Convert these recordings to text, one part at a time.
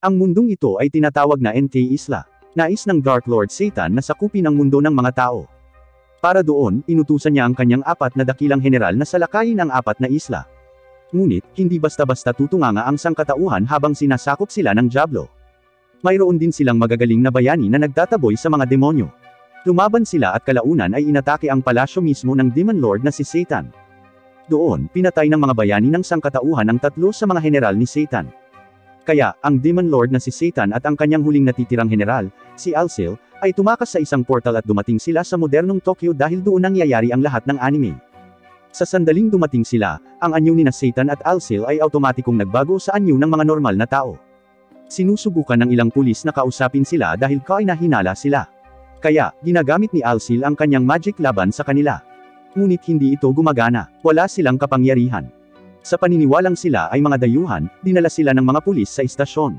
Ang mundong ito ay tinatawag na NT Isla. Nais ng Dark Lord Satan na sakupin ang mundo ng mga tao. Para doon, inutusan niya ang kanyang 4 na dakilang general na salakayin ang 4 na isla. Ngunit, hindi basta-basta tutunganga ang sangkatauhan habang sinasakop sila ng Diablo. Mayroon din silang magagaling na bayani na nagtataboy sa mga demonyo. Lumaban sila at kalaunan ay inatake ang palasyo mismo ng Demon Lord na si Satan. Doon, pinatay ng mga bayani ng sangkatauhan ang 3 sa mga general ni Satan. Kaya, ang Demon Lord na si Satan at ang kanyang huling natitirang general, si Alcil, ay tumakas sa isang portal at dumating sila sa modernong Tokyo dahil doon nangyayari ang lahat ng anime. Sa sandaling dumating sila, ang anyo ni na Satan at Alcil ay automatikong nagbago sa anyo ng mga normal na tao. Sinusubukan ng ilang pulis na kausapin sila dahil kainahinala sila. Kaya, ginagamit ni Alcil ang kanyang magic laban sa kanila. Ngunit hindi ito gumagana, wala silang kapangyarihan. Sa paniniwalang sila ay mga dayuhan, dinala sila ng mga pulis sa istasyon.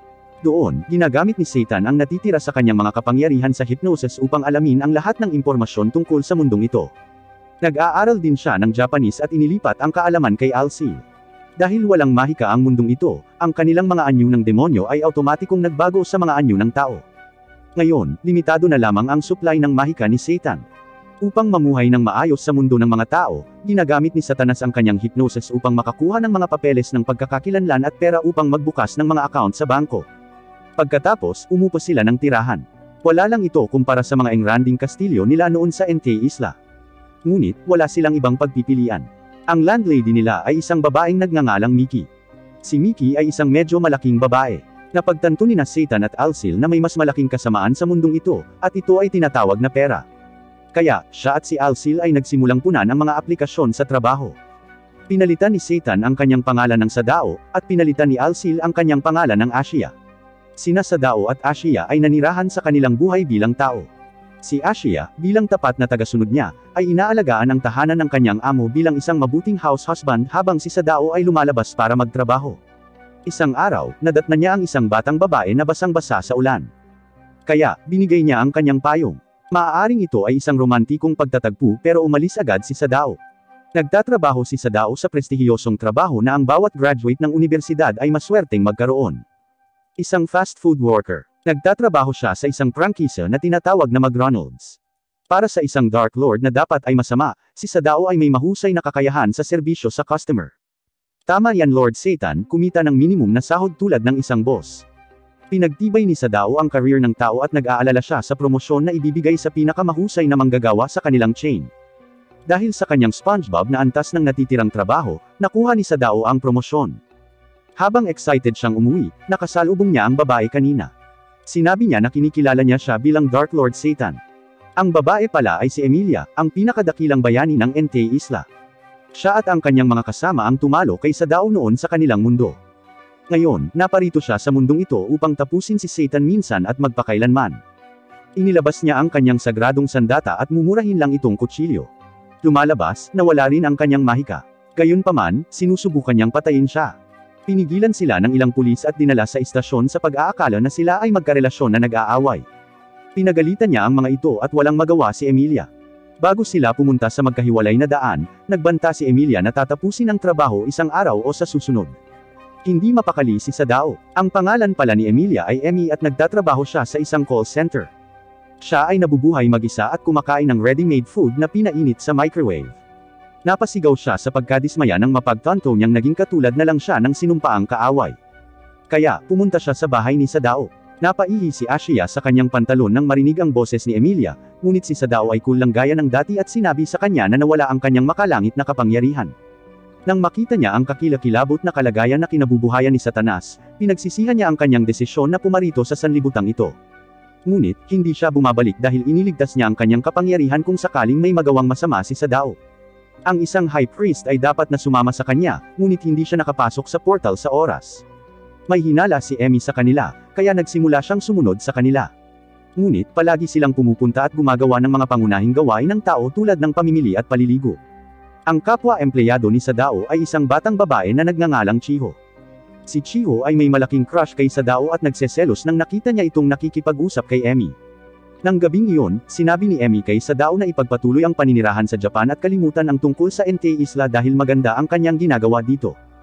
Doon, ginagamit ni Satan ang natitira sa kanyang mga kapangyarihan sa hypnosis upang alamin ang lahat ng impormasyon tungkol sa mundong ito. Nag-aaral din siya ng Japanese at inilipat ang kaalaman kay Alcil. Dahil walang mahika ang mundong ito, ang kanilang mga anyo ng demonyo ay automatikong nagbago sa mga anyo ng tao. Ngayon, limitado na lamang ang supply ng mahika ni Satan. Upang mamuhay ng maayos sa mundo ng mga tao, ginagamit ni Satanas ang kanyang hypnosis upang makakuha ng mga papeles ng pagkakakilanlan at pera upang magbukas ng mga account sa bangko. Pagkatapos, umupo sila ng tirahan. Wala lang ito kumpara sa mga engranding kastilyo nila noon sa NT Isla. Ngunit, wala silang ibang pagpipilian. Ang landlady nila ay isang babaeng nagngangalang Mickey. Si Mickey ay isang medyo malaking babae. Napagtanto ni na Satan at Alcil na may mas malaking kasamaan sa mundong ito, at ito ay tinatawag na pera. Kaya, siya at si Alcil ay nagsimulang punan ang mga aplikasyon sa trabaho. Pinalitan ni Satan ang kanyang pangalan ng Sadao, at pinalitan ni Alcil ang kanyang pangalan ng Ashiya. Sina Sadao at Ashiya ay nanirahan sa kanilang buhay bilang tao. Si Ashiya, bilang tapat na tagasunod niya, ay inaalagaan ang tahanan ng kanyang amo bilang isang mabuting house husband habang si Sadao ay lumalabas para magtrabaho. Isang araw, nadatnan niya ang isang batang babae na basang-basa sa ulan. Kaya, binigay niya ang kanyang payong. Maaaring ito ay isang romantikong pagtatagpo pero umalis agad si Sadao. Nagtatrabaho si Sadao sa prestihiyosong trabaho na ang bawat graduate ng universidad ay maswerteng magkaroon. Isang fast food worker. Nagtatrabaho siya sa isang prangkisa na tinatawag na McDonald's. Para sa isang Dark Lord na dapat ay masama, si Sadao ay may mahusay na kakayahan sa serbisyo sa customer. Tama yan Lord Satan, kumita ng minimum na sahod tulad ng isang boss. Pinagtibay ni Sadao ang career ng tao at nag-aalala siya sa promosyon na ibibigay sa pinakamahusay na manggagawa sa kanilang chain. Dahil sa kanyang SpongeBob na antas ng natitirang trabaho, nakuha ni Sadao ang promosyon. Habang excited siyang umuwi, nakasalubong niya ang babae kanina. Sinabi niya na kinikilala niya siya bilang Dark Lord Satan. Ang babae pala ay si Emilia, ang pinakadakilang bayani ng NT Isla. Siya at ang kanyang mga kasama ang tumalo kay Sadao noon sa kanilang mundo. Ngayon, naparito siya sa mundong ito upang tapusin si Satan minsan at magpakailanman. Inilabas niya ang kanyang sagradong sandata at mumurahin lang itong kutsilyo. Lumalabas, nawala rin ang kanyang mahika. Gayunpaman, sinusubukan niyang patayin siya. Pinigilan sila ng ilang pulis at dinala sa istasyon sa pag-aakala na sila ay magkarelasyon na nag-aaway. Pinagalitan niya ang mga ito at walang magawa si Emilia. Bago sila pumunta sa magkahiwalay na daan, nagbanta si Emilia na tatapusin ang trabaho isang araw o sa susunod. Hindi mapakali si Sadao. Ang pangalan pala ni Emilia ay Emmy at nagtatrabaho siya sa isang call center. Siya ay nabubuhay mag-isa at kumakain ng ready-made food na pinainit sa microwave. Napasigaw siya sa pagkadismaya nang mapagtanto niyang naging katulad na lang siya ng sinumpaang kaaway. Kaya, pumunta siya sa bahay ni Sadao. Napaihi si Ashiya sa kanyang pantalon nang marinig ang boses ni Emilia, ngunit si Sadao ay cool lang gaya ng dati at sinabi sa kanya na nawala ang kanyang makalangit na kapangyarihan. Nang makita niya ang kakilakilabot na kalagayan na kinabubuhayan ni Satanas, pinagsisihan niya ang kanyang desisyon na pumarito sa sanlibutan ito. Ngunit, hindi siya bumabalik dahil iniligtas niya ang kanyang kapangyarihan kung sakaling may magawang masama si Sadao. Ang isang high priest ay dapat na sumama sa kanya, ngunit hindi siya nakapasok sa portal sa oras. May hinala si Emmy sa kanila, kaya nagsimula siyang sumunod sa kanila. Ngunit, palagi silang pumupunta at gumagawa ng mga pangunahing gawain ng tao tulad ng pamimili at paliligo. Ang kapwa-empleyado ni Sadao ay isang batang babae na nagngangalang Chiho. Si Chiho ay may malaking crush kay Sadao at nagseselos nang nakita niya itong nakikipag-usap kay Emmy. Nang gabing iyon, sinabi ni Emmy kay Sadao na ipagpatuloy ang paninirahan sa Japan at kalimutan ang tungkol sa NT Isla dahil maganda ang kanyang ginagawa dito.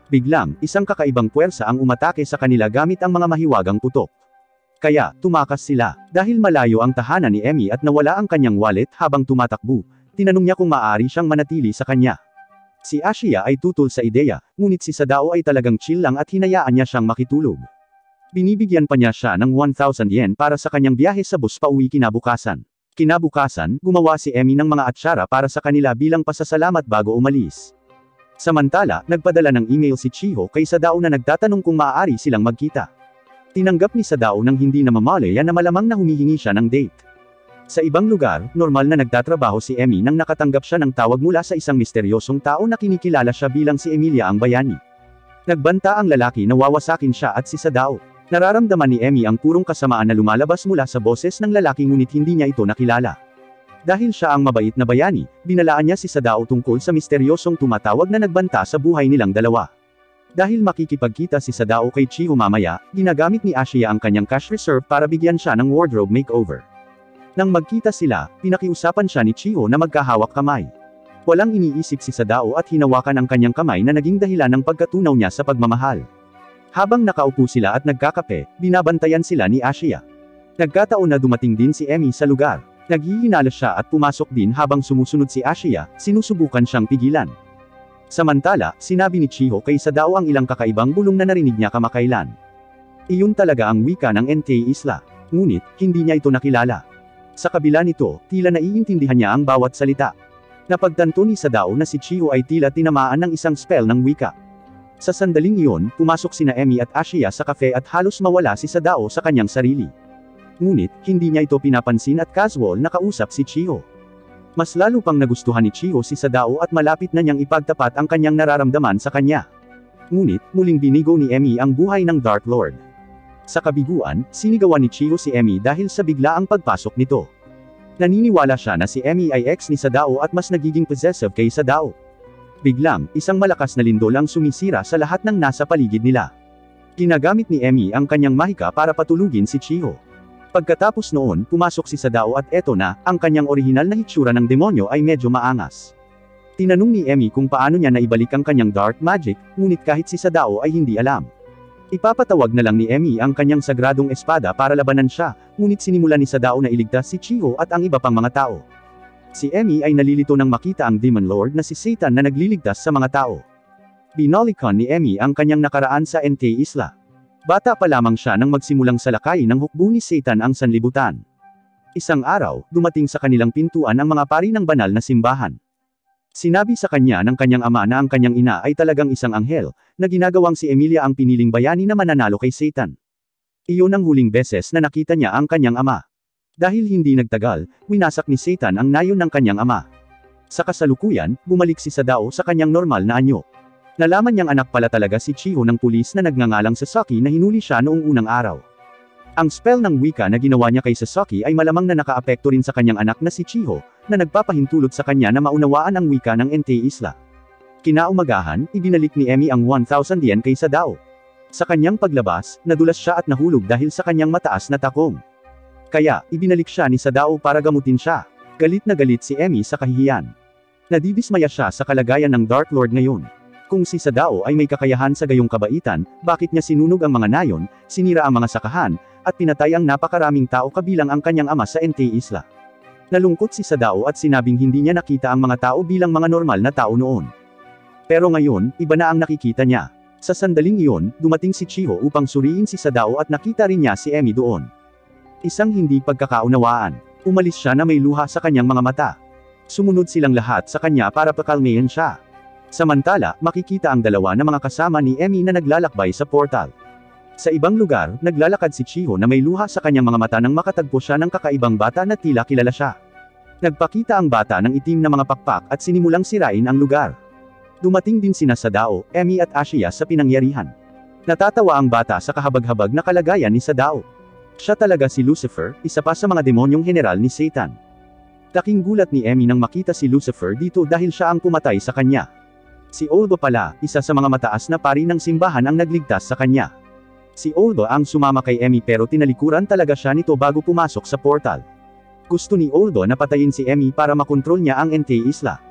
Biglang, isang kakaibang puwersa ang umatake sa kanila gamit ang mga mahiwagang putok. Kaya, tumakas sila. Dahil malayo ang tahanan ni Emmy at nawala ang kanyang wallet habang tumatakbo, tinanong niya kung maaari siyang manatili sa kanya. Si Ashia ay tutol sa ideya, ngunit si Sadao ay talagang chill lang at hinayaan niya siyang makitulog. Binibigyan pa niya siya ng 1,000 yen para sa kanyang biyahe sa bus pauwi kinabukasan. Kinabukasan, gumawa si Emmy ng mga atsara para sa kanila bilang pasasalamat bago umalis. Samantala, nagpadala ng email si Chiho kay Sadao na nagtatanong kung maaari silang magkita. Tinanggap ni Sadao nang hindi namamalaya na malamang na humihingi siya ng date. Sa ibang lugar, normal na nagtatrabaho si Emmy nang nakatanggap siya ng tawag mula sa isang misteryosong tao na kinikilala siya bilang si Emilia ang bayani. Nagbanta ang lalaki na wawasakin siya at si Sadao. Nararamdaman ni Emmy ang purong kasamaan na lumalabas mula sa boses ng lalaki ngunit hindi niya ito nakilala. Dahil siya ang mabait na bayani, binalaan niya si Sadao tungkol sa misteryosong tumatawag na nagbanta sa buhay nilang dalawa. Dahil makikipagkita si Sadao kay Chiho mamaya, ginagamit ni Ashia ang kanyang cash reserve para bigyan siya ng wardrobe makeover. Nang magkita sila, pinakiusapan siya ni Chiho na magkahawak kamay. Walang iniisip si Sadao at hinawakan ang kanyang kamay na naging dahilan ng pagkatunaw niya sa pagmamahal. Habang nakaupo sila at nagkakape, binabantayan sila ni Ashia. Nagkataon na dumating din si Emmy sa lugar. Naghihinala siya at pumasok din habang sumusunod si Ashia, sinusubukan siyang pigilan. Samantala, sinabi ni Chiho kay Sadao ang ilang kakaibang bulong na narinig niya kamakailan. Iyon talaga ang wika ng NT Isla. Ngunit, hindi niya ito nakilala. Sa kabila nito, tila naiintindihan niya ang bawat salita. Napagtanto ni Sadao na si Chiho ay tila tinamaan ng isang spell ng wika. Sa sandaling iyon, pumasok sina Emmy at Ashia sa cafe at halos mawala si Sadao sa kanyang sarili. Ngunit, hindi niya ito pinapansin at casual na kausap si Chiho. Mas lalo pang nagustuhan ni Chiho si Sadao at malapit na niyang ipagtapat ang kanyang nararamdaman sa kanya. Ngunit, muling binigo ni Emmy ang buhay ng Dark Lord. Sa kabiguan, sinigawan ni Chiho si Emmy dahil sa biglaang pagpasok nito. Naniniwala siya na si Emmy ay ex ni Sadao at mas nagiging possessive kay Sadao. Biglang, isang malakas na lindol ang sumisira sa lahat ng nasa paligid nila. Ginagamit ni Emmy ang kanyang mahika para patulugin si Chiho. Pagkatapos noon, pumasok si Sadao at eto na, ang kanyang orihinal na hitsura ng demonyo ay medyo maangas. Tinanong ni Emmy kung paano niya naibalik ang kanyang dark magic, ngunit kahit si Sadao ay hindi alam. Ipapatawag na lang ni Emmy ang kanyang sagradong espada para labanan siya, ngunit sinimula ni Sadao na iligtas si Chiho at ang iba pang mga tao. Si Emmy ay nalilito nang makita ang Demon Lord na si Satan na nagliligtas sa mga tao. Binalikon ni Emmy ang kanyang nakaraan sa NT Isla. Bata pa lamang siya nang magsimulang salakayin ng hukbo ni Satan ang sanlibutan. Isang araw, dumating sa kanilang pintuan ang mga pari ng banal na simbahan. Sinabi sa kanya ng kanyang ama na ang kanyang ina ay talagang isang anghel, na ginagawang si Emilia ang piniling bayani na mananalo kay Satan. Iyon ang huling beses na nakita niya ang kanyang ama. Dahil hindi nagtagal, winasak ni Satan ang nayon ng kanyang ama. Sa kasalukuyan, bumalik si Sadao sa kanyang normal na anyo. Nalaman niyang anak pala talaga si Chiho ng pulis na nagngangalang Sasaki na hinuli siya noong unang araw. Ang spell ng wika na ginawa niya kay Sasaki ay malamang na nakaapekto rin sa kanyang anak na si Chiho, na nagpapahintulot sa kanya na maunawaan ang wika ng NT Isla. Kinaumagahan, ibinalik ni Emmy ang 1,000 yen kay Sadao. Sa kanyang paglabas, nadulas siya at nahulog dahil sa kanyang mataas na takong. Kaya, ibinalik siya ni Sadao para gamutin siya. Galit na galit si Emmy sa kahihiyan. Nadidismaya siya sa kalagayan ng Dark Lord ngayon. Kung si Sadao ay may kakayahan sa gayong kabaitan, bakit niya sinunog ang mga nayon, sinira ang mga sakahan, at pinatay ang napakaraming tao kabilang ang kanyang ama sa NT Isla. Nalungkot si Sadao at sinabing hindi niya nakita ang mga tao bilang mga normal na tao noon. Pero ngayon, iba na ang nakikita niya. Sa sandaling iyon, dumating si Chiho upang suriin si Sadao at nakita rin niya si Emmy doon. Isang hindi pagkakaunawaan. Umalis siya na may luha sa kanyang mga mata. Sumunod silang lahat sa kanya para pakalmayan siya. Samantala, makikita ang dalawa na mga kasama ni Emmy na naglalakbay sa portal. Sa ibang lugar, naglalakad si Chiho na may luha sa kanyang mga mata nang makatagpo siya ng kakaibang bata na tila kilala siya. Nagpakita ang bata ng itim na mga pakpak at sinimulang sirain ang lugar. Dumating din sina Sadao, Emmy at Ashia sa pinangyarihan. Natatawa ang bata sa kahabag-habag na kalagayan ni Sadao. Siya talaga si Lucifer, isa pa sa mga demonyong general ni Satan. Laking gulat ni Emmy nang makita si Lucifer dito dahil siya ang pumatay sa kanya. Si Oldo pala, isa sa mga mataas na pari ng simbahan ang nagligtas sa kanya. Si Oldo ang sumama kay Emmy pero tinalikuran talaga siya nito bago pumasok sa portal. Gusto ni Oldo na patayin si Emmy para makontrol niya ang NT Isla.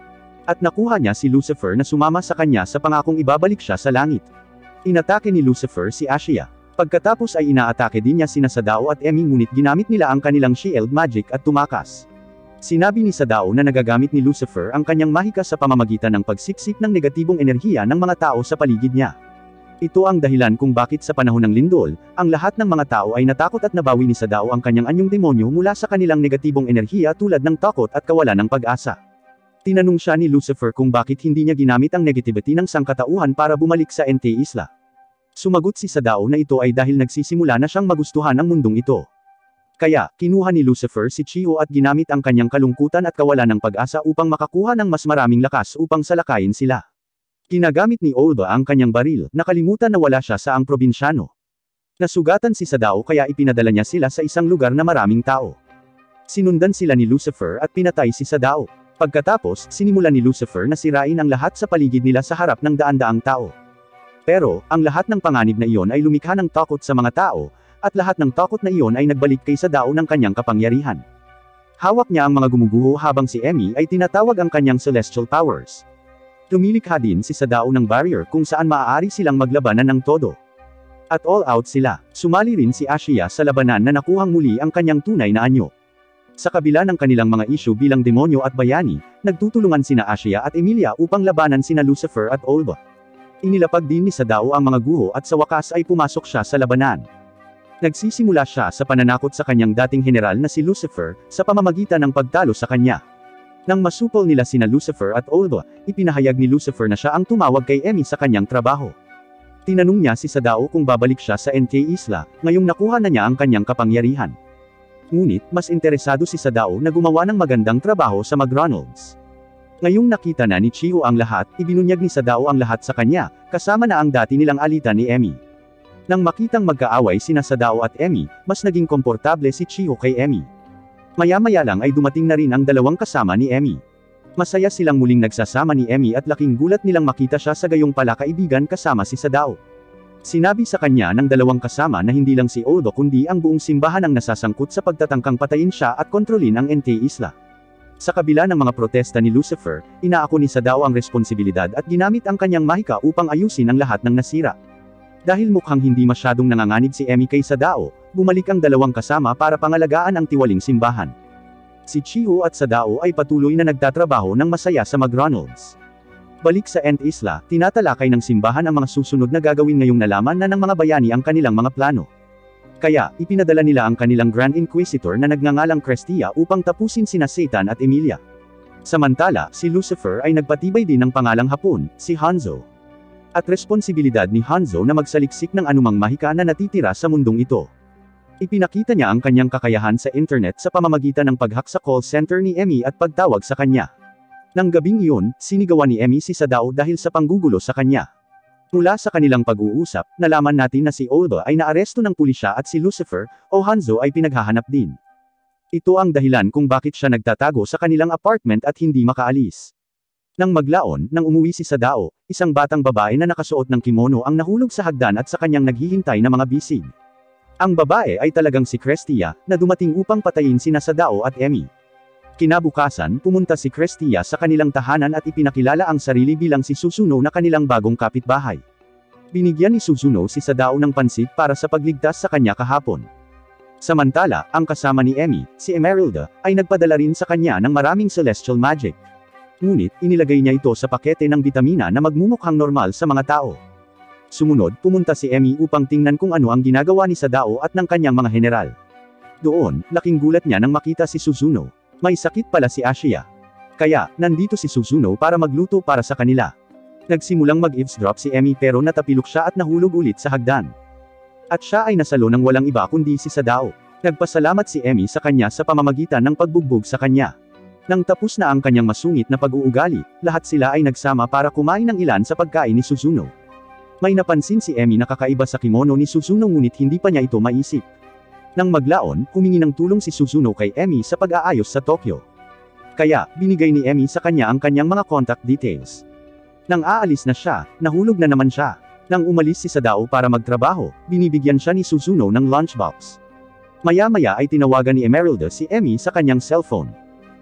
At nakuha niya si Lucifer na sumama sa kanya sa pangakong ibabalik siya sa langit. Inatake ni Lucifer si Ashia. Pagkatapos ay inaatake din niya sina Sadao at Emmy ngunit ginamit nila ang kanilang shield magic at tumakas. Sinabi ni Sadao na nagagamit ni Lucifer ang kanyang mahika sa pamamagitan ng pagsiksik ng negatibong enerhiya ng mga tao sa paligid niya. Ito ang dahilan kung bakit sa panahon ng lindol, ang lahat ng mga tao ay natakot at nabawi ni Sadao ang kanyang anyong demonyo mula sa kanilang negatibong enerhiya tulad ng takot at kawalan ng pag-asa. Tinanong siya ni Lucifer kung bakit hindi niya ginamit ang negativity ng sangkatauhan para bumalik sa NT Isla. Sumagot si Sadao na ito ay dahil nagsisimula na siyang magustuhan ang mundong ito. Kaya, kinuha ni Lucifer si Chiho at ginamit ang kanyang kalungkutan at kawalan ng pag-asa upang makakuha ng mas maraming lakas upang salakayin sila. Ginagamit ni Olba ang kanyang baril, nakalimutan na wala siya sa ang probinsyano. Nasugatan si Sadao kaya ipinadala niya sila sa isang lugar na maraming tao. Sinundan sila ni Lucifer at pinatay si Sadao. Pagkatapos, sinimulan ni Lucifer na sirain ang lahat sa paligid nila sa harap ng daan-daang tao. Pero, ang lahat ng panganib na iyon ay lumikha ng takot sa mga tao, at lahat ng takot na iyon ay nagbalik kay Sadao ng kanyang kapangyarihan. Hawak niya ang mga gumuguho habang si Emmy ay tinatawag ang kanyang celestial powers. Lumilikha din si Sadao ng barrier kung saan maaari silang maglabanan ng todo. At all out sila. Sumali rin si Ashia sa labanan na nakuhang muli ang kanyang tunay na anyo. Sa kabila ng kanilang mga issue bilang demonyo at bayani, nagtutulungan sina Ashia at Emilia upang labanan sina Lucifer at Olba. Inilapag din ni Sadao ang mga guho at sa wakas ay pumasok siya sa labanan. Nagsisimula siya sa pananakot sa kanyang dating general na si Lucifer, sa pamamagitan ng pagtalo sa kanya. Nang masupol nila sina Lucifer at Olba, ipinahayag ni Lucifer na siya ang tumawag kay Emmy sa kanyang trabaho. Tinanong niya si Sadao kung babalik siya sa NT Isla, ngayong nakuha na niya ang kanyang kapangyarihan. Ngunit, mas interesado si Sadao na gumawa ng magandang trabaho sa McDonald's. Ngayong nakita na ni Chiho ang lahat, ibinunyag ni Sadao ang lahat sa kanya, kasama na ang dati nilang alitan ni Emmy. Nang makitang magkaaway sina Sadao at Emmy, mas naging komportable si Chiho kay Emmy. Maya-maya lang ay dumating na rin ang dalawang kasama ni Emmy. Masaya silang muling nagsasama ni Emmy at laking gulat nilang makita siya sa gayong pala kaibigan kasama si Sadao. Sinabi sa kanya ng dalawang kasama na hindi lang si Olba kundi ang buong simbahan ang nasasangkot sa pagtatangkang patayin siya at kontrolin ang NT Isla. Sa kabila ng mga protesta ni Lucifer, inaako ni Sadao ang responsibilidad at ginamit ang kanyang mahika upang ayusin ang lahat ng nasira. Dahil mukhang hindi masyadong nanganganib si Emmy kay Sadao, bumalik ang dalawang kasama para pangalagaan ang tiwaling simbahan. Si Chiho at Sadao ay patuloy na nagtatrabaho ng masaya sa McDonald's. Balik sa NT Isla, tinatalakay ng simbahan ang mga susunod na gagawin ngayong nalaman na ng mga bayani ang kanilang mga plano. Kaya, ipinadala nila ang kanilang Grand Inquisitor na nagngangalang Crestia upang tapusin sina Satan at Emilia. Samantala, si Lucifer ay nagpatibay din ng pangalang Hapon, si Hanzo. At responsibilidad ni Hanzo na magsaliksik ng anumang mahika na natitira sa mundong ito. Ipinakita niya ang kanyang kakayahan sa internet sa pamamagitan ng pag-hack sa call center ni Emmy at pagtawag sa kanya. Nang gabing iyon, sinigawan ni Emmy si Sadao dahil sa panggugulo sa kanya. Mula sa kanilang pag-uusap, nalaman natin na si Olba ay naaresto ng pulisya at si Lucifer, o Hanzo ay pinaghahanap din. Ito ang dahilan kung bakit siya nagtatago sa kanilang apartment at hindi makaalis. Nang maglaon, nang umuwi si Sadao, isang batang babae na nakasuot ng kimono ang nahulog sa hagdan at sa kanyang naghihintay na mga bisig. Ang babae ay talagang si Crestia, na dumating upang patayin sina Sadao at Emmy. Kinabukasan, pumunta si Crestia sa kanilang tahanan at ipinakilala ang sarili bilang si Suzuno na kanilang bagong kapitbahay. Binigyan ni Suzuno si Sadao ng pansit para sa pagligtas sa kanya kahapon. Samantala, ang kasama ni Emmy, si Emeralda, ay nagpadala rin sa kanya ng maraming celestial magic. Ngunit, inilagay niya ito sa pakete ng bitamina na magmumukhang normal sa mga tao. Sumunod, pumunta si Emmy upang tingnan kung ano ang ginagawa ni Sadao at ng kanyang mga general. Doon, laking gulat niya nang makita si Suzuno. May sakit pala si Ashia. Kaya, nandito si Suzuno para magluto para sa kanila. Nagsimulang mag-eavesdrop si Emmy pero natapilok siya at nahulog ulit sa hagdan. At siya ay nasalo ng walang iba kundi si Sadao. Nagpasalamat si Emmy sa kanya sa pamamagitan ng pagbugbog sa kanya. Nang tapos na ang kanyang masungit na pag-uugali, lahat sila ay nagsama para kumain ng ilan sa pagkain ni Suzuno. May napansin si Emmy na kakaiba sa kimono ni Suzuno ngunit hindi pa niya ito maisip. Nang maglaon, humingi ng tulong si Suzuno kay Emmy sa pag-aayos sa Tokyo. Kaya, binigay ni Emmy sa kanya ang kanyang mga contact details. Nang aalis na siya, nahulog na naman siya. Nang umalis si Sadao para magtrabaho, binibigyan siya ni Suzuno ng lunchbox. Maya-maya ay tinawagan ni Emeralda si Emmy sa kanyang cellphone.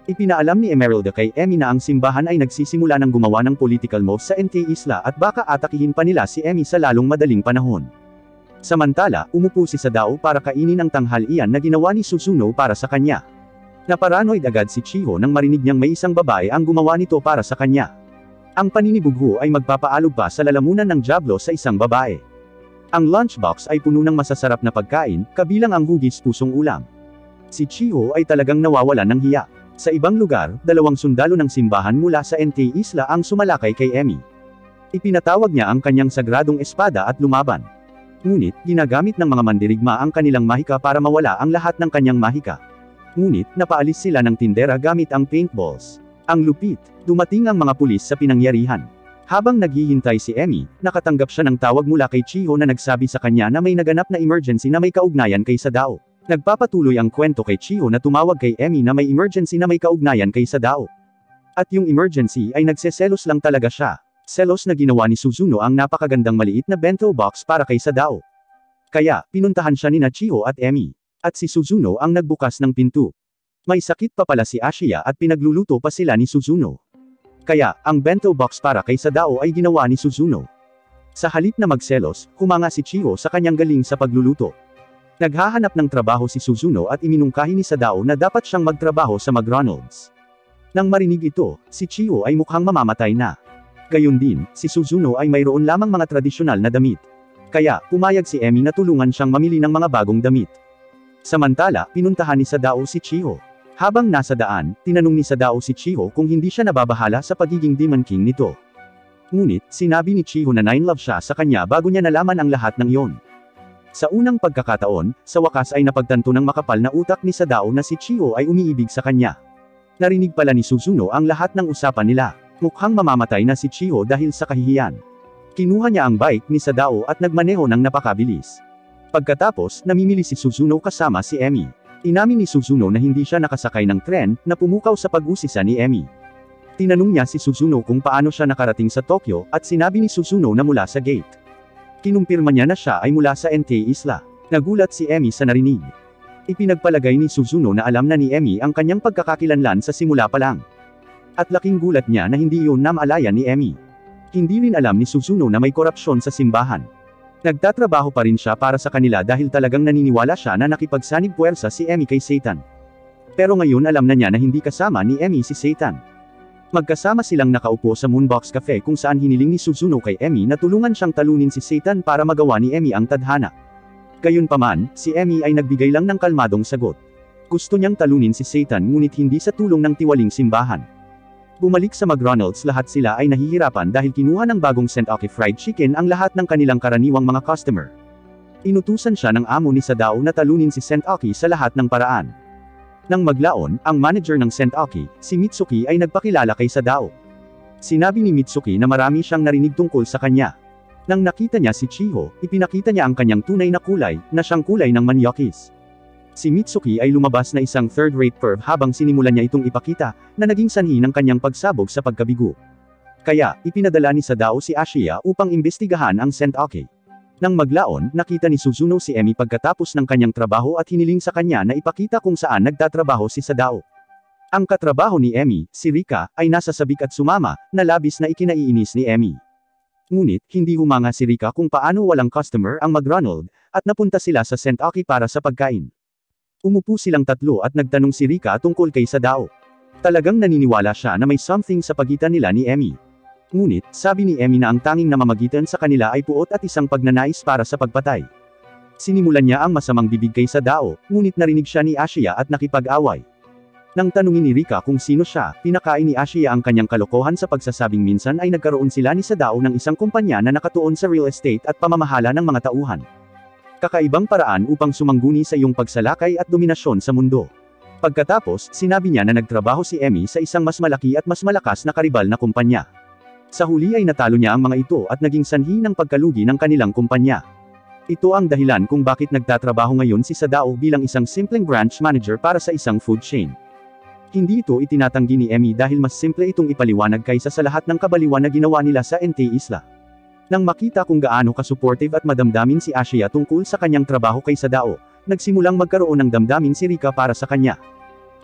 Ipinaalam ni Emeralda kay Emmy na ang simbahan ay nagsisimula ng gumawa ng political moves sa NT Isla at baka atakihin pa nila si Emmy sa lalong madaling panahon. Samantala, umupo si Sadao para kainin ang tanghalian na ginawa ni Suzuno para sa kanya. Naparanoid agad si Chiho nang marinig niyang may isang babae ang gumawa nito para sa kanya. Ang paninibugho ay magpapaalog pa sa lalamunan ng Diablo sa isang babae. Ang lunchbox ay puno ng masasarap na pagkain, kabilang ang hugis pusong ulam. Si Chiho ay talagang nawawalan ng hiya. Sa ibang lugar, 2 sundalo ng simbahan mula sa NT Isla ang sumalakay kay Emmy. Ipinatawag niya ang kanyang sagradong espada at lumaban. Ngunit, ginagamit ng mga mandirigma ang kanilang mahika para mawala ang lahat ng kanyang mahika. Ngunit, napaalis sila ng tindera gamit ang paintballs. Ang lupit, dumating ang mga pulis sa pinangyarihan. Habang naghihintay si Emmy, nakatanggap siya ng tawag mula kay Chiho na nagsabi sa kanya na may naganap na emergency na may kaugnayan kay Sadao. Nagpapatuloy ang kwento kay Chiho na tumawag kay Emmy na may emergency na may kaugnayan kay Sadao. At yung emergency ay nagseselos lang talaga siya. Selos na ginawa ni Suzuno ang napakagandang maliit na bento box para kay Sadao. Kaya, pinuntahan siya ni Chiho at Emmy. At si Suzuno ang nagbukas ng pinto. May sakit pa pala si Ashiya at pinagluluto pa sila ni Suzuno. Kaya, ang bento box para kay Sadao ay ginawa ni Suzuno. Sa halip na magselos, humanga si Chiho sa kanyang galing sa pagluluto. Naghahanap ng trabaho si Suzuno at iminungkahi ni Sadao na dapat siyang magtrabaho sa McDonald's. Nang marinig ito, si Chiho ay mukhang mamamatay na. Gayon din, si Suzuno ay mayroon lamang mga tradisyonal na damit. Kaya, pumayag si Emmy na tulungan siyang mamili ng mga bagong damit. Samantala, pinuntahan ni Sadao si Chiho. Habang nasa daan, tinanong ni Sadao si Chiho kung hindi siya nababahala sa pagiging Demon King nito. Ngunit, sinabi ni Chiho na nine-love siya sa kanya bago niya nalaman ang lahat ng iyon. Sa unang pagkakataon, sa wakas ay napagtanto ng makapal na utak ni Sadao na si Chiho ay umiibig sa kanya. Narinig pala ni Suzuno ang lahat ng usapan nila. Mukhang mamamatay na si Chiho dahil sa kahihiyan. Kinuha niya ang bike ni Sadao at nagmaneho ng napakabilis. Pagkatapos, namimili si Suzuno kasama si Emmy. Inamin ni Suzuno na hindi siya nakasakay ng tren na pumukaw sa pag-usisa ni Emmy. Tinanong niya si Suzuno kung paano siya nakarating sa Tokyo at sinabi ni Suzuno na mula sa gate. Kinumpirma niya na siya ay mula sa NT Isla. Nagulat si Emmy sa narinig. Ipinagpalagay ni Suzuno na alam na ni Emmy ang kanyang pagkakakilanlan sa simula pa lang. At laking gulat niya na hindi iyon namalayan ni Emmy. Hindi rin alam ni Suzuno na may korupsyon sa simbahan. Nagtatrabaho pa rin siya para sa kanila dahil talagang naniniwala siya na nakipagsanib puwersa si Emmy kay Satan. Pero ngayon alam na niya na hindi kasama ni Emmy si Satan. Magkasama silang nakaupo sa Moonbox Cafe kung saan hiniling ni Suzuno kay Emmy na tulungan siyang talunin si Satan para magawa ni Emmy ang tadhana. Gayunpaman, si Emmy ay nagbigay lang ng kalmadong sagot. Gusto niyang talunin si Satan ngunit hindi sa tulong ng tiwaling simbahan. Bumalik sa McDonald's, lahat sila ay nahihirapan dahil kinuha ng bagong Sentoki Fried Chicken ang lahat ng kanilang karaniwang mga customer. Inutusan siya ng amo ni Sadao na talunin si Sentoki sa lahat ng paraan. Nang maglaon, ang manager ng Sentoki, si Mitsuki ay nagpakilala kay Sadao. Sinabi ni Mitsuki na marami siyang narinig tungkol sa kanya. Nang nakita niya si Chiho, ipinakita niya ang kanyang tunay na kulay, na siyang kulay ng manyokis. Si Mitsuki ay lumabas na isang third-rate perv habang sinimulan niya itong ipakita, na naging sanhi ng kanyang pagsabog sa pagkabigo. Kaya, ipinadala ni Sadao si Ashiya upang imbestigahan ang Sentoki. Nang maglaon, nakita ni Suzuno si Emmy pagkatapos ng kanyang trabaho at hiniling sa kanya na ipakita kung saan nagtatrabaho si Sadao. Ang katrabaho ni Emmy, si Rika, ay nasa sabik at sumama, na labis na ikinaiinis ni Emmy. Ngunit, hindi humanga si Rika kung paano walang customer ang McDonald, at napunta sila sa Sentoki para sa pagkain. Umupo silang tatlo at nagtanong si Rika tungkol kay Sadao. Talagang naniniwala siya na may something sa pagitan nila ni Emmy. Ngunit, sabi ni Emmy na ang tanging namamagitan sa kanila ay puot at isang pagnanais para sa pagpatay. Sinimulan niya ang masamang bibig kay Sadao, ngunit narinig siya ni Ashiya at nakipag-away. Nang tanungin ni Rika kung sino siya, pinakain ni Ashiya ang kanyang kalokohan sa pagsasabing minsan ay nagkaroon sila ni Sadao ng isang kumpanya na nakatuon sa real estate at pamamahala ng mga tauhan. Kakaibang paraan upang sumangguni sa iyong pagsalakay at dominasyon sa mundo. Pagkatapos, sinabi niya na nagtrabaho si Emmy sa isang mas malaki at mas malakas na karibal na kumpanya. Sa huli ay natalo niya ang mga ito at naging sanhi ng pagkalugi ng kanilang kumpanya. Ito ang dahilan kung bakit nagtatrabaho ngayon si Sadao bilang isang simpleng branch manager para sa isang food chain. Hindi ito itinatanggi ni Emmy dahil mas simple itong ipaliwanag kaysa sa lahat ng kabaliwan na ginawa nila sa NT Isla. Nang makita kung gaano ka-supportive at madamdamin si Ashiya tungkol sa kanyang trabaho kay Sadao, nagsimulang magkaroon ng damdamin si Rika para sa kanya.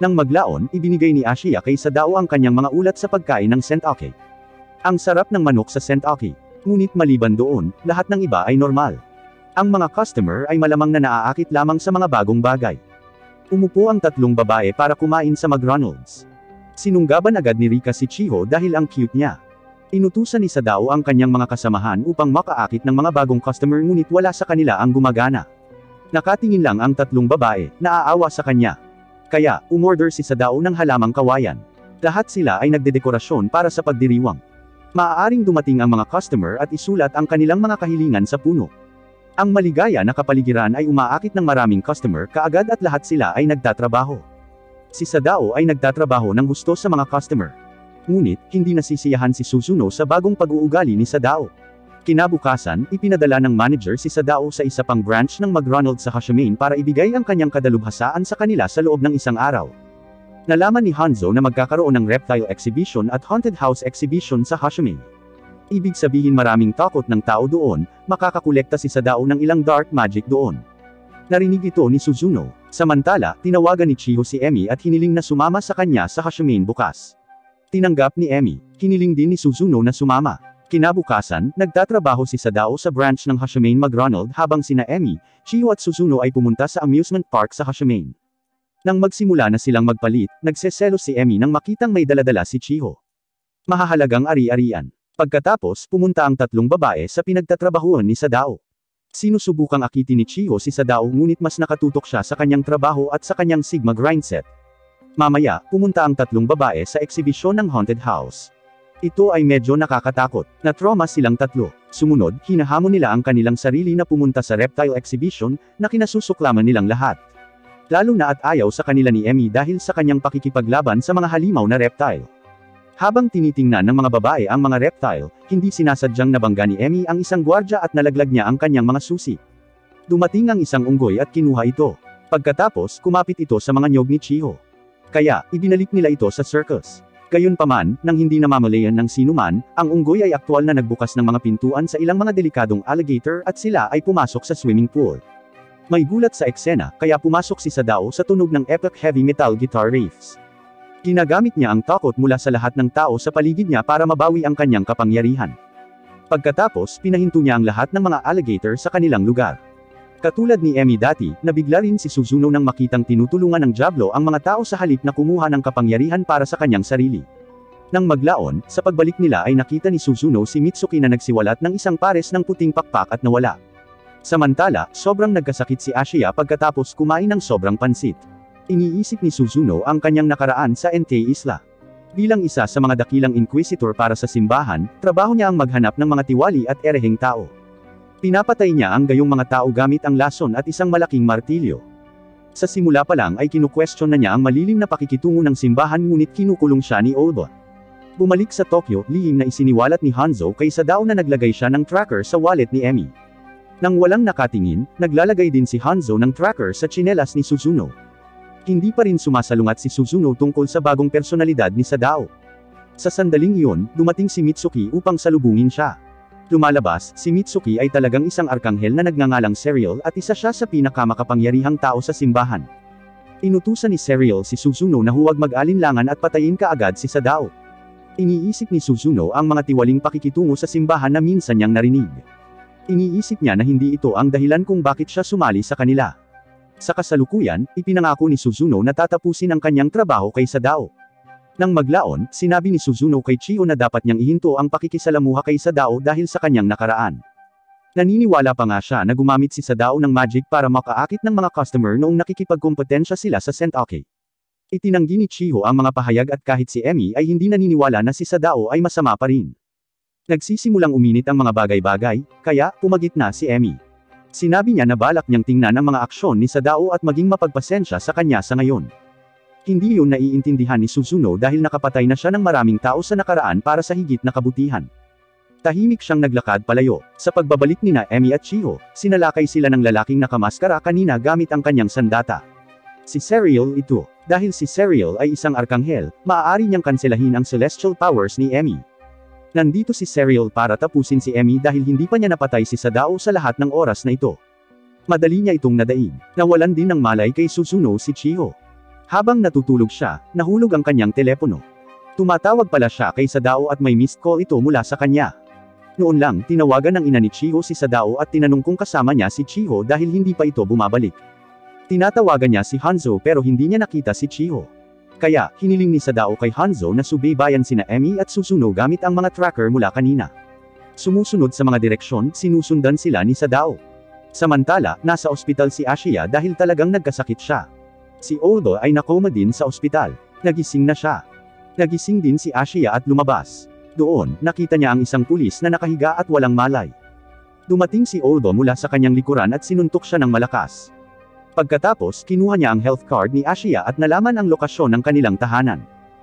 Nang maglaon, ibinigay ni Ashiya kay Sadao ang kanyang mga ulat sa pagkain ng sentoke. Ang sarap ng manok sa sentoke. Ngunit maliban doon, lahat ng iba ay normal. Ang mga customer ay malamang na naaakit lamang sa mga bagong bagay. Umupo ang tatlong babae para kumain sa McDonald's. Sinunggaban agad ni Rika si Chiho dahil ang cute niya. Inutusan ni Sadao ang kanyang mga kasamahan upang makaakit ng mga bagong customer ngunit wala sa kanila ang gumagana. Nakatingin lang ang tatlong babae, naaawa sa kanya. Kaya, umorder si Sadao ng halamang kawayan. Lahat sila ay nagdedekorasyon para sa pagdiriwang. Maaaring dumating ang mga customer at isulat ang kanilang mga kahilingan sa puno. Ang maligaya na kapaligiran ay umaakit ng maraming customer kaagad at lahat sila ay nagtatrabaho. Si Sadao ay nagtatrabaho ng gusto sa mga customer. Ngunit, hindi nasisiyahan si Suzuno sa bagong pag-uugali ni Sadao. Kinabukasan, ipinadala ng manager si Sadao sa isa pang branch ng McDonald's sa Hashimane para ibigay ang kanyang kadalubhasaan sa kanila sa loob ng isang araw. Nalaman ni Hanzo na magkakaroon ng reptile exhibition at haunted house exhibition sa Hashimane. Ibig sabihin maraming takot ng tao doon, makakakolekta si Sadao ng ilang dark magic doon. Narinig ito ni Suzuno. Samantala, tinawagan ni Chiho si Emi at hiniling na sumama sa kanya sa Hashimane bukas. Tinanggap ni Emi. Hiniling din ni Suzuno na sumama. Kinabukasan, nagtatrabaho si Sadao sa branch ng Hashimane McDonald habang sina Emi, Chiho at Suzuno ay pumunta sa amusement park sa Hashimane. Nang magsimula na silang magpalit, nagseselos si Emi nang makitang may daladala si Chiho. Mahahalagang ari-arian. Pagkatapos, pumunta ang tatlong babae sa pinagtatrabahuan ni Sadao. Sinusubukang akitin ni Chiho si Sadao ngunit mas nakatutok siya sa kanyang trabaho at sa kanyang Sigma grindset. Mamaya, pumunta ang tatlong babae sa eksibisyon ng haunted house. Ito ay medyo nakakatakot. Na-trauma silang tatlo. Sumunod, hinahamon nila ang kanilang sarili na pumunta sa reptile exhibition, na kinasusuklaman nilang lahat. Lalo na at ayaw sa kanila ni Emi dahil sa kanyang pakikipaglaban sa mga halimaw na reptile. Habang tinitingnan ng mga babae ang mga reptile, hindi sinasadyang nabangga ni Emi ang isang gwardya at nalaglag niya ang kanyang mga susi. Dumating ang isang unggoy at kinuha ito. Pagkatapos, kumapit ito sa mga nyog ni Chiho. Kaya, ibinalik nila ito sa circus. Gayunpaman, nang hindi namamalayan ng sinuman, ang unggoy ay aktwal na nagbukas ng mga pintuan sa ilang mga delikadong alligator at sila ay pumasok sa swimming pool. May gulat sa eksena, kaya pumasok si Sadao sa tunog ng epic heavy metal guitar riffs. Ginagamit niya ang takot mula sa lahat ng tao sa paligid niya para mabawi ang kanyang kapangyarihan. Pagkatapos, pinahinto niya ang lahat ng mga alligator sa kanilang lugar. Katulad ni Emi dati, nabigla rin si Suzuno nang makitang tinutulungan ng Diablo ang mga tao sa halip na kumuha ng kapangyarihan para sa kanyang sarili. Nang maglaon, sa pagbalik nila ay nakita ni Suzuno si Mitsuki na nagsiwalat ng isang pares ng puting pakpak at nawala. Samantala, sobrang nagkasakit si Ashiya pagkatapos kumain ng sobrang pansit. Iniisip ni Suzuno ang kanyang nakaraan sa Entei Isla. Bilang isa sa mga dakilang inquisitor para sa simbahan, trabaho niya ang maghanap ng mga tiwali at ereheng tao. Pinapatay niya ang gayong mga tao gamit ang lason at isang malaking martilyo. Sa simula pa lang ay kinukwestiyon na niya ang malilim na pakikitungo ng simbahan ngunit kinukulong siya ni Oda. Bumalik sa Tokyo, lihim na isiniwalat ni Hanzo kay Sadao na naglagay siya ng tracker sa wallet ni Emi. Nang walang nakatingin, naglalagay din si Hanzo ng tracker sa tsinelas ni Suzuno. Hindi pa rin sumasalungat si Suzuno tungkol sa bagong personalidad ni Sadao. Sa sandaling iyon, dumating si Mitsuki upang salubungin siya. Lumalabas, si Mitsuki ay talagang isang arkanghel na nagngangalang Serial at isa siya sa pinakamakapangyarihang tao sa simbahan. Inutusan ni Serial si Suzuno na huwag mag-alinlangan at patayin kaagad si Sadao. Iniisip ni Suzuno ang mga tiwaling pakikitungo sa simbahan na minsan niyang narinig. Iniisip niya na hindi ito ang dahilan kung bakit siya sumali sa kanila. Sa kasalukuyan, ipinangako ni Suzuno na tatapusin ang kanyang trabaho kay Sadao. Nang maglaon, sinabi ni Suzuno kay Chiho na dapat niyang ihinto ang pakikisalamuha kay Sadao dahil sa kanyang nakaraan. Naniniwala pa nga siya na gumamit si Sadao ng magic para makaakit ng mga customer noong nakikipagkompetensya sila sa Sentoke. Itinanggi ni Chiho ang mga pahayag at kahit si Emi ay hindi naniniwala na si Sadao ay masama pa rin. Nagsisimulang uminit ang mga bagay-bagay, kaya pumagitna si Emi. Sinabi niya na balak niyang tingnan ang mga aksyon ni Sadao at maging mapagpasensya sa kanya sa ngayon. Hindi yun naiintindihan ni Suzuno dahil nakapatay na siya ng maraming tao sa nakaraan para sa higit na kabutihan. Tahimik siyang naglakad palayo. Sa pagbabalik nina Emi at Chiho, sinalakay sila ng lalaking nakamaskara kanina gamit ang kanyang sandata. Si Serial ito. Dahil si Serial ay isang arkanghel, maaari niyang kanselahin ang celestial powers ni Emi. Nandito si Serial para tapusin si Emi dahil hindi pa niya napatay si Sadao sa lahat ng oras na ito. Madali niya itong nadaig. Nawalan din ng malay kay Suzuno si Chiho. Habang natutulog siya, nahulog ang kanyang telepono. Tumatawag pala siya kay Sadao at may missed call ito mula sa kanya. Noon lang, tinawagan ng ina ni Chiho si Sadao at tinanong kung kasama niya si Chiho dahil hindi pa ito bumabalik. Tinatawagan niya si Hanzo pero hindi niya nakita si Chiho. Kaya, hiniling ni Sadao kay Hanzo na subaybayan sina Emi at Suzuno gamit ang mga tracker mula kanina. Sumusunod sa mga direksyon, sinusundan sila ni Sadao. Samantala, nasa ospital si Ashiya dahil talagang nagkasakit siya. Si Oldo ay nakoma din sa ospital. Nagising na siya. Nagising din si Ashiya at lumabas. Doon, nakita niya ang isang pulis na nakahiga at walang malay. Dumating si Oldo mula sa kanyang likuran at sinuntok siya ng malakas. Pagkatapos, kinuha niya ang health card ni Ashiya at nalaman ang lokasyon ng kanilang tahanan.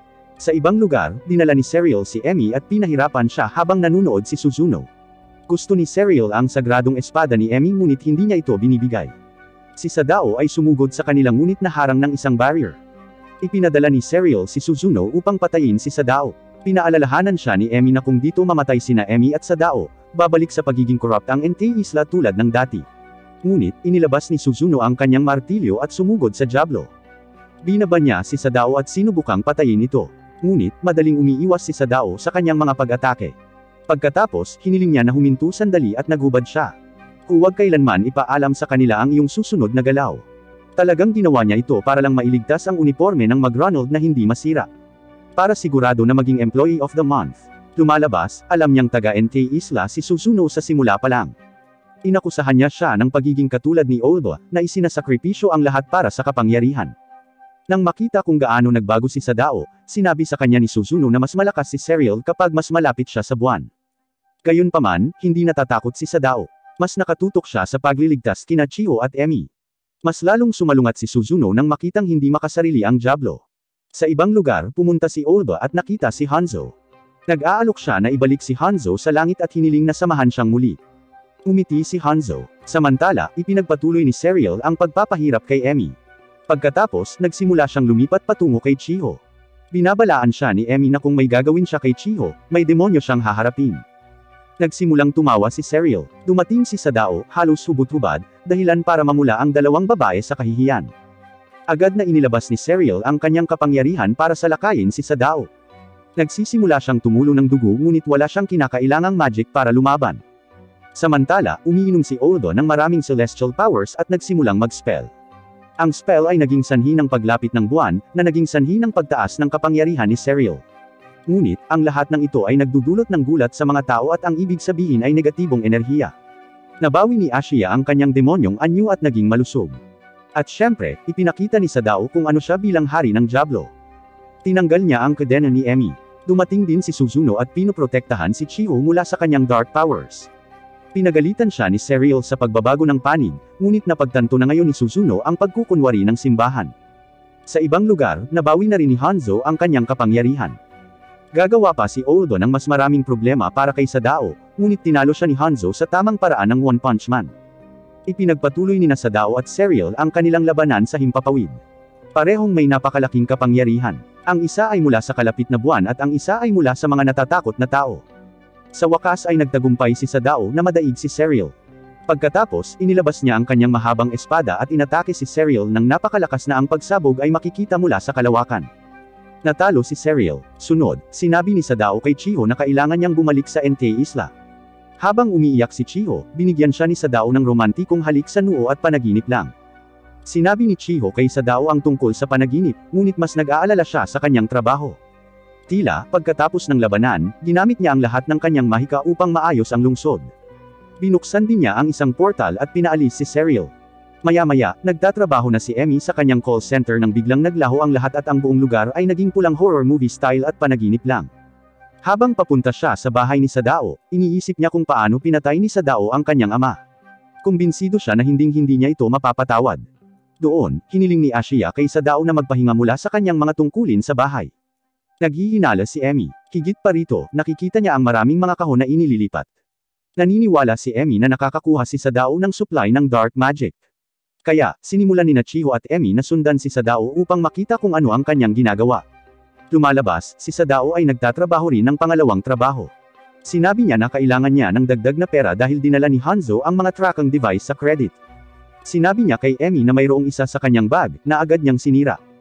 Sa ibang lugar, dinala ni Serial si Emi at pinahirapan siya habang nanunood si Suzuno. Gusto ni Serial ang sagradong espada ni Emi ngunit hindi niya ito binibigay. Si Sadao ay sumugod sa kanilang ngunit naharang ng isang barrier. Ipinadala ni Serial si Suzuno upang patayin si Sadao. Pinaalalahanan siya ni Emi na kung dito mamatay sina Emi at Sadao, babalik sa pagiging corrupt ang NT Isla tulad ng dati. Ngunit, inilabas ni Suzuno ang kanyang martilyo at sumugod sa Diablo. Binaban niya si Sadao at sinubukang patayin ito. Ngunit, madaling umiiwas si Sadao sa kanyang mga pag-atake. Pagkatapos, hiniling niya na huminto sandali at naghubad siya. Huwag kailanman ipaalam sa kanila ang iyong susunod na galaw. Talagang ginawa niya ito para lang mailigtas ang uniforme ng McRonald na hindi masira. Para sigurado na maging Employee of the Month. Lumalabas, alam niyang taga-NT Isla si Suzuno sa simula pa lang. Inakusahan niya siya ng pagiging katulad ni Oldo, na isinasakripisyo ang lahat para sa kapangyarihan. Nang makita kung gaano nagbago si Sadao, sinabi sa kanya ni Suzuno na mas malakas si Serial kapag mas malapit siya sa buwan. Gayunpaman, hindi natatakot si Sadao. Mas nakatutok siya sa pagliligtas kina Chiho at Emi. Mas lalong sumalungat si Suzuno nang makitang hindi makasarili ang Diablo. Sa ibang lugar, pumunta si Oldo at nakita si Hanzo. Nag-aalok siya na ibalik si Hanzo sa langit at hiniling na samahan siyang muli. Umiti si Hanzo. Samantala, ipinagpatuloy ni Serial ang pagpapahirap kay Emi. Pagkatapos, nagsimula siyang lumipat patungo kay Chiho. Binabalaan siya ni Emi na kung may gagawin siya kay Chiho, may demonyo siyang haharapin. Nagsimulang tumawa si Serial. Dumating si Sadao, halos hubot-hubad, dahilan para mamula ang dalawang babae sa kahihiyan. Agad na inilabas ni Serial ang kanyang kapangyarihan para salakayin si Sadao. Nagsisimula siyang tumulo ng dugo ngunit wala siyang kinakailangang magic para lumaban. Samantala, umiinom si Oldo ng maraming celestial powers at nagsimulang mag-spell. Ang spell ay naging sanhi ng paglapit ng buwan, na naging sanhi ng pagtaas ng kapangyarihan ni Serial. Ngunit, ang lahat ng ito ay nagdudulot ng gulat sa mga tao at ang ibig sabihin ay negatibong enerhiya. Nabawi ni Ashiya ang kanyang demonyong anyo at naging malusog. At syempre, ipinakita ni Sadao kung ano siya bilang hari ng Diablo. Tinanggal niya ang kadena ni Emi. Dumating din si Suzuno at pinoprotektahan si Chiho mula sa kanyang dark powers. Pinagalitan siya ni Serial sa pagbabago ng panig, ngunit napagtanto na ngayon ni Suzuno ang pagkukunwari ng simbahan. Sa ibang lugar, nabawi na rin ni Hanzo ang kanyang kapangyarihan. Gagawa pa si Oldo ng mas maraming problema para kay Sadao, ngunit tinalo siya ni Hanzo sa tamang paraan ng One Punch Man. Ipinagpatuloy ni Sadao at Serial ang kanilang labanan sa himpapawid. Parehong may napakalaking kapangyarihan. Ang isa ay mula sa kalapit na buwan at ang isa ay mula sa mga natatakot na tao. Sa wakas ay nagtagumpay si Sadao na madaig si Serial. Pagkatapos, inilabas niya ang kanyang mahabang espada at inatake si Serial ng napakalakas na ang pagsabog ay makikita mula sa kalawakan. Natalo si Serial. Sunod, sinabi ni Sadao kay Chiho na kailangan niyang bumalik sa NT Isla. Habang umiiyak si Chiho, binigyan siya ni Sadao ng romantikong halik sa noo at panaginip lang. Sinabi ni Chiho kay Sadao ang tungkol sa panaginip, ngunit mas nag-aalala siya sa kanyang trabaho. Tila, pagkatapos ng labanan, ginamit niya ang lahat ng kanyang mahika upang maayos ang lungsod. Binuksan din niya ang isang portal at pinaalis si Serial. Maya-maya, nagtatrabaho na si Emi sa kanyang call center nang biglang naglaho ang lahat at ang buong lugar ay naging pulang horror movie style at panaginip lang. Habang papunta siya sa bahay ni Sadao, iniisip niya kung paano pinatay ni Sadao ang kanyang ama. Kumbinsido siya na hinding-hindi niya ito mapapatawad. Doon, hiniling ni Ashiya kay Sadao na magpahinga mula sa kanyang mga tungkulin sa bahay. Naghihinala si Emi. Higit pa rito, nakikita niya ang maraming mga kahon na inililipat. Naniniwala si Emi na nakakakuha si Sadao ng supply ng dark magic. Kaya, sinimulan ni Chiho at Emi na sundan si Sadao upang makita kung ano ang kanyang ginagawa. Lumalabas, si Sadao ay nagtatrabaho rin ng pangalawang trabaho. Sinabi niya na kailangan niya ng dagdag na pera dahil dinala ni Hanzo ang mga tracking device sa credit. Sinabi niya kay Emi na mayroong isa sa kanyang bag, na agad niyang sinira.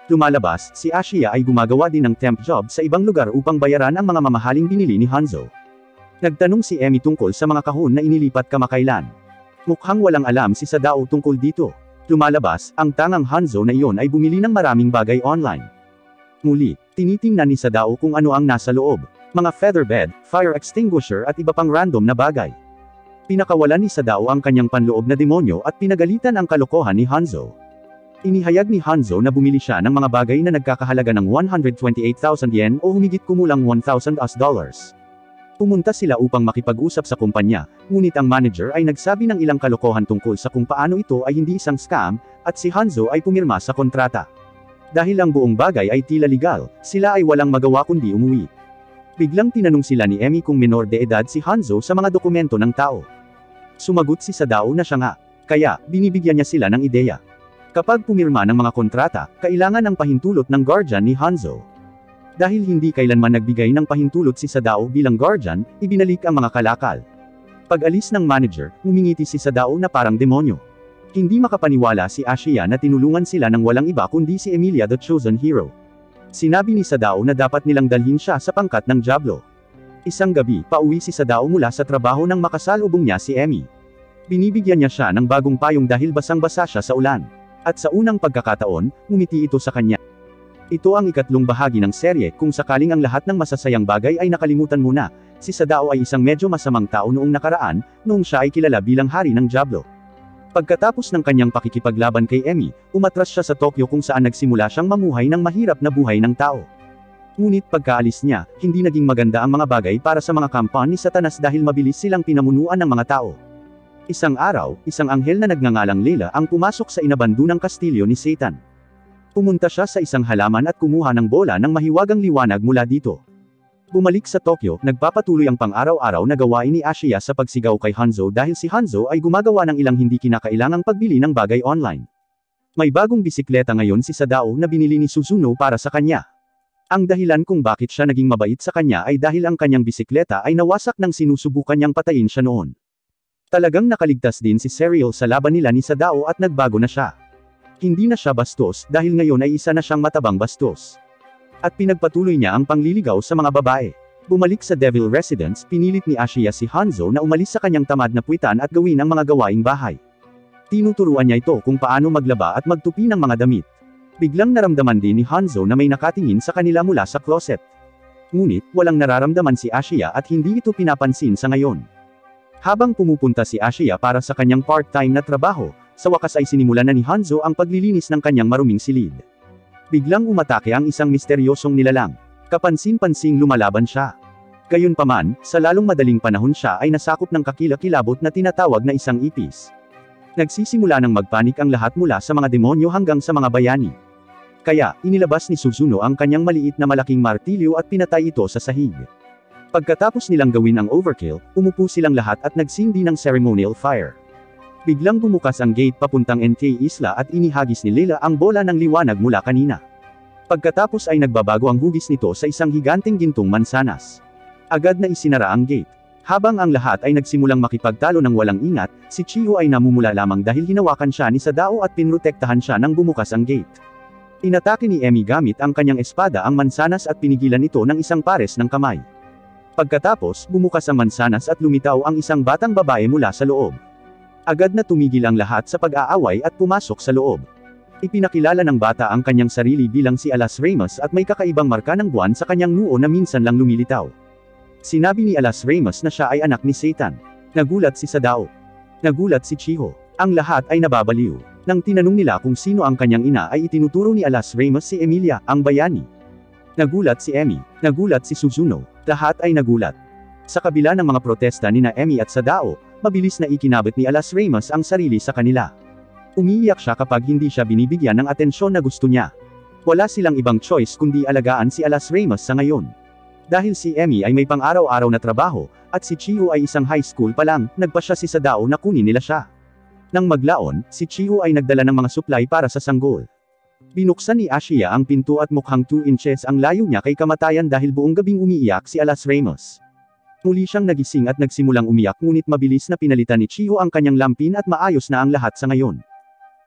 Lumalabas, si Ashia ay gumagawa din ng temp job sa ibang lugar upang bayaran ang mga mamahaling binili ni Hanzo. Nagtanong si Emmy tungkol sa mga kahon na inilipat kamakailan. Mukhang walang alam si Sadao tungkol dito. Lumalabas, ang tangang Hanzo na iyon ay bumili ng maraming bagay online. Muli, tinitingnan ni Sadao kung ano ang nasa loob. Mga feather bed, fire extinguisher at iba pang random na bagay. Pinakawalan ni Sadao ang kanyang panloob na demonyo at pinagalitan ang kalokohan ni Hanzo. Inihayag ni Hanzo na bumili siya ng mga bagay na nagkakahalaga ng 128,000 yen o humigit kumulang $1,000. Pumunta sila upang makipag-usap sa kumpanya, ngunit ang manager ay nagsabi ng ilang kalokohan tungkol sa kung paano ito ay hindi isang scam, at si Hanzo ay pumirma sa kontrata. Dahil ang buong bagay ay tila legal, sila ay walang magawa kundi umuwi. Biglang tinanong sila ni Emmy kung menor de edad si Hanzo sa mga dokumento ng tao. Sumagot si Sadao na siya nga. Kaya, binibigyan niya sila ng ideya. Kapag pumirma ng mga kontrata, kailangan ng pahintulot ng guardian ni Hanzo. Dahil hindi kailanman nagbigay ng pahintulot si Sadao bilang guardian, ibinalik ang mga kalakal. Pag-alis ng manager, umingiti si Sadao na parang demonyo. Hindi makapaniwala si Ashia na tinulungan sila ng walang iba kundi si Emilia the Chosen Hero. Sinabi ni Sadao na dapat nilang dalhin siya sa pangkat ng Diablo. Isang gabi, pauwi si Sadao mula sa trabaho nang makasalubong niya si Emmy. Binibigyan niya siya ng bagong payong dahil basang-basa siya sa ulan. At sa unang pagkakataon, ngumiti ito sa kanya. Ito ang ikatlong bahagi ng serye kung sakaling ang lahat ng masasayang bagay ay nakalimutan muna. Si Sadao ay isang medyo masamang tao noong nakaraan, noong siya ay kilala bilang hari ng Diablo. Pagkatapos ng kanyang pakikipaglaban kay Emmy, umatras siya sa Tokyo kung saan nagsimula siyang mamuhay ng mahirap na buhay ng tao. Ngunit pagkaalis niya, hindi naging maganda ang mga bagay para sa mga kampan ni Satanas dahil mabilis silang pinamunuan ng mga tao. Isang araw, isang anghel na nagngangalang Leila ang pumasok sa inabandunang kastilyo ni Satan. Pumunta siya sa isang halaman at kumuha ng bola ng mahiwagang liwanag mula dito. Bumalik sa Tokyo, nagpapatuloy ang pang-araw-araw na gawain ni Ashia sa pagsigaw kay Hanzo dahil si Hanzo ay gumagawa ng ilang hindi kinakailangang pagbili ng bagay online. May bagong bisikleta ngayon si Sadao na binili ni Suzuno para sa kanya. Ang dahilan kung bakit siya naging mabait sa kanya ay dahil ang kanyang bisikleta ay nawasak nang sinusubukan niyang patayin siya noon. Talagang nakaligtas din si Serial sa laban nila ni Sadao at nagbago na siya. Hindi na siya bastos dahil ngayon ay isa na siyang matabang bastos. At pinagpatuloy niya ang pangliligaw sa mga babae. Bumalik sa Devil Residence, pinilit ni Ashia si Hanzo na umalis sa kanyang tamad na puwitan at gawin ang mga gawaing bahay. Tinuturuan niya ito kung paano maglaba at magtupi ng mga damit. Biglang naramdaman din ni Hanzo na may nakatingin sa kanila mula sa closet. Ngunit, walang nararamdaman si Ashia at hindi ito pinapansin sa ngayon. Habang pumupunta si Ashia para sa kanyang part-time na trabaho, sa wakas ay sinimulan na ni Hanzo ang paglilinis ng kanyang maruming silid. Biglang umatake ang isang misteryosong nilalang. Kapansin-pansing lumalaban siya. Gayunpaman, sa lalong madaling panahon siya ay nasakop ng kakilakilabot na tinatawag na isang ipis. Nagsisimula ng magpanik ang lahat mula sa mga demonyo hanggang sa mga bayani. Kaya, inilabas ni Suzuno ang kanyang maliit na malaking martilyo at pinatay ito sa sahig. Pagkatapos nilang gawin ang overkill, umupo silang lahat at nagsindi ng ceremonial fire. Biglang bumukas ang gate papuntang NT Isla at inihagis ni Leila ang bola ng liwanag mula kanina. Pagkatapos ay nagbabago ang hugis nito sa isang higanteng gintong mansanas. Agad na isinara ang gate. Habang ang lahat ay nagsimulang makipagtalo ng walang ingat, si Chiho ay namumula lamang dahil hinawakan siya ni Sadao at pinrotektahan siya nang bumukas ang gate. Inatake ni Emmy gamit ang kanyang espada ang mansanas at pinigilan ito ng isang pares ng kamay. Pagkatapos, bumukas ang mansanas at lumitaw ang isang batang babae mula sa loob. Agad na tumigil ang lahat sa pag-aaway at pumasok sa loob. Ipinakilala ng bata ang kanyang sarili bilang si Alas Ramos at may kakaibang marka ng buwan sa kanyang noo na minsan lang lumilitaw. Sinabi ni Alas Ramos na siya ay anak ni Satan. Nagulat si Sadao. Nagulat si Chiho. Ang lahat ay nababaliw. Nang tinanong nila kung sino ang kanyang ina ay itinuturo ni Alas Ramos si Emilia, ang bayani. Nagulat si Emmy. Nagulat si Suzuno. Lahat ay nagulat. Sa kabila ng mga protesta ni na Emmy at Sadao, mabilis na ikinabit ni Alas Ramos ang sarili sa kanila. Umiiyak siya kapag hindi siya binibigyan ng atensyon na gusto niya. Wala silang ibang choice kundi alagaan si Alas Ramos sa ngayon. Dahil si Emmy ay may pang-araw-araw na trabaho, at si Chiho ay isang high school pa lang, nagpa siya si Sadao na kunin nila siya. Nang maglaon, si Chiho ay nagdala ng mga supply para sa sanggol. Binuksan ni Ashia ang pinto at mukhang 2 inches ang layo niya kay kamatayan dahil buong gabing umiiyak si Alas Ramos. Muli siyang nagising at nagsimulang umiyak ngunit mabilis na pinalitan ni Chiho ang kanyang lampin at maayos na ang lahat sa ngayon.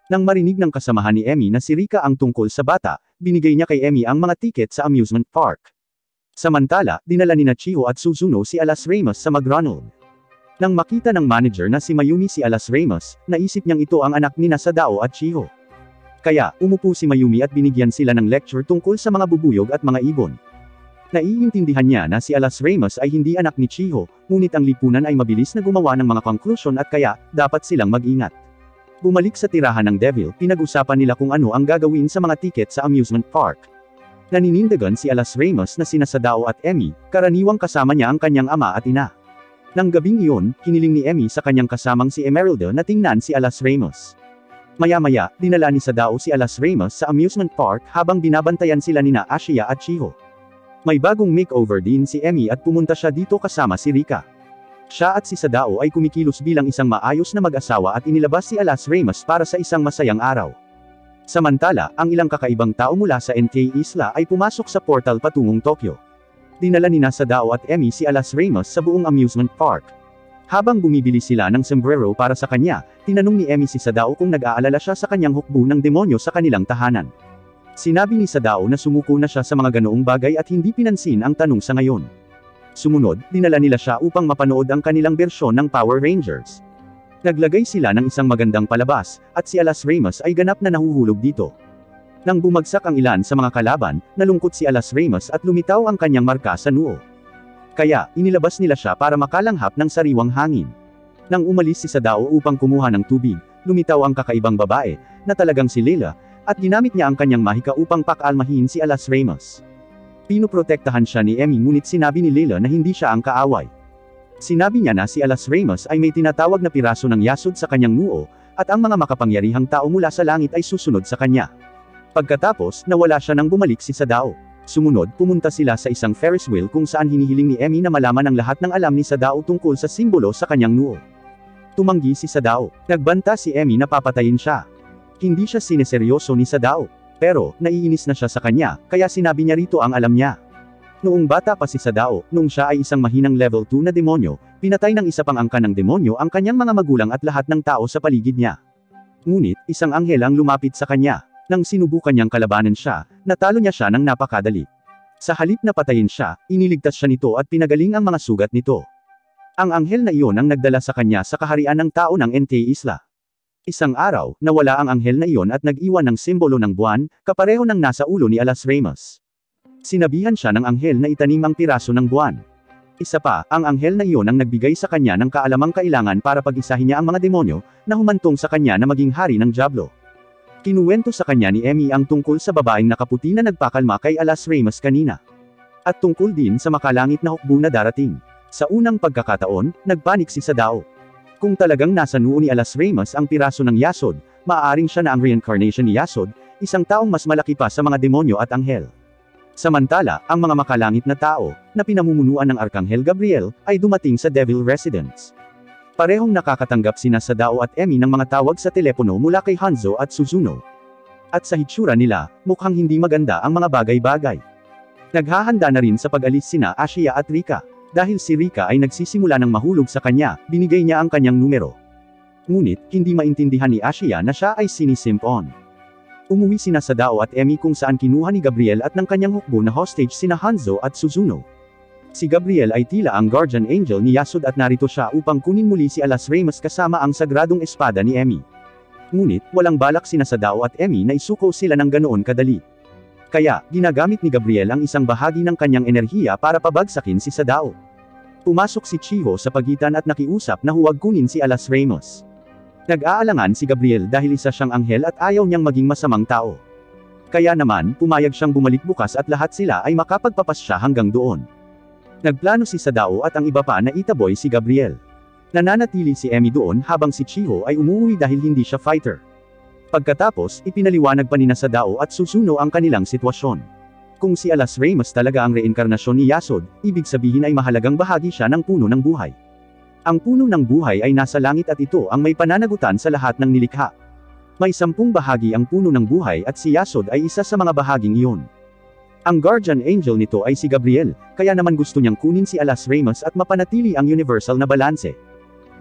Nang marinig ng kasamahan ni Emmy na si Rika ang tungkol sa bata, binigay niya kay Emmy ang mga tiket sa amusement park. Samantala, dinala ni Chiho at Suzuno si Alas Ramos sa McDonald. Nang makita ng manager na si Mayumi si Alas Ramos, naisip niyang ito ang anak ni Sadao at Chiho. Kaya, umupo si Mayumi at binigyan sila ng lecture tungkol sa mga bubuyog at mga ibon. Naiintindihan niya na si Alas Ramos ay hindi anak ni Chiho, ngunit ang lipunan ay mabilis na gumawa ng mga konklusyon at kaya, dapat silang mag-ingat. Bumalik sa tirahan ng Devil, pinag-usapan nila kung ano ang gagawin sa mga tiket sa amusement park. Naninindigan si Alas Ramos na sina Sadao at Emmy, karaniwang kasama niya ang kanyang ama at ina. Nang gabing iyon, hiniling ni Emmy sa kanyang kasamang si Emeralda na tingnan si Alas Ramos. Maya-maya, dinala ni Sadao si Alas Ramos sa amusement park habang binabantayan sila nina Ashia at Chiho. May bagong makeover din si Emmy at pumunta siya dito kasama si Rika. Siya at si Sadao ay kumikilos bilang isang maayos na mag-asawa at inilabas si Alas Ramos para sa isang masayang araw. Samantala, ang ilang kakaibang tao mula sa NT Isla ay pumasok sa portal patungong Tokyo. Dinala ni Sadao at Emmy si Alas Ramos sa buong amusement park. Habang bumibili sila ng sombrero para sa kanya, tinanong ni Emmy si Sadao kung nag-aalala siya sa kanyang hukbo ng demonyo sa kanilang tahanan. Sinabi ni Sadao na sumuko na siya sa mga ganoong bagay at hindi pinansin ang tanong sa ngayon. Sumunod, dinala nila siya upang mapanood ang kanilang bersyon ng Power Rangers. Naglagay sila ng isang magandang palabas, at si Alas Ramos ay ganap na nahuhulog dito. Nang bumagsak ang ilan sa mga kalaban, nalungkot si Alas Ramos at lumitaw ang kanyang marka sa noo. Kaya, inilabas nila siya para makalanghap ng sariwang hangin. Nang umalis si Sadao upang kumuha ng tubig, lumitaw ang kakaibang babae, na talagang si Leila, at ginamit niya ang kanyang mahika upang pakalmahin si Alas Ramos. Pinoprotektahan siya ni Emmy ngunit sinabi ni Leila na hindi siya ang kaaway. Sinabi niya na si Alas Ramos ay may tinatawag na piraso ng yasod sa kanyang noo, at ang mga makapangyarihang tao mula sa langit ay susunod sa kanya. Pagkatapos, nawala siya nang bumalik si Sadao. Sumunod, pumunta sila sa isang Ferris wheel kung saan hinihiling ni Emmy na malaman ang lahat ng alam ni Sadao tungkol sa simbolo sa kanyang noo. Tumanggi si Sadao. Nagbanta si Emmy na papatayin siya. Hindi siya sineseryoso ni Sadao. Pero, naiinis na siya sa kanya, kaya sinabi niya rito ang alam niya. Noong bata pa si Sadao, nung siya ay isang mahinang level 2 na demonyo, pinatay ng isa pang angkan ng demonyo ang kanyang mga magulang at lahat ng tao sa paligid niya. Ngunit, isang anghel ang lumapit sa kanya. Nang sinubukan niyang kalabanan siya, natalo niya siya ng napakadali. Sa halip na patayin siya, iniligtas siya nito at pinagaling ang mga sugat nito. Ang anghel na iyon ang nagdala sa kanya sa kaharian ng tao ng NT Isla. Isang araw, nawala ang anghel na iyon at nag-iwan ng simbolo ng buwan, kapareho ng nasa ulo ni Alas Ramos. Sinabihan siya ng anghel na itanim ang piraso ng buwan. Isa pa, ang anghel na iyon ang nagbigay sa kanya ng kaalamang kailangan para pag-isahin niya ang mga demonyo, na humantong sa kanya na maging hari ng Diablo. Kinuwento sa kanya ni Emmy ang tungkol sa babaeng nakaputi na nagpakalma kay Alas Ramos kanina. At tungkol din sa makalangit na hukbo na darating. Sa unang pagkakataon, nagpanik si Sadao. Kung talagang nasa noo ni Alas Ramos ang piraso ng Yasod, maaaring siya na ang reincarnation ni Yasod, isang taong mas malaki pa sa mga demonyo at anghel. Samantala, ang mga makalangit na tao, na pinamumunuan ng Arkanghel Gabriel, ay dumating sa Devil Residence. Parehong nakakatanggap sina Sadao at Emmy ng mga tawag sa telepono mula kay Hanzo at Suzuno. At sa hitsura nila, mukhang hindi maganda ang mga bagay-bagay. Naghahanda na rin sa pag-alis sina Ashia at Rika. Dahil si Rika ay nagsisimula ng mahulog sa kanya, binigay niya ang kanyang numero. Ngunit, hindi maintindihan ni Ashia na siya ay sinisimp on. Umuwi sina Sadao at Emmy kung saan kinuha ni Gabriel at ng kanyang hukbo na hostage sina Hanzo at Suzuno. Si Gabriel ay tila ang guardian angel ni Yasod at narito siya upang kunin muli si Alas Ramos kasama ang sagradong espada ni Emmy. Ngunit, walang balak sina Sadao at Emmy na isuko sila ng ganoon kadali. Kaya, ginagamit ni Gabriel ang isang bahagi ng kanyang enerhiya para pabagsakin si Sadao. Pumasok si Chiho sa pagitan at nakiusap na huwag kunin si Alas Ramos. Nag-aalangan si Gabriel dahil isa siyang anghel at ayaw niyang maging masamang tao. Kaya naman, pumayag siyang bumalik bukas at lahat sila ay makapagpapasya hanggang doon. Nagplano si Sadao at ang iba pa na itaboy si Gabriel. Nananatili si Emmy doon habang si Chiho ay umuwi dahil hindi siya fighter. Pagkatapos, ipinaliwanag pa ni Sadao at Suzuno ang kanilang sitwasyon. Kung si Alas Ramos talaga ang reinkarnasyon ni Yasod, ibig sabihin ay mahalagang bahagi siya ng puno ng buhay. Ang puno ng buhay ay nasa langit at ito ang may pananagutan sa lahat ng nilikha. May 10 bahagi ang puno ng buhay at si Yasod ay isa sa mga bahaging iyon. Ang guardian angel nito ay si Gabriel, kaya naman gusto niyang kunin si Alas Ramos at mapanatili ang universal na balanse.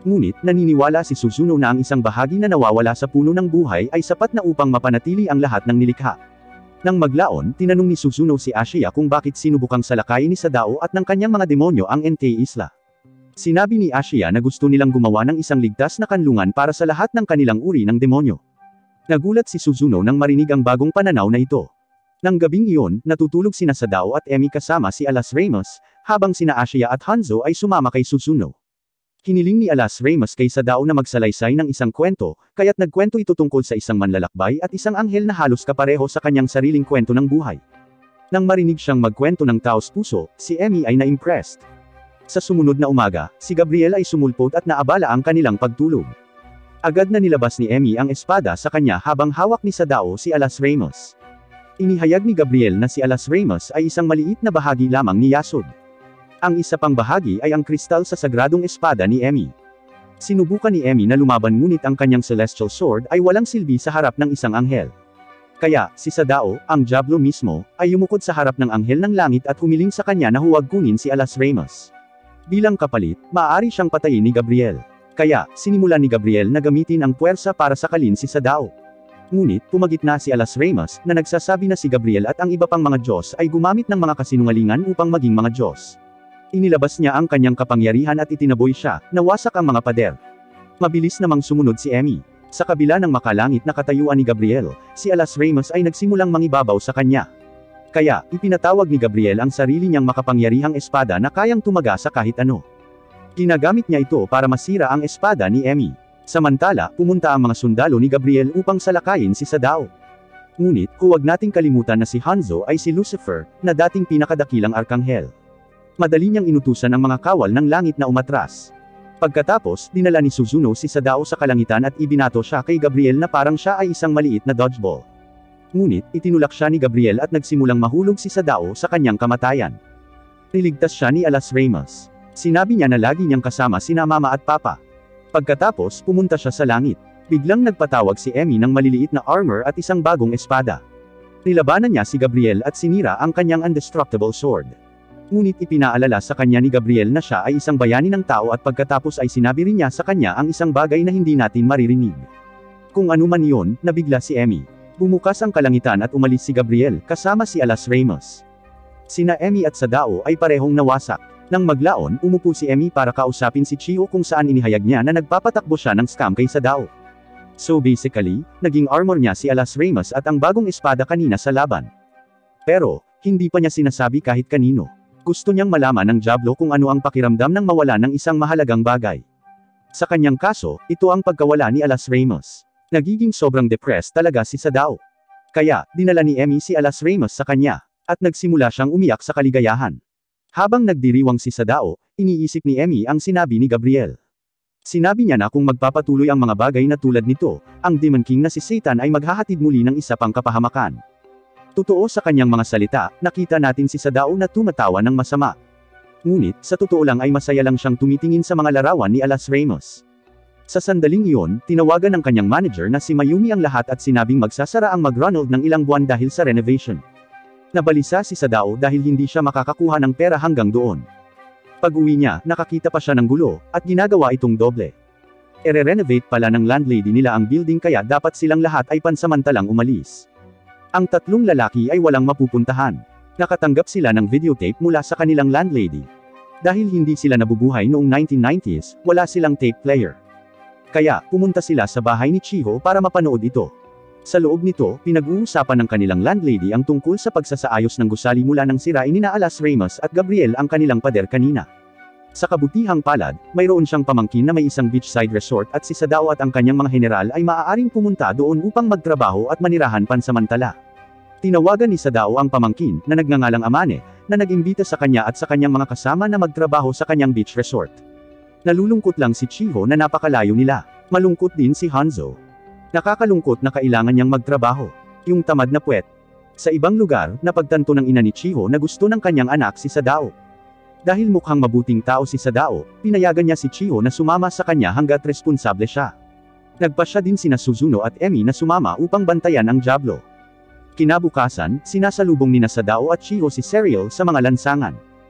Ngunit, naniniwala si Suzuno na ang isang bahagi na nawawala sa puno ng buhay ay sapat na upang mapanatili ang lahat ng nilikha. Nang maglaon, tinanong ni Suzuno si Ashiya kung bakit sinubukang salakayin ni Sadao at ng kanyang mga demonyo ang NT Isla. Sinabi ni Ashiya na gusto nilang gumawa ng isang ligtas na kanlungan para sa lahat ng kanilang uri ng demonyo. Nagulat si Suzuno nang marinig ang bagong pananaw na ito. Nang gabing iyon, natutulog sina Sadao at Emi kasama si Alas Ramos, habang sina Ashiya at Hanzo ay sumama kay Suzuno. Hiniling ni Alas Ramos kay Sadao na magsalaysay ng isang kwento, kaya't nagkwento ito tungkol sa isang manlalakbay at isang anghel na halos kapareho sa kanyang sariling kwento ng buhay. Nang marinig siyang magkwento ng taos puso, si Emi ay na-impressed. Sa sumunod na umaga, si Gabriel ay sumulpot at naabala ang kanilang pagtulog. Agad na nilabas ni Emi ang espada sa kanya habang hawak ni Sadao si Alas Ramos. Inihayag ni Gabriel na si Alas Ramos ay isang maliit na bahagi lamang ni Yasod. Ang isa pang bahagi ay ang kristal sa sagradong espada ni Emi. Sinubukan ni Emi na lumaban ngunit ang kanyang celestial sword ay walang silbi sa harap ng isang anghel. Kaya, si Sadao, ang Diablo mismo, ay yumukod sa harap ng anghel ng langit at humiling sa kanya na huwag kunin si Alas Ramos. Bilang kapalit, maaari siyang patayin ni Gabriel. Kaya, sinimulan ni Gabriel na gamitin ang puwersa para sakalin si Sadao. Ngunit, pumagitna si Alas Ramos, na nagsasabi na si Gabriel at ang iba pang mga Diyos ay gumamit ng mga kasinungalingan upang maging mga Diyos. Inilabas niya ang kanyang kapangyarihan at itinaboy siya, nawasak ang mga pader. Mabilis namang sumunod si Emi. Sa kabila ng makalangit na katayuan ni Gabriel, si Alas Ramos ay nagsimulang mangibabaw sa kanya. Kaya, ipinatawag ni Gabriel ang sarili niyang makapangyarihang espada na kayang tumaga sa kahit ano. Ginagamit niya ito para masira ang espada ni Emi. Samantala, pumunta ang mga sundalo ni Gabriel upang salakayin si Sadao. Ngunit, huwag nating kalimutan na si Hanzo ay si Lucifer, na dating pinakadakilang arkanghel. Madali niyang inutusan ang mga kawal ng langit na umatras. Pagkatapos, dinala ni Suzuno si Sadao sa kalangitan at ibinato siya kay Gabriel na parang siya ay isang maliit na dodgeball. Ngunit, itinulak siya ni Gabriel at nagsimulang mahulog si Sadao sa kanyang kamatayan. Niligtas siya ni Alas Ramos. Sinabi niya na lagi niyang kasama sina Mama at Papa. Pagkatapos, pumunta siya sa langit. Biglang nagpatawag si Emi ng maliliit na armor at isang bagong espada. Nilabanan niya si Gabriel at sinira ang kanyang indestructible sword. Ngunit ipinaalala sa kanya ni Gabriel na siya ay isang bayani ng tao at pagkatapos ay sinabi rin niya sa kanya ang isang bagay na hindi natin maririnig. Kung ano man iyon, nabigla si Emi. Bumukas ang kalangitan at umalis si Gabriel, kasama si Alas Ramos. Sina Emi at Sadao ay parehong nawasak. Nang maglaon, umupo si Emi para kausapin si Chiho kung saan inihayag niya na nagpapatakbo siya ng scam kay Sadao. So basically, naging armor niya si Alas Ramos at ang bagong espada kanina sa laban. Pero, hindi pa niya sinasabi kahit kanino. Gusto niyang malaman ng Diablo kung ano ang pakiramdam ng mawala ng isang mahalagang bagay. Sa kanyang kaso, ito ang pagkawala ni Alas Ramos. Nagiging sobrang depressed talaga si Sadao. Kaya, dinala ni Emi si Alas Ramos sa kanya, at nagsimula siyang umiyak sa kaligayahan. Habang nagdiriwang si Sadao, iniisip ni Emi ang sinabi ni Gabriel. Sinabi niya na kung magpapatuloy ang mga bagay na tulad nito, ang Demon King na si Satan ay maghahatid muli ng isa pang kapahamakan. Totoo sa kanyang mga salita, nakita natin si Sadao na tumatawa ng masama. Ngunit, sa totoo lang ay masaya lang siyang tumitingin sa mga larawan ni Alas Ramos. Sa sandaling iyon, tinawagan ng kanyang manager na si Mayumi ang lahat at sinabing magsasara ang McDonald ng ilang buwan dahil sa renovation. Nabalisa si Sadao dahil hindi siya makakakuha ng pera hanggang doon. Pag-uwi niya, nakakita pa siya ng gulo, at ginagawa itong doble. Ere-renovate pala ng landlady nila ang building kaya dapat silang lahat ay pansamantalang umalis. Ang tatlong lalaki ay walang mapupuntahan. Nakatanggap sila ng videotape mula sa kanilang landlady. Dahil hindi sila nabubuhay noong 1990s, wala silang tape player. Kaya, pumunta sila sa bahay ni Chiho para mapanood ito. Sa loob nito, pinag-uusapan ng kanilang landlady ang tungkol sa pagsasaayos ng gusali mula ng sirain ni Alas Ramos at Gabriel ang kanilang pader kanina. Sa kabutihang palad, mayroon siyang pamangkin na may isang beachside resort at si Sadao at ang kanyang mga general ay maaaring pumunta doon upang magtrabaho at manirahan pansamantala. Tinawagan ni Sadao ang pamangkin, na nagngangalang Amane, na nag-imbita sa kanya at sa kanyang mga kasama na magtrabaho sa kanyang beach resort. Nalulungkot lang si Chiho na napakalayo nila. Malungkot din si Hanzo. Nakakalungkot na kailangan niyang magtrabaho. Yung tamad na puwet. Sa ibang lugar, napagtanto ng ina ni Chiho na gusto ng kanyang anak si Sadao. Dahil mukhang mabuting tao si Sadao, pinayagan niya si Chiho na sumama sa kanya hanggat responsable siya. Nagpasya din sina Suzuno at Emi na sumama upang bantayan ang Diablo. Kinabukasan, sinasalubong ni Sadao at Chiho si Serial sa mga lansangan.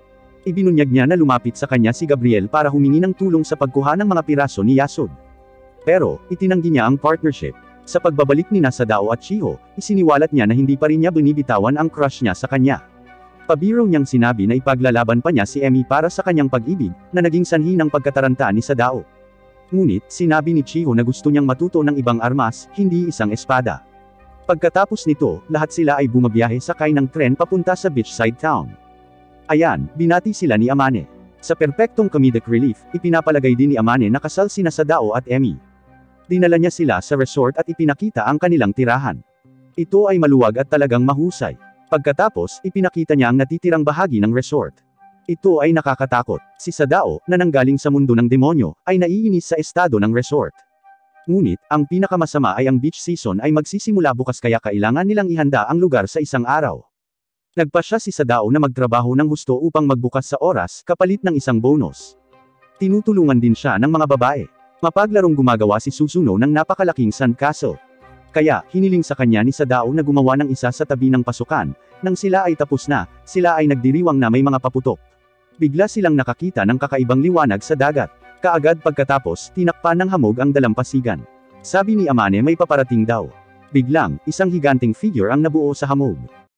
Ibinunyag niya na lumapit sa kanya si Gabriel para humingi ng tulong sa pagkuha ng mga piraso ni Yasud. Pero, itinanggi niya ang partnership. Sa pagbabalik ni Sadao at Chiho, isiniwalat niya na hindi pa rin niya binibitawan ang crush niya sa kanya. Pabiro niyang sinabi na ipaglalaban pa niya si Emi para sa kanyang pag-ibig, na naging sanhi ng pagkataranta ni Sadao. Ngunit, sinabi ni Chiho na gusto niyang matuto ng ibang armas, hindi isang espada. Pagkatapos nito, lahat sila ay bumabiyahe sakay ng tren papunta sa beachside town. Ayan, binati sila ni Amane. Sa perpektong comedic relief, ipinapalagay din ni Amane na kasal sina Sadao at Emi. Dinala niya sila sa resort at ipinakita ang kanilang tirahan. Ito ay maluwag at talagang mahusay. Pagkatapos, ipinakita niya ang natitirang bahagi ng resort. Ito ay nakakatakot. Si Sadao, na nanggaling sa mundo ng demonyo, ay naiinis sa estado ng resort. Ngunit, ang pinakamasama ay ang beach season ay magsisimula bukas kaya kailangan nilang ihanda ang lugar sa isang araw. Nagpasya si Sadao na magtrabaho ng husto upang magbukas sa oras, kapalit ng isang bonus. Tinutulungan din siya ng mga babae. Mapaglarong gumagawa si Susuno ng napakalaking sandcastle. Kaya, hiniling sa kanya ni Sadao na gumawa ng isa sa tabi ng pasukan. Nang sila ay tapos na, sila ay nagdiriwang na may mga paputok. Bigla silang nakakita ng kakaibang liwanag sa dagat. Kaagad pagkatapos, tinakpan ng hamog ang dalampasigan. Sabi ni Amane may paparating daw. Biglang, isang higanting figure ang nabuo sa hamog.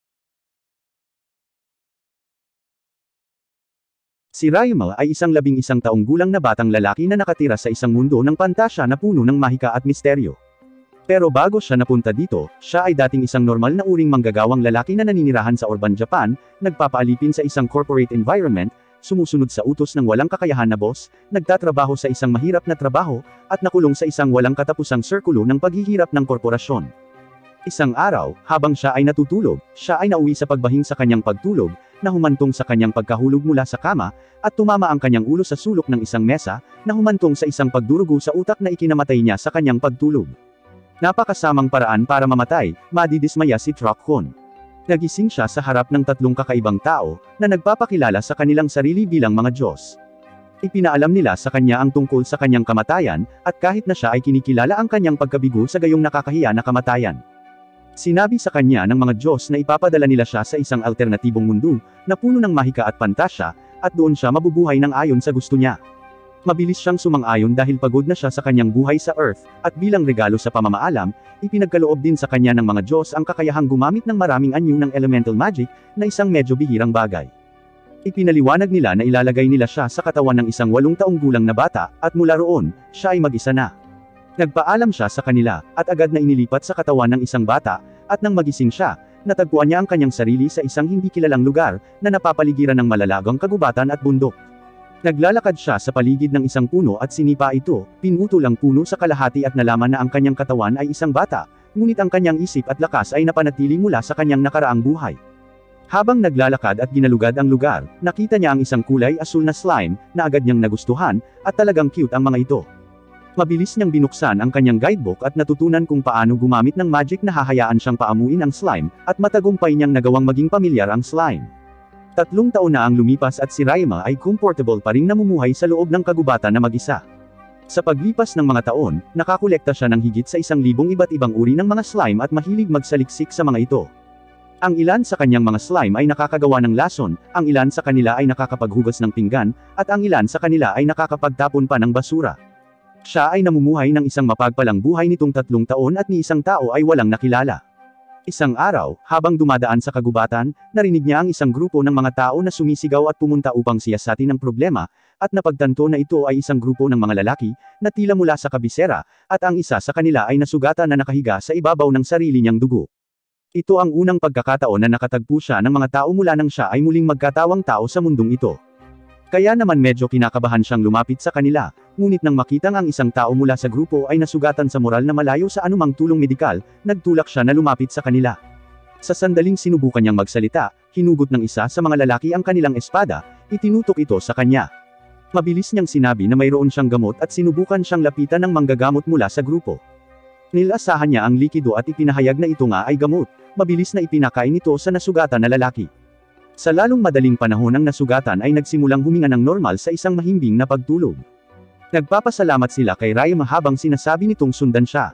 Si Raima ay isang 11 taong gulang na batang lalaki na nakatira sa isang mundo ng pantasya na puno ng mahika at misteryo. Pero bago siya napunta dito, siya ay dating isang normal na uring manggagawang lalaki na naninirahan sa urban Japan, nagpapaalipin sa isang corporate environment, sumusunod sa utos ng walang kakayahan na boss, nagtatrabaho sa isang mahirap na trabaho, at nakulong sa isang walang katapusang sirkulo ng paghihirap ng korporasyon. Isang araw, habang siya ay natutulog, siya ay nauwi sa pagbahing sa kanyang pagtulog, na humantong sa kanyang pagkahulog mula sa kama, at tumama ang kanyang ulo sa sulok ng isang mesa, na humantong sa isang pagdurugo sa utak na ikinamatay niya sa kanyang pagtulog. Napakasamang paraan para mamatay, madidismaya si Truck-kun. Nagising siya sa harap ng tatlong kakaibang tao, na nagpapakilala sa kanilang sarili bilang mga Diyos. Ipinaalam nila sa kanya ang tungkol sa kanyang kamatayan, at kahit na siya ay kinikilala ang kanyang pagkabigo sa gayong nakakahiya na kamatayan. Sinabi sa kanya ng mga Diyos na ipapadala nila siya sa isang alternatibong mundo, na puno ng mahika at pantasya, at doon siya mabubuhay ng ayon sa gusto niya. Mabilis siyang sumang-ayon dahil pagod na siya sa kanyang buhay sa Earth, at bilang regalo sa pamamaalam, ipinagkaloob din sa kanya ng mga Diyos ang kakayahang gumamit ng maraming anyo ng elemental magic, na isang medyo bihirang bagay. Ipinaliwanag nila na ilalagay nila siya sa katawan ng isang 8 taong gulang na bata, at mula roon, siya ay mag-isa na. Nagpaalam siya sa kanila, at agad na inilipat sa katawan ng isang bata, at nang magising siya, natagpuan niya ang kanyang sarili sa isang hindi kilalang lugar, na napapaligiran ng malalagang kagubatan at bundok. Naglalakad siya sa paligid ng isang puno at sinipa ito, pinutol ang puno sa kalahati at nalaman na ang kanyang katawan ay isang bata, ngunit ang kanyang isip at lakas ay napanatili mula sa kanyang nakaraang buhay. Habang naglalakad at ginalugad ang lugar, nakita niya ang isang kulay asul na slime, na agad niyang nagustuhan, at talagang cute ang mga ito. Mabilis niyang binuksan ang kanyang guidebook at natutunan kung paano gumamit ng magic na hahayaan siyang paamuin ang slime, at matagumpay niyang nagawang maging pamilyar ang slime. 3 taon na ang lumipas at si Raima ay comfortable pa ring namumuhay sa loob ng kagubatan na mag-isa. Sa paglipas ng mga taon, nakakolekta siya ng higit sa 1,000 iba't ibang uri ng mga slime at mahilig magsaliksik sa mga ito. Ang ilan sa kanyang mga slime ay nakakagawa ng lason, ang ilan sa kanila ay nakakapaghugas ng pinggan, at ang ilan sa kanila ay nakakapagtapon pa ng basura. Siya ay namumuhay ng isang mapagpalang buhay nitong 3 taon at ni isang tao ay walang nakilala. Isang araw, habang dumadaan sa kagubatan, narinig niya ang isang grupo ng mga tao na sumisigaw at pumunta upang siyasatin ang problema, at napagtanto na ito ay isang grupo ng mga lalaki, na tila mula sa kabisera, at ang isa sa kanila ay nasugatan na nakahiga sa ibabaw ng sarili niyang dugo. Ito ang unang pagkakataon na nakatagpo siya ng mga tao mula nang siya ay muling magkatawang tao sa mundong ito. Kaya naman medyo kinakabahan siyang lumapit sa kanila, ngunit nang makitang ang isang tao mula sa grupo ay nasugatan sa moral na malayo sa anumang tulong medikal, nagtulak siya na lumapit sa kanila. Sa sandaling sinubukan niyang magsalita, hinugot ng isa sa mga lalaki ang kanilang espada, itinutok ito sa kanya. Mabilis niyang sinabi na mayroon siyang gamot at sinubukan siyang lapitan ng manggagamot mula sa grupo. Nilasahan niya ang likido at ipinahayag na ito nga ay gamot, mabilis na ipinakain ito sa nasugatan na lalaki. Sa lalong madaling panahon ang nasugatan ay nagsimulang huminga ng normal sa isang mahimbing na pagtulog. Nagpapasalamat sila kay Raima habang sinasabi nitong sundan siya.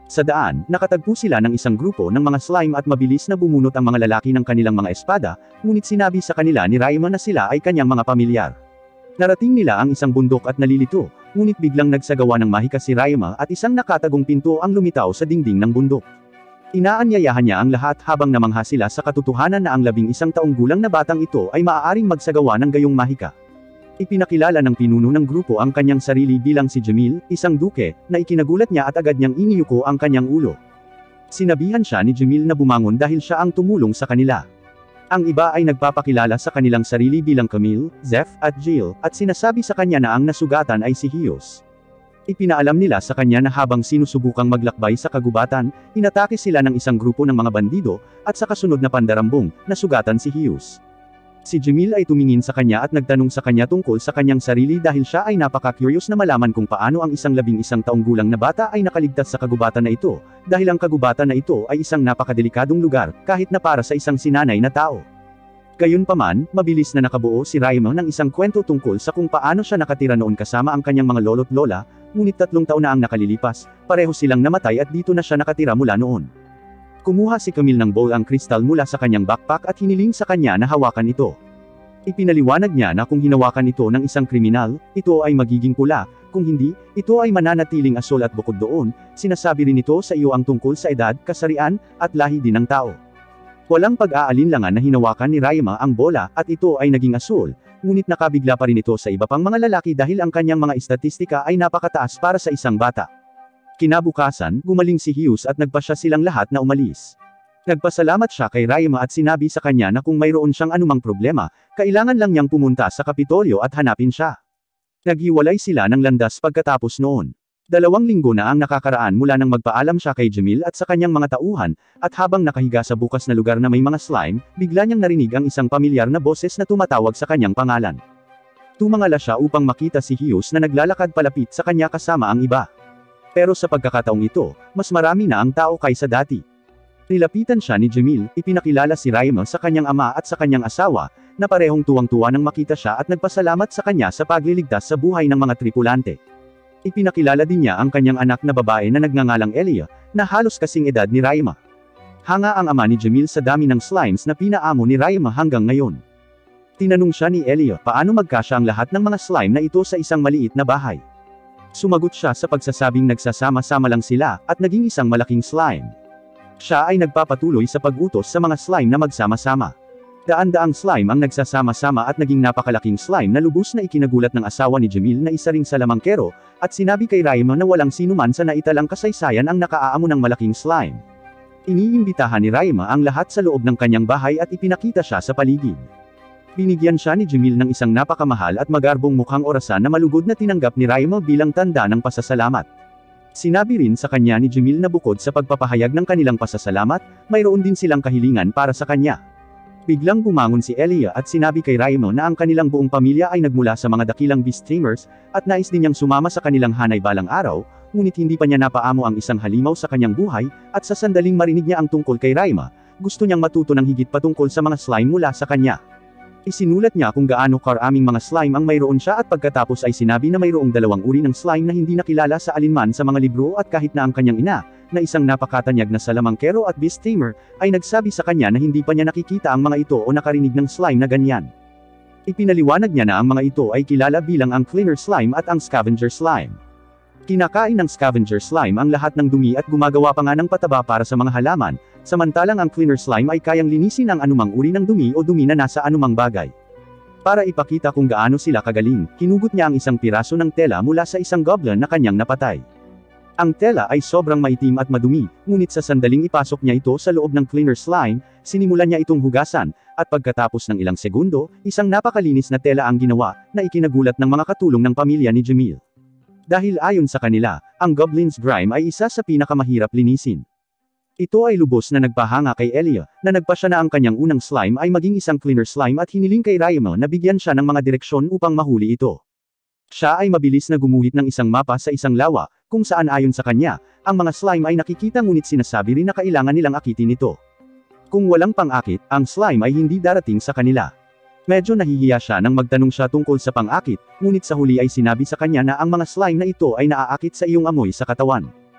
Sa daan, nakatagpo sila ng isang grupo ng mga slime at mabilis na bumunot ang mga lalaki ng kanilang mga espada, ngunit sinabi sa kanila ni Raima na sila ay kanyang mga pamilyar. Narating nila ang isang bundok at nalilito, ngunit biglang nagsagawa ng mahika si Raima at isang nakatagong pinto ang lumitaw sa dingding ng bundok. Inaanyayahan niya ang lahat habang namangha sila sa katotohanan na ang 11 taong gulang na batang ito ay maaaring magsagawa ng gayong mahika. Ipinakilala ng pinuno ng grupo ang kanyang sarili bilang si Jamil, isang duke, na ikinagulat niya at agad niyang iniyuko ang kanyang ulo. Sinabihan siya ni Jamil na bumangon dahil siya ang tumulong sa kanila. Ang iba ay nagpapakilala sa kanilang sarili bilang Camille, Zeph, at Jill, at sinasabi sa kanya na ang nasugatan ay si Hios. Ipinaalam nila sa kanya na habang sinusubukang maglakbay sa kagubatan, inatake sila ng isang grupo ng mga bandido, at sa kasunod na pandarambong, nasugatan si Hios. Si Jamil ay tumingin sa kanya at nagtanong sa kanya tungkol sa kanyang sarili dahil siya ay napaka-curious na malaman kung paano ang isang 11 taong gulang na bata ay nakaligtas sa kagubatan na ito, dahil ang kagubatan na ito ay isang napakadelikadong lugar, kahit na para sa isang sinanay na tao. Gayunpaman, mabilis na nakabuo si Raima ng isang kwento tungkol sa kung paano siya nakatira noon kasama ang kanyang mga lolo't lola, ngunit 3 taon na ang nakalilipas, pareho silang namatay at dito na siya nakatira mula noon. Kumuha si Camille ng bowl ang kristal mula sa kanyang backpack at hiniling sa kanya na hawakan ito. Ipinaliwanag niya na kung hinawakan ito ng isang kriminal, ito ay magiging pula, kung hindi, ito ay mananatiling asul at bukod doon, sinasabi rin ito sa iyo ang tungkol sa edad, kasarian, at lahi din ng tao. Walang pag-aalinlangan na hinawakan ni Raima ang bola, at ito ay naging asul, ngunit nakabigla pa rin ito sa iba pang mga lalaki dahil ang kanyang mga estatistika ay napakataas para sa isang bata. Kinabukasan, gumaling si Hughes at nagpasya silang lahat na umalis. Nagpasalamat siya kay Raima at sinabi sa kanya na kung mayroon siyang anumang problema, kailangan lang niyang pumunta sa Kapitolyo at hanapin siya. Naghiwalay sila ng landas pagkatapos noon. 2 linggo na ang nakakaraan mula nang magpaalam siya kay Jamil at sa kanyang mga tauhan, at habang nakahiga sa bukas na lugar na may mga slime, bigla niyang narinig ang isang pamilyar na boses na tumatawag sa kanyang pangalan. Tumangala siya upang makita si Hughes na naglalakad palapit sa kanya kasama ang iba. Pero sa pagkakataong ito, mas marami na ang tao kaysa dati. Nilapitan siya ni Jamil, ipinakilala si Raima sa kanyang ama at sa kanyang asawa, na parehong tuwang-tuwa nang makita siya at nagpasalamat sa kanya sa pagliligtas sa buhay ng mga tripulante. Ipinakilala din niya ang kanyang anak na babae na nagngangalang Elia, na halos kasing edad ni Raima. Hanga ang ama ni Jamil sa dami ng slimes na pinaamo ni Raima hanggang ngayon. Tinanong siya ni Elia paano magkasya ang lahat ng mga slime na ito sa isang maliit na bahay. Sumagot siya sa pagsasabing nagsasama-sama lang sila, at naging isang malaking slime. Siya ay nagpapatuloy sa pag-utos sa mga slime na magsama-sama. Daan-daang slime ang nagsasama-sama at naging napakalaking slime na lubos na ikinagulat ng asawa ni Jamil na isa ring salamangkero, at sinabi kay Raima na walang sinuman sa naitalang kasaysayan ang nakaaamo ng malaking slime. Iniimbitahan ni Raima ang lahat sa loob ng kanyang bahay at ipinakita siya sa paligid. Binigyan siya ni Jamil ng isang napakamahal at magarbong mukhang orasan na malugod na tinanggap ni Raima bilang tanda ng pasasalamat. Sinabi rin sa kanya ni Jamil na bukod sa pagpapahayag ng kanilang pasasalamat, mayroon din silang kahilingan para sa kanya. Biglang bumangon si Elia at sinabi kay Raima na ang kanilang buong pamilya ay nagmula sa mga dakilang beast tamers, at nais din niyang sumama sa kanilang hanay balang araw, ngunit hindi pa niya napaamo ang isang halimaw sa kanyang buhay, at sa sandaling marinig niya ang tungkol kay Raima, gusto niyang matuto ng higit patungkol sa mga slime mula sa kanya. Isinulat niya kung gaano karaming mga slime ang mayroon siya at pagkatapos ay sinabi na mayroong 2 uri ng slime na hindi nakilala sa alinman sa mga libro at kahit na ang kanyang ina, na isang napakatanyag na salamangkero at beast tamer, ay nagsabi sa kanya na hindi pa niya nakikita ang mga ito o nakarinig ng slime na ganyan. Ipinaliwanag niya na ang mga ito ay kilala bilang ang cleaner slime at ang scavenger slime. Kinakain ng scavenger slime ang lahat ng dumi at gumagawa pa nga ng pataba para sa mga halaman, samantalang ang cleaner slime ay kayang linisin ang anumang uri ng dumi o dumi na nasa anumang bagay. Para ipakita kung gaano sila kagaling, hinugot niya ang isang piraso ng tela mula sa isang goblin na kanyang napatay. Ang tela ay sobrang maitim at madumi, ngunit sa sandaling ipasok niya ito sa loob ng cleaner slime, sinimulan niya itong hugasan, at pagkatapos ng ilang segundo, isang napakalinis na tela ang ginawa, na ikinagulat ng mga katulong ng pamilya ni Jamil. Dahil ayon sa kanila, ang goblin's grime ay isa sa pinakamahirap linisin. Ito ay lubos na nagpahanga kay Elia, na nagpasya na ang kanyang unang slime ay maging isang cleaner slime at hiniling kay Raima na bigyan siya ng mga direksyon upang mahuli ito. Siya ay mabilis na gumuhit ng isang mapa sa isang lawa, kung saan ayon sa kanya, ang mga slime ay nakikita ngunit sinasabi rin na kailangan nilang akitin ito. Kung walang pang-akit, ang slime ay hindi darating sa kanila. Medyo nahihiya siya nang magtanong siya tungkol sa pang-akit, ngunit sa huli ay sinabi sa kanya na ang mga slime na ito ay naaakit sa iyong amoy sa katawan.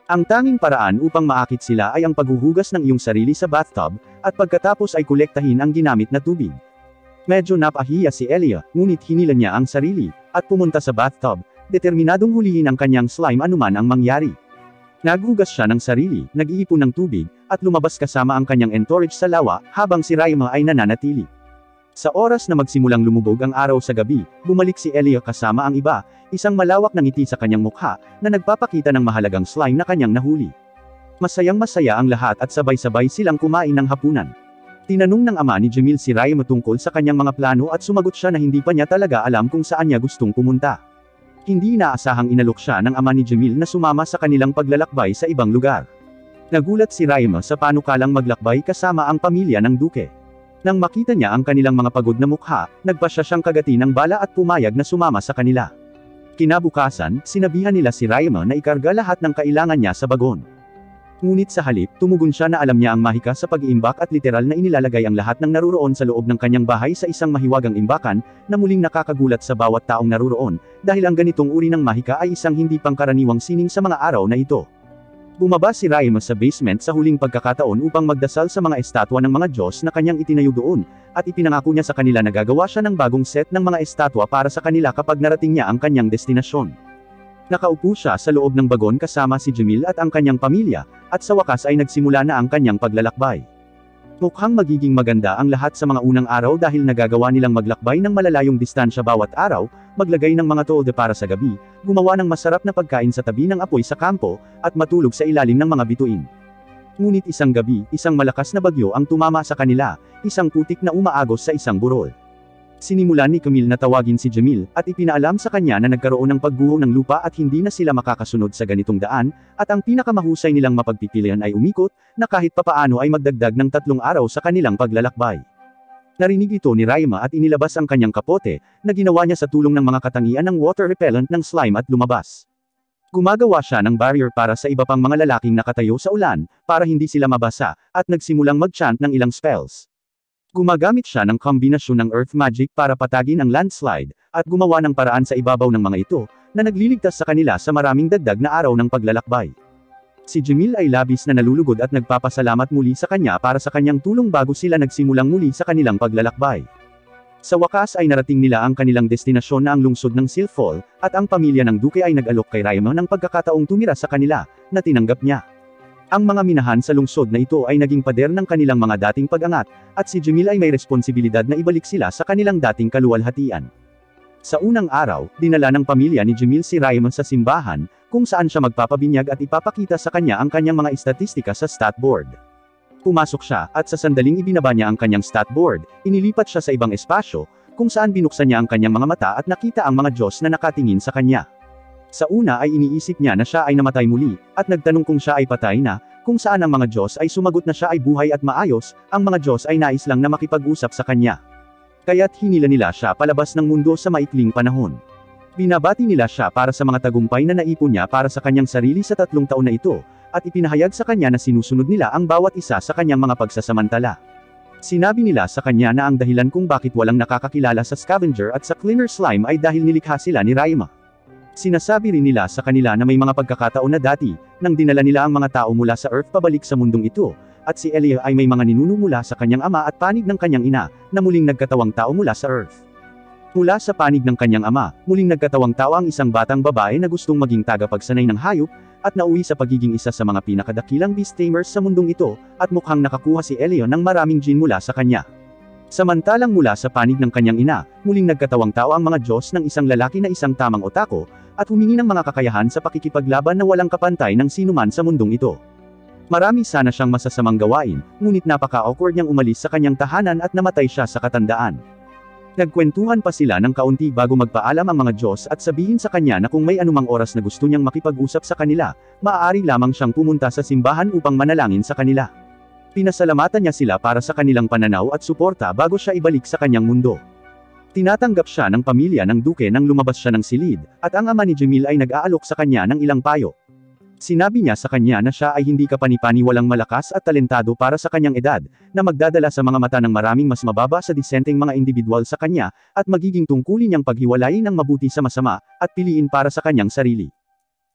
Ang tanging paraan upang maakit sila ay ang paghuhugas ng iyong sarili sa bathtub, at pagkatapos ay kolektahin ang ginamit na tubig. Medyo napahiya si Elia, ngunit hinila niya ang sarili, at pumunta sa bathtub, determinadong hulihin ang kanyang slime anuman ang mangyari. Naghugas siya ng sarili, nag-iipon ng tubig, at lumabas kasama ang kanyang entourage sa lawa, habang si Raima ay nananatili. Sa oras na magsimulang lumubog ang araw sa gabi, bumalik si Elia kasama ang iba, isang malawak na ngiti sa kanyang mukha, na nagpapakita ng mahalagang slime na kanyang nahuli. Masayang-masaya ang lahat at sabay-sabay silang kumain ng hapunan. Tinanong ng ama ni Jamil si Raima tungkol sa kanyang mga plano at sumagot siya na hindi pa niya talaga alam kung saan niya gustong pumunta. Hindi inaasahang inalok siya ng ama ni Jamil na sumama sa kanilang paglalakbay sa ibang lugar. Nagulat si Raima sa panukalang maglakbay kasama ang pamilya ng duke. Nang makita niya ang kanilang mga pagod na mukha, nagpasya siyang kagati ng bala at pumayag na sumama sa kanila. Kinabukasan, sinabihan nila si Raima na ikarga lahat ng kailangan niya sa bagon. Ngunit sa halip, tumugon siya na alam niya ang mahika sa pag-iimbak at literal na inilalagay ang lahat ng naruroon sa loob ng kanyang bahay sa isang mahiwagang imbakan, na muling nakakagulat sa bawat taong naruroon, dahil ang ganitong uri ng mahika ay isang hindi pangkaraniwang sining sa mga araw na ito. Bumaba si Raima sa basement sa huling pagkakataon upang magdasal sa mga estatwa ng mga Diyos na kanyang itinayo doon, at ipinangako niya sa kanila na gagawa siya ng bagong set ng mga estatwa para sa kanila kapag narating niya ang kanyang destinasyon. Nakaupo siya sa loob ng bagon kasama si Jamil at ang kanyang pamilya, at sa wakas ay nagsimula na ang kanyang paglalakbay. Mukhang magiging maganda ang lahat sa mga unang araw dahil nagagawa nilang maglakbay ng malalayong distansya bawat araw, maglagay ng mga tolde para sa gabi, gumawa ng masarap na pagkain sa tabi ng apoy sa kampo, at matulog sa ilalim ng mga bituin. Ngunit isang gabi, isang malakas na bagyo ang tumama sa kanila, isang putik na umaagos sa isang burol. Sinimulan ni Camille na tawagin si Jamil, at ipinaalam sa kanya na nagkaroon ng pagguho ng lupa at hindi na sila makakasunod sa ganitong daan, at ang pinakamahusay nilang mapagpipilian ay umikot, na kahit papaano ay magdagdag ng 3 araw sa kanilang paglalakbay. Narinig ito ni Raima at inilabas ang kanyang kapote, na ginawa niya sa tulong ng mga katangian ng water repellent ng slime at lumabas. Gumagawa siya ng barrier para sa iba pang mga lalaking nakatayo sa ulan, para hindi sila mabasa, at nagsimulang mag-chant ng ilang spells. Gumagamit siya ng kombinasyon ng earth magic para patagin ang landslide, at gumawa ng paraan sa ibabaw ng mga ito, na nagliligtas sa kanila sa maraming dagdag na araw ng paglalakbay. Si Jamil ay labis na nalulugod at nagpapasalamat muli sa kanya para sa kanyang tulong bago sila nagsimulang muli sa kanilang paglalakbay. Sa wakas ay narating nila ang kanilang destinasyon na ang lungsod ng Silfol, at ang pamilya ng duke ay nag-alok kay Raima ng pagkakataong tumira sa kanila, na tinanggap niya. Ang mga minahan sa lungsod na ito ay naging pader ng kanilang mga dating pag-angat, at si Jamil ay may responsibilidad na ibalik sila sa kanilang dating kaluwalhatian. Sa unang araw, dinala ng pamilya ni Jamil si Raima sa simbahan, kung saan siya magpapabinyag at ipapakita sa kanya ang kanyang mga istatistika sa stat board. Pumasok siya, at sa sandaling ibinaba niya ang kanyang stat board, inilipat siya sa ibang espasyo, kung saan binuksan niya ang kanyang mga mata at nakita ang mga Diyos na nakatingin sa kanya. Sa una ay iniisip niya na siya ay namatay muli, at nagtanong kung siya ay patay na, kung saan ang mga Diyos ay sumagot na siya ay buhay at maayos, ang mga Diyos ay nais lang na makipag-usap sa kanya. Kaya't hinila nila siya palabas ng mundo sa maikling panahon. Binabati nila siya para sa mga tagumpay na naipon niya para sa kanyang sarili sa 3 taon na ito, at ipinahayag sa kanya na sinusunod nila ang bawat isa sa kanyang mga pagsasamantala. Sinabi nila sa kanya na ang dahilan kung bakit walang nakakakilala sa scavenger at sa cleaner slime ay dahil nilikha sila ni Raima. Sinasabi rin nila sa kanila na may mga pagkakataon na dati, nang dinala nila ang mga tao mula sa Earth pabalik sa mundong ito, at si Elia ay may mga ninuno mula sa kanyang ama at panig ng kanyang ina, na muling nagkatawang tao mula sa Earth. Mula sa panig ng kanyang ama, muling nagkatawang tao ang isang batang babae na gustong maging tagapagsanay ng hayop, at nauwi sa pagiging isa sa mga pinakadakilang beast tamers sa mundong ito, at mukhang nakakuha si Elia ng maraming gene mula sa kanya. Samantalang mula sa panig ng kanyang ina, muling nagkatawang tao ang mga Diyos ng isang lalaki na isang tamang otako, at humingi ng mga kakayahan sa pakikipaglaban na walang kapantay ng sinuman sa mundong ito. Marami sana siyang masasamang gawain, ngunit napaka-awkward niyang umalis sa kanyang tahanan at namatay siya sa katandaan. Nagkwentuhan pa sila ng kaunti bago magpaalam ang mga Diyos at sabihin sa kanya na kung may anumang oras na gusto niyang makipag-usap sa kanila, maaari lamang siyang pumunta sa simbahan upang manalangin sa kanila. Pinasalamatan niya sila para sa kanilang pananaw at suporta bago siya ibalik sa kanyang mundo. Tinatanggap siya ng pamilya ng duke nang lumabas siya ng silid, at ang ama ni Jamil ay nag-aalok sa kanya ng ilang payo. Sinabi niya sa kanya na siya ay hindi kapani-paniwalang malakas at talentado para sa kanyang edad, na magdadala sa mga mata ng maraming mas mababa sa disenteng mga individual sa kanya, at magiging tungkulin niyang paghiwalayin ang mabuti sa masama, at piliin para sa kanyang sarili.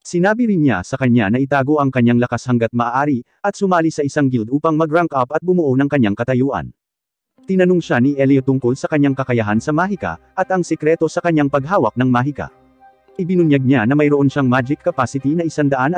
Sinabi rin niya sa kanya na itago ang kanyang lakas hanggat maaari, at sumali sa isang guild upang mag-rank up at bumuo ng kanyang katayuan. Tinanong siya ni Elio tungkol sa kanyang kakayahan sa mahika, at ang sikreto sa kanyang paghawak ng mahika. Ibinunyag niya na mayroon siyang magic capacity na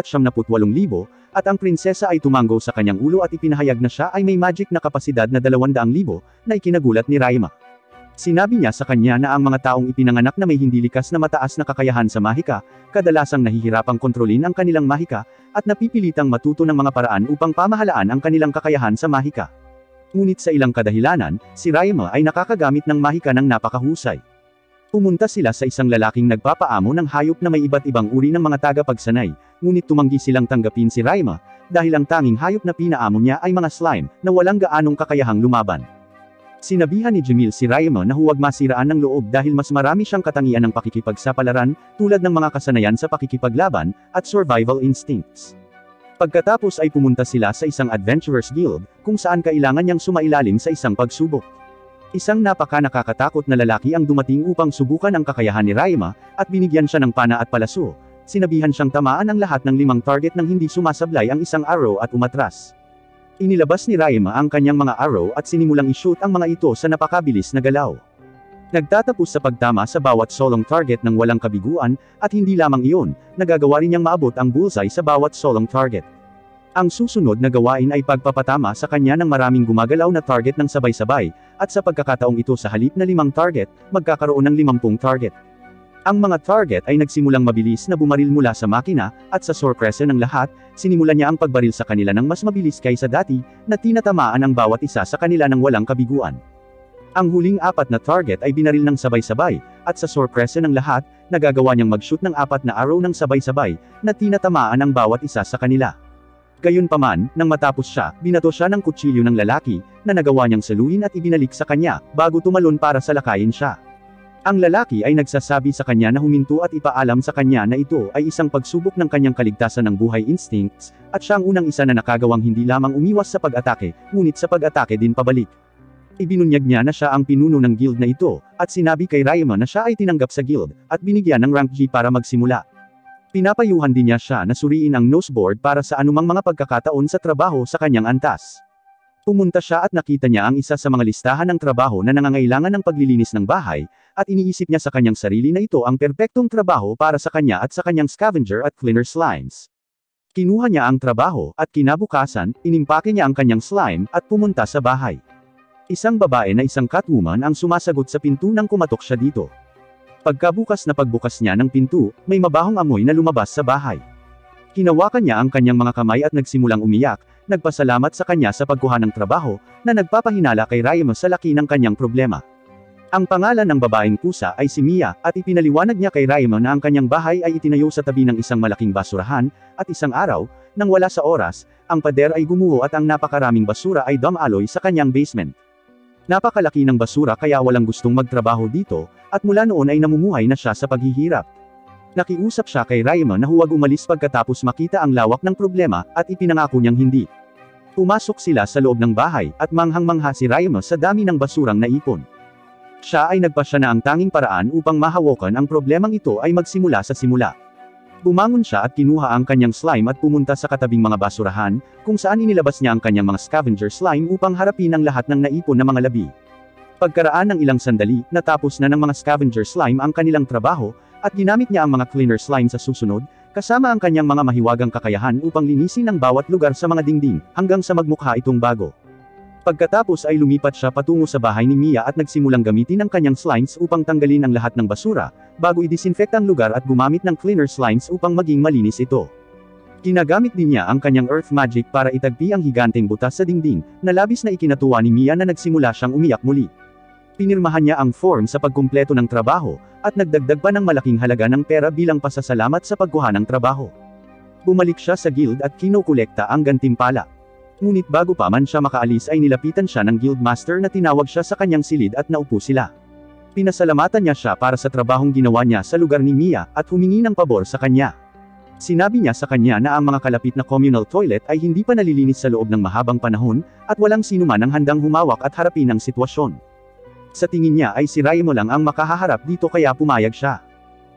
178,000, at ang prinsesa ay tumanggo sa kanyang ulo at ipinahayag na siya ay may magic na kapasidad na 200,000, na ikinagulat ni Raima. Sinabi niya sa kanya na ang mga taong ipinanganak na may hindi likas na mataas na kakayahan sa mahika, kadalasang nahihirapang kontrolin ang kanilang mahika, at napipilitang matuto ng mga paraan upang pamahalaan ang kanilang kakayahan sa mahika. Ngunit sa ilang kadahilanan, si Raima ay nakakagamit ng mahika ng napakahusay. Pumunta sila sa isang lalaking nagpapaamo ng hayop na may iba't ibang uri ng mga tagapagsanay, ngunit tumanggi silang tanggapin si Raima, dahil ang tanging hayop na pinaamo niya ay mga slime, na walang gaanong kakayahang lumaban. Sinabihan ni Jamil si Raima na huwag masiraan ng loob dahil mas marami siyang katangian ng pakikipagsapalaran, tulad ng mga kasanayan sa pakikipaglaban, at survival instincts. Pagkatapos ay pumunta sila sa isang adventurers guild, kung saan kailangan niyang sumailalim sa isang pagsubok. Isang napaka-nakakatakot na lalaki ang dumating upang subukan ang kakayahan ni Raima, at binigyan siya ng pana at palaso. Sinabihan siyang tamaan ang lahat ng 5 target nang hindi sumasablay ang isang arrow at umatras. Inilabas ni Raima ang kanyang mga arrow at sinimulang i-shoot ang mga ito sa napakabilis na galaw. Nagtatapos sa pagtama sa bawat solong target ng walang kabiguan, at hindi lamang iyon, nagagawa rin niyang maabot ang bullseye sa bawat solong target. Ang susunod na gawain ay pagpapatama sa kanya ng maraming gumagalaw na target ng sabay-sabay, at sa pagkakataong ito sa halip na 5 target, magkakaroon ng 50 target. Ang mga target ay nagsimulang mabilis na bumaril mula sa makina, at sa sorpresa ng lahat, sinimulan niya ang pagbaril sa kanila ng mas mabilis kaysa dati, na tinatamaan ang bawat isa sa kanila ng walang kabiguan. Ang huling 4 na target ay binaril ng sabay-sabay, at sa sorpresa ng lahat, nagagawa niyang mag-shoot ng 4 na arrow ng sabay-sabay, na tinatamaan ang bawat isa sa kanila. Gayunpaman, nang matapos siya, binato siya ng kutsilyo ng lalaki, na nagawa niyang saluhin at ibinalik sa kanya, bago tumalon para salakayin siya. Ang lalaki ay nagsasabi sa kanya na huminto at ipaalam sa kanya na ito ay isang pagsubok ng kanyang kaligtasan ng buhay instincts, at siya ang unang isa na nakagawang hindi lamang umiwas sa pag-atake, ngunit sa pag-atake din pabalik. Ibinunyag niya na siya ang pinuno ng guild na ito, at sinabi kay Raima na siya ay tinanggap sa guild, at binigyan ng rank G para magsimula. Pinapayuhan din niya siya na suriin ang noseboard para sa anumang mga pagkakataon sa trabaho sa kanyang antas. Pumunta siya at nakita niya ang isa sa mga listahan ng trabaho na nangangailangan ng paglilinis ng bahay, at iniisip niya sa kanyang sarili na ito ang perpektong trabaho para sa kanya at sa kanyang scavenger at cleaner slimes. Kinuha niya ang trabaho, at kinabukasan, inimpake niya ang kanyang slime, at pumunta sa bahay. Isang babae na isang catwoman ang sumasagot sa pinto nang kumatok siya dito. Pagkabukas na pagbukas niya ng pinto, may mabahong amoy na lumabas sa bahay. Hinawakan niya ang kanyang mga kamay at nagsimulang umiyak, nagpasalamat sa kanya sa pagkuha ng trabaho, na nagpapahinala kay Raima sa laki ng kanyang problema. Ang pangalan ng babaeng pusa ay si Mia, at ipinaliwanag niya kay Raima na ang kanyang bahay ay itinayo sa tabi ng isang malaking basurahan, at isang araw, nang wala sa oras, ang pader ay gumuho at ang napakaraming basura ay dumaloy sa kanyang basement. Napakalaki ng basura kaya walang gustong magtrabaho dito, at mula noon ay namumuhay na siya sa paghihirap. Nakiusap siya kay Raima na huwag umalis pagkatapos makita ang lawak ng problema, at ipinangako niyang hindi. Pumasok sila sa loob ng bahay, at manghang-mangha si Raima sa dami ng basurang naipon. Siya ay nagpasya na ang tanging paraan upang mahawakan ang problemang ito ay magsimula sa simula. Bumangon siya at kinuha ang kanyang slime at pumunta sa katabing mga basurahan, kung saan inilabas niya ang kanyang mga scavenger slime upang harapin ang lahat ng naipon na mga labi. Pagkaraan ng ilang sandali, natapos na ng mga scavenger slime ang kanilang trabaho, at ginamit niya ang mga cleaner slime sa susunod, kasama ang kanyang mga mahiwagang kakayahan upang linisin ang bawat lugar sa mga dingding, hanggang sa magmukha itong bago. Pagkatapos ay lumipat siya patungo sa bahay ni Mia at nagsimulang gamitin ang kanyang slimes upang tanggalin ang lahat ng basura, bago i-disinfect ang lugar at gumamit ng cleaner slimes upang maging malinis ito. Ginagamit din niya ang kanyang earth magic para itagpi ang higanteng butas sa dingding, na labis na ikinatuwa ni Mia na nagsimula siyang umiyak muli. Pinirmahan niya ang form sa pagkumpleto ng trabaho, at nagdagdag pa ng malaking halaga ng pera bilang pasasalamat sa pagkuha ng trabaho. Bumalik siya sa guild at kinokolekta ang gantimpala. Ngunit bago pa man siya makaalis ay nilapitan siya ng guildmaster na tinawag siya sa kanyang silid at naupo sila. Pinasalamatan niya siya para sa trabahong ginawa niya sa lugar ni Mia, at humingi ng pabor sa kanya. Sinabi niya sa kanya na ang mga kalapit na communal toilet ay hindi pa nalilinis sa loob ng mahabang panahon, at walang sinuman ang handang humawak at harapin ang sitwasyon. Sa tingin niya ay si Raimo lang ang makahaharap dito kaya pumayag siya.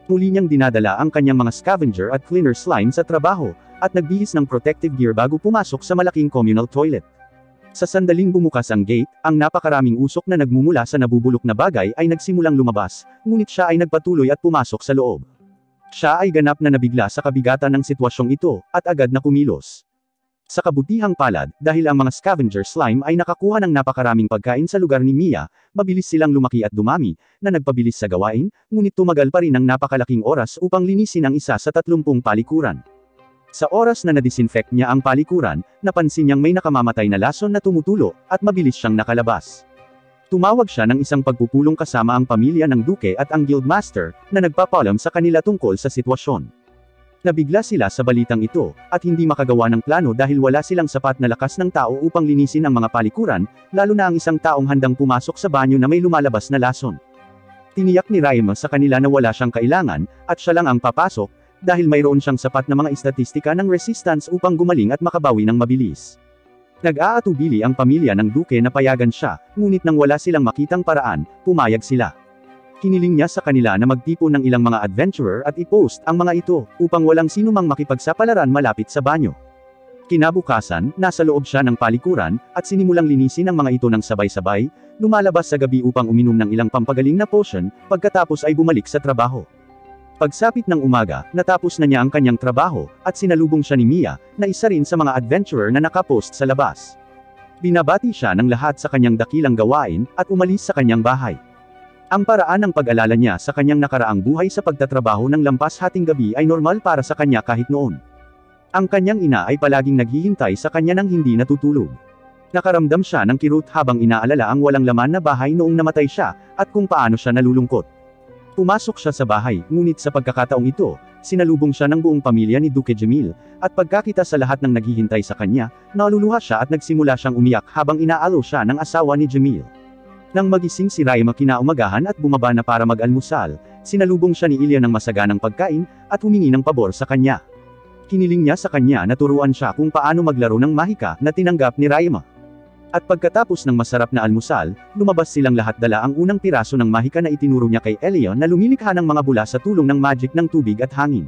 Muli niyang dinadala ang kanyang mga scavenger at cleaner slime sa trabaho, at nagbihis ng protective gear bago pumasok sa malaking communal toilet. Sa sandaling bumukas ang gate, ang napakaraming usok na nagmumula sa nabubulok na bagay ay nagsimulang lumabas, ngunit siya ay nagpatuloy at pumasok sa loob. Siya ay ganap na nabigla sa kabigatan ng sitwasyong ito, at agad na kumilos. Sa kabutihang palad, dahil ang mga scavenger slime ay nakakuha ng napakaraming pagkain sa lugar ni Mia, mabilis silang lumaki at dumami, na nagpabilis sa gawain, ngunit tumagal pa rin ng napakalaking oras upang linisin ang isa sa 30 palikuran. Sa oras na nadisinfect niya ang palikuran, napansin niyang may nakamamatay na lason na tumutulo, at mabilis siyang nakalabas. Tumawag siya ng isang pagpupulong kasama ang pamilya ng Duke at ang Guildmaster, na nagpapaalam sa kanila tungkol sa sitwasyon. Nabigla sila sa balitang ito, at hindi makagawa ng plano dahil wala silang sapat na lakas ng tao upang linisin ang mga palikuran, lalo na ang isang taong handang pumasok sa banyo na may lumalabas na lason. Tiniyak ni Raima sa kanila na wala siyang kailangan, at siya lang ang papasok, dahil mayroon siyang sapat na mga estatistika ng resistance upang gumaling at makabawi ng mabilis. Nag-aatubili ang pamilya ng Duke na payagan siya, ngunit nang wala silang makitang paraan, pumayag sila. Hiniling niya sa kanila na magtipon ng ilang mga adventurer at i-post ang mga ito, upang walang sino mang makipagsapalaran malapit sa banyo. Kinabukasan, nasa loob siya ng palikuran, at sinimulang linisin ang mga ito ng sabay-sabay, lumalabas sa gabi upang uminom ng ilang pampagaling na potion, pagkatapos ay bumalik sa trabaho. Pagsapit ng umaga, natapos na niya ang kanyang trabaho, at sinalubong siya ni Mia, na isa rin sa mga adventurer na nakapost sa labas. Binabati siya ng lahat sa kanyang dakilang gawain, at umalis sa kanyang bahay. Ang paraan ng pag-alala niya sa kanyang nakaraang buhay sa pagtatrabaho ng lampas hating gabi ay normal para sa kanya kahit noon. Ang kanyang ina ay palaging naghihintay sa kanya nang hindi natutulog. Nakaramdam siya ng kirot habang inaalala ang walang laman na bahay noong namatay siya, at kung paano siya nalulungkot. Pumasok siya sa bahay, ngunit sa pagkakataong ito, sinalubong siya ng buong pamilya ni Duke Jamil, at pagkakita sa lahat ng naghihintay sa kanya, naluluha siya at nagsimula siyang umiyak habang inaalo siya ng asawa ni Jamil. Nang magising si Raima kinaumagahan at bumaba na para mag-almusal, sinalubong siya ni Ilya ng masaganang pagkain, at humingi ng pabor sa kanya. Hiniling niya sa kanya na turuan siya kung paano maglaro ng mahika na tinanggap ni Raima. At pagkatapos ng masarap na almusal, lumabas silang lahat dala ang unang piraso ng mahika na itinuro niya kay Ilya na lumilikha ng mga bula sa tulong ng magic ng tubig at hangin.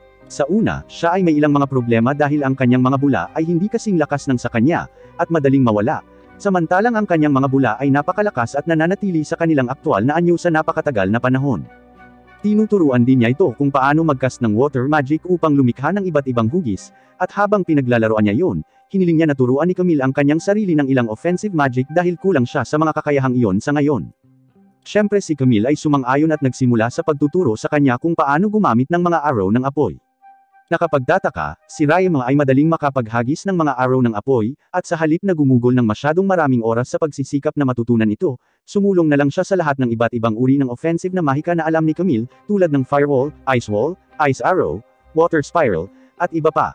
Sa una, siya ay may ilang mga problema dahil ang kanyang mga bula ay hindi kasing lakas ng sa kanya, at madaling mawala. Samantalang ang kanyang mga bula ay napakalakas at nananatili sa kanilang aktwal na anyo sa napakatagal na panahon. Tinuturuan din niya ito kung paano mag-cast ng water magic upang lumikha ng iba't ibang hugis, at habang pinaglalaroan niya yon, hiniling niya na turuan ni Camille ang kanyang sarili ng ilang offensive magic dahil kulang siya sa mga kakayahang iyon sa ngayon. Siyempre si Camille ay sumang-ayon at nagsimula sa pagtuturo sa kanya kung paano gumamit ng mga arrow ng apoy. Nakapagtataka, si Raima ay madaling makapaghagis ng mga arrow ng apoy, at sa halip na gumugol ng masyadong maraming oras sa pagsisikap na matutunan ito, sumulong na lang siya sa lahat ng iba't ibang uri ng offensive na mahika na alam ni Camille, tulad ng firewall, ice arrow, water spiral, at iba pa.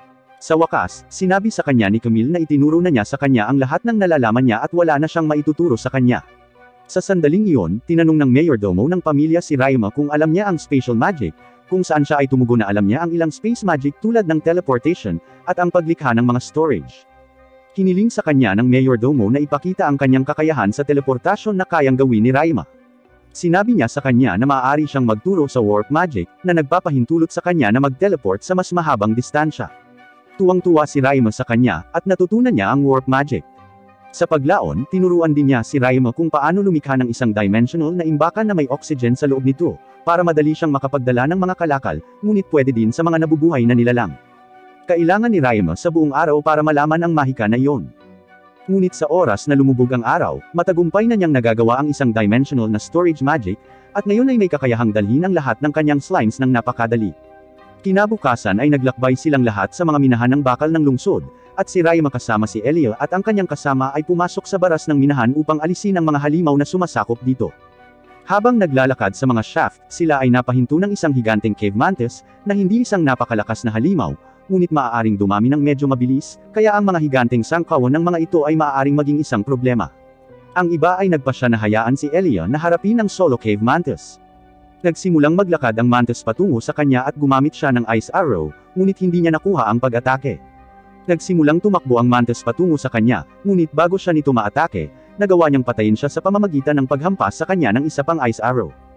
Sa wakas, sinabi sa kanya ni Camille na itinuro na niya sa kanya ang lahat ng nalalaman niya at wala na siyang maituturo sa kanya. Sa sandaling iyon, tinanong ng mayordomo ng pamilya si Raima kung alam niya ang spatial magic, kung saan siya ay tumugon na alam niya ang ilang space magic tulad ng teleportation, at ang paglikha ng mga storage. Hiniling sa kanya ng mayordomo na ipakita ang kanyang kakayahan sa teleportasyon na kayang gawin ni Raima. Sinabi niya sa kanya na maaari siyang magturo sa warp magic, na nagpapahintulot sa kanya na mag-teleport sa mas mahabang distansya. Tuwang-tuwa si Raima sa kanya, at natutunan niya ang warp magic. Sa paglaon, tinuruan din niya si Raima kung paano lumikha ng isang dimensional na imbakan na may oxygen sa loob nito, para madali siyang makapagdala ng mga kalakal, ngunit pwede din sa mga nabubuhay na nilalang. Kailangan ni Raima sa buong araw para malaman ang mahika na iyon. Ngunit sa oras na lumubog ang araw, matagumpay na niyang nagagawa ang isang dimensional na storage magic, at ngayon ay may kakayahang dalhin ang lahat ng kanyang slimes ng napakadali. Kinabukasan ay naglakbay silang lahat sa mga minahan ng bakal ng lungsod, at si Raima kasama si Elia at ang kanyang kasama ay pumasok sa baras ng minahan upang alisin ang mga halimaw na sumasakop dito. Habang naglalakad sa mga shaft, sila ay napahinto ng isang higanteng cave mantis, na hindi isang napakalakas na halimaw, ngunit maaaring dumami ng medyo mabilis, kaya ang mga higanteng sangkawon ng mga ito ay maaaring maging isang problema. Ang iba ay nagpasya na hayaan si Elia na harapin ang solo cave mantis. Nagsimulang maglakad ang mantis patungo sa kanya at gumamit siya ng ice arrow, ngunit hindi niya nakuha ang pag-atake. Nagsimulang tumakbo ang mantis patungo sa kanya, ngunit bago siya nito maatake, nagawa niyang patayin siya sa pamamagitan ng paghampas sa kanya ng isa pang ice arrow.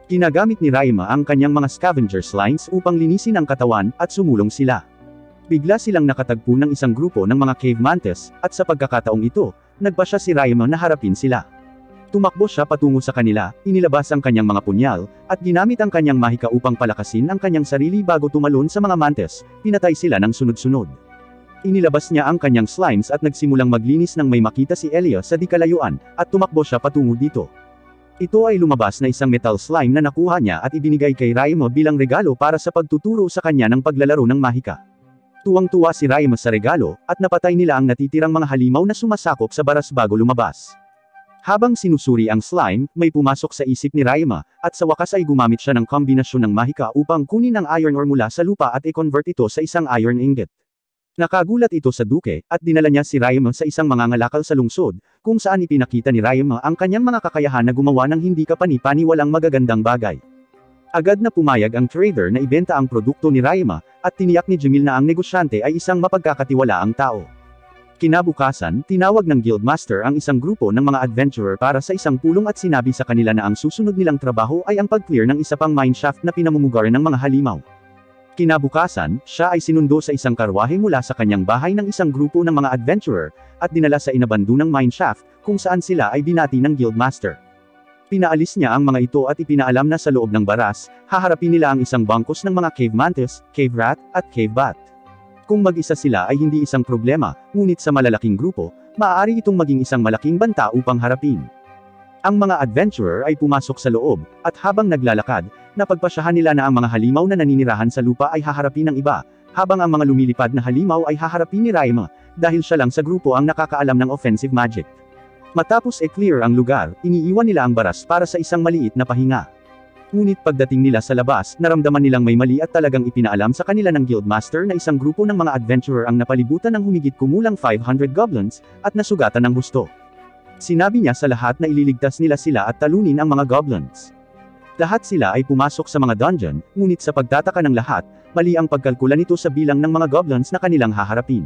Ginagamit ni Raima ang kanyang mga scavenger slimes upang linisin ang katawan, at sumulong sila. Bigla silang nakatagpo ng isang grupo ng mga cave mantis, at sa pagkakataong ito, nagpasya si Raima na harapin sila. Tumakbo siya patungo sa kanila, inilabas ang kanyang mga punyal, at ginamit ang kanyang mahika upang palakasin ang kanyang sarili bago tumalon sa mga mantis, pinatay sila ng sunod-sunod. Inilabas niya ang kanyang slimes at nagsimulang maglinis nang may makita si Elia sa di kalayuan, at tumakbo siya patungo dito. Ito ay lumabas na isang metal slime na nakuha niya at ibinigay kay Raima bilang regalo para sa pagtuturo sa kanya ng paglalaro ng mahika. Tuwang-tuwa si Raima sa regalo, at napatay nila ang natitirang mga halimaw na sumasakop sa baras bago lumabas. Habang sinusuri ang slime, may pumasok sa isip ni Raima, at sa wakas ay gumamit siya ng kombinasyon ng mahika upang kunin ang iron ore mula sa lupa at i-convert ito sa isang iron ingot. Nakagulat ito sa duke, at dinala niya si Raima sa isang mangangalakal sa lungsod, kung saan ipinakita ni Raima ang kanyang mga kakayahan na gumawa ng hindi kapani-paniwalang magagandang bagay. Agad na pumayag ang trader na ibenta ang produkto ni Raima, at tiniyak ni Jamil na ang negosyante ay isang mapagkakatiwalaang tao. Kinabukasan, tinawag ng guildmaster ang isang grupo ng mga adventurer para sa isang pulong at sinabi sa kanila na ang susunod nilang trabaho ay ang pag-clear ng isa pang mineshaft na pinamumugaran ng mga halimaw. Kinabukasan, siya ay sinundo sa isang karwahe mula sa kanyang bahay ng isang grupo ng mga adventurer, at dinala sa inabandunang mineshaft, kung saan sila ay binati ng guildmaster. Pinaalis niya ang mga ito at ipinaalam na sa loob ng baras, haharapin nila ang isang bangkos ng mga cave mantis, cave rat, at cave bat. Kung mag-isa sila ay hindi isang problema, ngunit sa malalaking grupo, maaari itong maging isang malaking banta upang harapin. Ang mga adventurer ay pumasok sa loob, at habang naglalakad, napagpasyahan nila na ang mga halimaw na naninirahan sa lupa ay haharapin ng iba, habang ang mga lumilipad na halimaw ay haharapin ni Raima, dahil siya lang sa grupo ang nakakaalam ng offensive magic. Matapos i-clear ang lugar, iniiwan nila ang baras para sa isang maliit na pahinga. Ngunit pagdating nila sa labas, naramdaman nilang may mali at talagang ipinaalam sa kanila ng guildmaster na isang grupo ng mga adventurer ang napalibutan ng humigit kumulang 500 goblins, at nasugatan ng husto. Sinabi niya sa lahat na ililigtas nila sila at talunin ang mga goblins. Lahat sila ay pumasok sa mga dungeon, ngunit sa pagtataka ng lahat, mali ang pagkalkula nito sa bilang ng mga goblins na kanilang haharapin.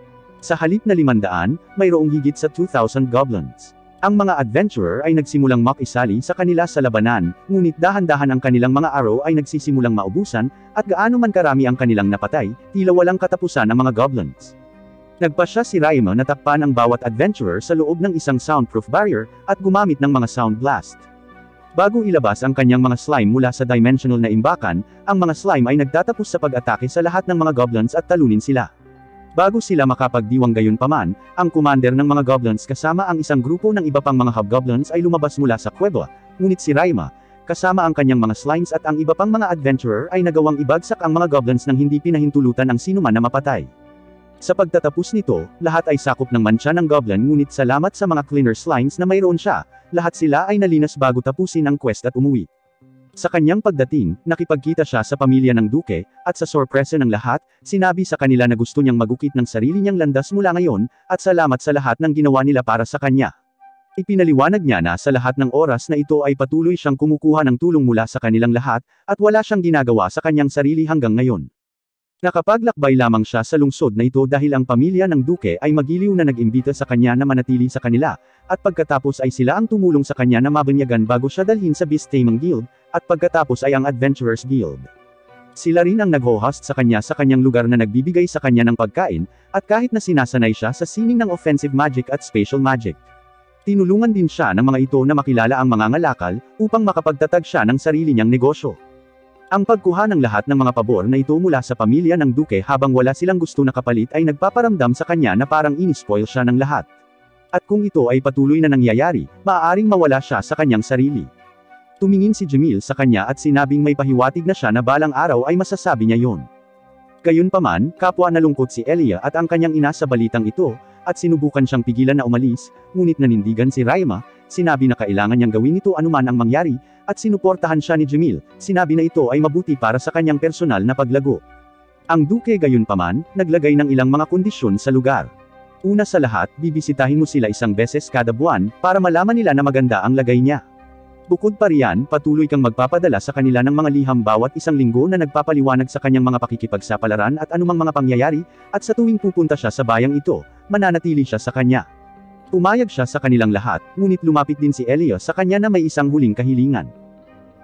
Sa halip na 500, mayroong higit sa 2,000 goblins. Ang mga adventurer ay nagsimulang makisali sa kanila sa labanan, ngunit dahan-dahan ang kanilang mga arrow ay nagsisimulang maubusan, at gaano man karami ang kanilang napatay, tila walang katapusan ang mga goblins. Nagpasya si Raima na takpan ang bawat adventurer sa loob ng isang soundproof barrier, at gumamit ng mga sound blast. Bago ilabas ang kanyang mga slime mula sa dimensional na imbakan, ang mga slime ay nagtatapos sa pag-atake sa lahat ng mga goblins at talunin sila. Bago sila makapagdiwang gayunpaman, ang commander ng mga goblins kasama ang isang grupo ng iba pang mga hobgoblins ay lumabas mula sa kuweba, ngunit si Raima, kasama ang kanyang mga slimes at ang iba pang mga adventurer ay nagawang ibagsak ang mga goblins nang hindi pinahintulutan ang sinuman na mapatay. Sa pagtatapos nito, lahat ay sakop ng mantsa ng goblin ngunit salamat sa mga cleaner slimes na mayroon siya, lahat sila ay nalinas bago tapusin ang quest at umuwi. Sa kanyang pagdating, nakipagkita siya sa pamilya ng duke, at sa sorpresa ng lahat, sinabi sa kanila na gusto niyang magukit ng sarili niyang landas mula ngayon, at salamat sa lahat ng ginawa nila para sa kanya. Ipinaliwanag niya na sa lahat ng oras na ito ay patuloy siyang kumukuha ng tulong mula sa kanilang lahat, at wala siyang ginagawa sa kanyang sarili hanggang ngayon. Nakapaglakbay lamang siya sa lungsod na ito dahil ang pamilya ng duke ay magiliw na nag-imbita sa kanya na manatili sa kanila, at pagkatapos ay sila ang tumulong sa kanya na mabanyagan bago siya dalhin sa Beast Taming Guild, at pagkatapos ay ang Adventurers Guild. Sila rin ang nag-host sa kanyang lugar na nagbibigay sa kanya ng pagkain, at kahit na sinasanay siya sa sining ng offensive magic at spatial magic. Tinulungan din siya ng mga ito na makilala ang mga ngalakal, upang makapagtatag siya ng sarili niyang negosyo. Ang pagkuha ng lahat ng mga pabor na ito mula sa pamilya ng duke habang wala silang gusto na kapalit ay nagpaparamdam sa kanya na parang inispoil siya ng lahat. At kung ito ay patuloy na nangyayari, maaaring mawala siya sa kanyang sarili. Tumingin si Jamil sa kanya at sinabing may pahiwatig na siya na balang araw ay masasabi niya yon. Gayunpaman, kapwa nalungkot si Elia at ang kanyang ina sa balitang ito, at sinubukan siyang pigilan na umalis, ngunit nanindigan si Raima, sinabi na kailangan niyang gawin ito anuman ang mangyari, at sinuportahan siya ni Jamil, sinabi na ito ay mabuti para sa kanyang personal na paglago. Ang duke gayunpaman, naglagay ng ilang mga kondisyon sa lugar. Una sa lahat, bibisitahin mo sila isang beses kada buwan, para malaman nila na maganda ang lagay niya. Bukod pa riyan, patuloy kang magpapadala sa kanila ng mga liham bawat isang linggo na nagpapaliwanag sa kanyang mga pakikipagsapalaran at anumang mga pangyayari, at sa tuwing pupunta siya sa bayang ito, mananatili siya sa kanya. Pumayag siya sa kanilang lahat, ngunit lumapit din si Elia sa kanya na may isang huling kahilingan.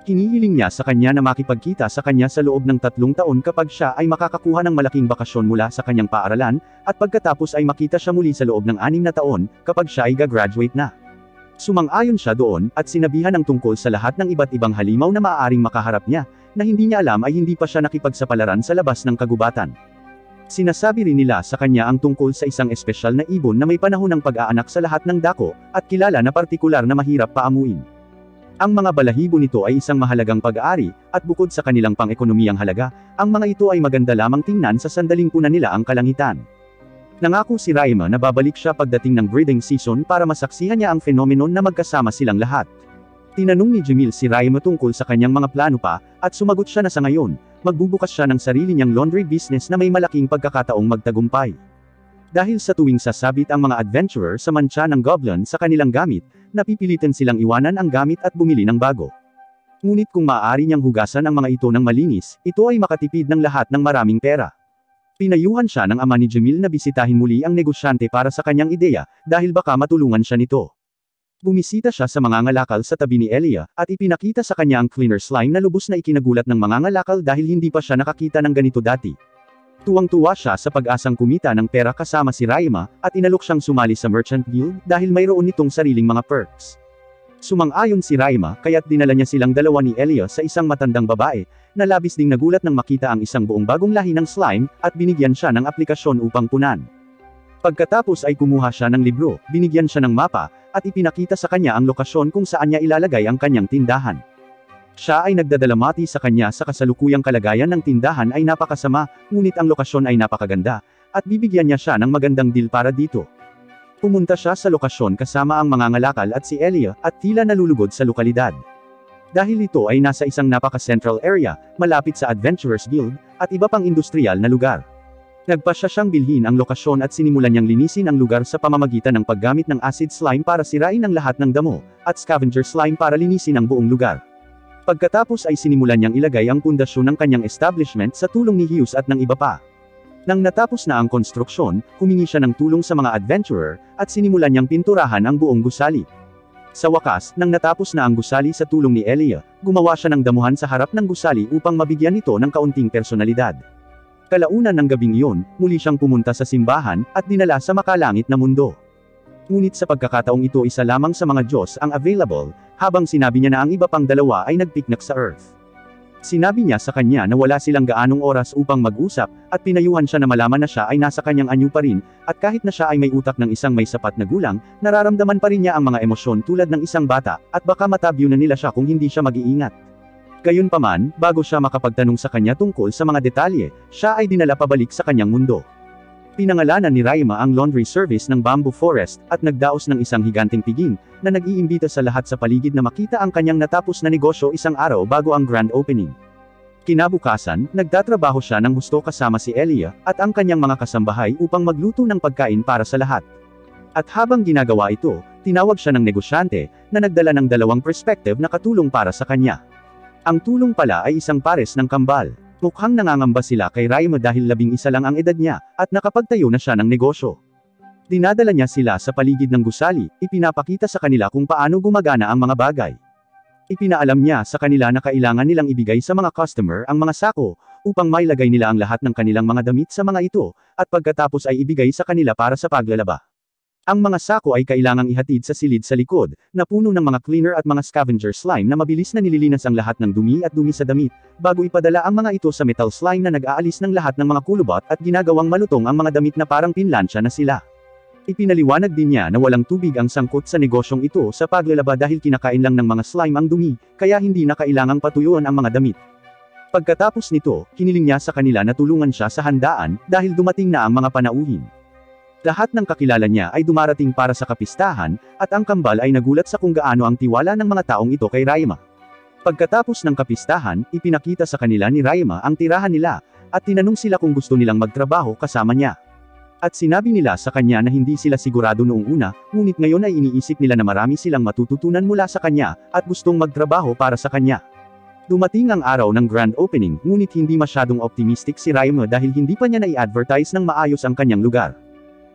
Hinihiling niya sa kanya na makipagkita sa kanya sa loob ng 3 taon kapag siya ay makakakuha ng malaking bakasyon mula sa kanyang paaralan, at pagkatapos ay makita siya muli sa loob ng 6 na taon, kapag siya ay gagraduate na. Sumang-ayon siya doon, at sinabihan ng tungkol sa lahat ng iba't ibang halimaw na maaaring makaharap niya, na hindi niya alam ay hindi pa siya nakipagsapalaran sa labas ng kagubatan. Sinasabi rin nila sa kanya ang tungkol sa isang espesyal na ibon na may panahon ng pag-aanak sa lahat ng dako, at kilala na partikular na mahirap paamuin. Ang mga balahibo nito ay isang mahalagang pag-aari, at bukod sa kanilang pang-ekonomiyang halaga, ang mga ito ay maganda lamang tingnan sa sandaling puna nila ang kalangitan. Nangako si Raima na babalik siya pagdating ng breeding season para masaksihan niya ang phenomenon na magkasama silang lahat. Tinanong ni Jamil si Raima tungkol sa kanyang mga plano pa, at sumagot siya na sa ngayon, magbubukas siya ng sarili niyang laundry business na may malaking pagkakataong magtagumpay. Dahil sa tuwing sasabit ang mga adventurer sa mantsa ng goblin sa kanilang gamit, napipilitan silang iwanan ang gamit at bumili ng bago. Ngunit kung maaari niyang hugasan ang mga ito ng malinis, ito ay makatipid ng lahat ng maraming pera. Pinayuhan siya ng ama ni Jamil na bisitahin muli ang negosyante para sa kanyang ideya, dahil baka matulungan siya nito. Bumisita siya sa mangangalakal sa tabi ni Elia, at ipinakita sa kanya ang cleaner slime na lubos na ikinagulat ng mangangalakal dahil hindi pa siya nakakita ng ganito dati. Tuwang-tuwa siya sa pag-asang kumita ng pera kasama si Raima, at inalok siyang sumali sa Merchant Guild dahil mayroon nitong sariling mga perks. Sumang-ayon si Raima, kaya't dinala niya silang dalawa ni Elia sa isang matandang babae, na labis ding nagulat nang makita ang isang buong bagong lahi ng slime, at binigyan siya ng aplikasyon upang punan. Pagkatapos ay kumuha siya ng libro, binigyan siya ng mapa, at ipinakita sa kanya ang lokasyon kung saan niya ilalagay ang kanyang tindahan. Siya ay nagdadalamati sa kanya sa kasalukuyang kalagayan ng tindahan ay napakasama, ngunit ang lokasyon ay napakaganda, at bibigyan niya siya ng magandang deal para dito. Pumunta siya sa lokasyon kasama ang mangangalakal at si Elia, at tila nalulugod sa lokalidad. Dahil ito ay nasa isang napaka-central area, malapit sa Adventurers Guild, at iba pang industrial na lugar. Nagpasya siyang bilhin ang lokasyon at sinimulan niyang linisin ang lugar sa pamamagitan ng paggamit ng acid slime para sirain ang lahat ng damo, at scavenger slime para linisin ang buong lugar. Pagkatapos ay sinimulan niyang ilagay ang pundasyon ng kanyang establishment sa tulong ni Hughes at ng iba pa. Nang natapos na ang konstruksyon, humingi siya ng tulong sa mga adventurer, at sinimulan niyang pinturahan ang buong gusali. Sa wakas, nang natapos na ang gusali sa tulong ni Elia, gumawa siya ng damuhan sa harap ng gusali upang mabigyan ito ng kaunting personalidad. Kalaunan ng gabing iyon, muli siyang pumunta sa simbahan, at dinala sa makalangit na mundo. Ngunit sa pagkakataong ito isa lamang sa mga Diyos ang available, habang sinabi niya na ang iba pang dalawa ay nagpiknik sa Earth. Sinabi niya sa kanya na wala silang gaanong oras upang mag-usap, at pinayuhan siya na malaman na siya ay nasa kanyang anyo pa rin, at kahit na siya ay may utak ng isang may sapat na gulang, nararamdaman pa rin niya ang mga emosyon tulad ng isang bata, at baka matabyo na nila siya kung hindi siya mag-iingat. Gayunpaman, bago siya makapagtanong sa kanya tungkol sa mga detalye, siya ay dinala pabalik sa kanyang mundo. Pinangalanan ni Raima ang laundry service ng Bamboo Forest, at nagdaos ng isang higanting piging, na nag-iimbita sa lahat sa paligid na makita ang kanyang natapos na negosyo isang araw bago ang grand opening. Kinabukasan, nagtatrabaho siya ng husto kasama si Elia, at ang kanyang mga kasambahay upang magluto ng pagkain para sa lahat. At habang ginagawa ito, tinawag siya ng negosyante, na nagdala ng 2 perspective na katulong para sa kanya. Ang tulong pala ay isang pares ng kambal. Mukhang nangangamba sila kay Raima dahil 11 lang ang edad niya, at nakapagtayo na siya ng negosyo. Dinadala niya sila sa paligid ng gusali, ipinapakita sa kanila kung paano gumagana ang mga bagay. Ipinaalam niya sa kanila na kailangan nilang ibigay sa mga customer ang mga sako, upang mailagay nila ang lahat ng kanilang mga damit sa mga ito, at pagkatapos ay ibigay sa kanila para sa paglalaba. Ang mga sako ay kailangang ihatid sa silid sa likod, na puno ng mga cleaner at mga scavenger slime na mabilis na nililinas ang lahat ng dumi at dumi sa damit, bago ipadala ang mga ito sa metal slime na nag-aalis ng lahat ng mga kulubot at ginagawang malutong ang mga damit na parang pinlansya na sila. Ipinaliwanag din niya na walang tubig ang sangkot sa negosyong ito sa paglalaba dahil kinakain lang ng mga slime ang dumi, kaya hindi na kailangang patuyuan ang mga damit. Pagkatapos nito, hiniling niya sa kanila na tulungan siya sa handaan, dahil dumating na ang mga panauhin. Lahat ng kakilala niya ay dumarating para sa kapistahan, at ang kambal ay nagulat sa kung gaano ang tiwala ng mga taong ito kay Raima. Pagkatapos ng kapistahan, ipinakita sa kanila ni Raima ang tirahan nila, at tinanong sila kung gusto nilang magtrabaho kasama niya. At sinabi nila sa kanya na hindi sila sigurado noong una, ngunit ngayon ay iniisip nila na marami silang matututunan mula sa kanya, at gustong magtrabaho para sa kanya. Dumating ang araw ng grand opening, ngunit hindi masyadong optimistic si Raima dahil hindi pa niya nai-advertise ng maayos ang kanyang lugar.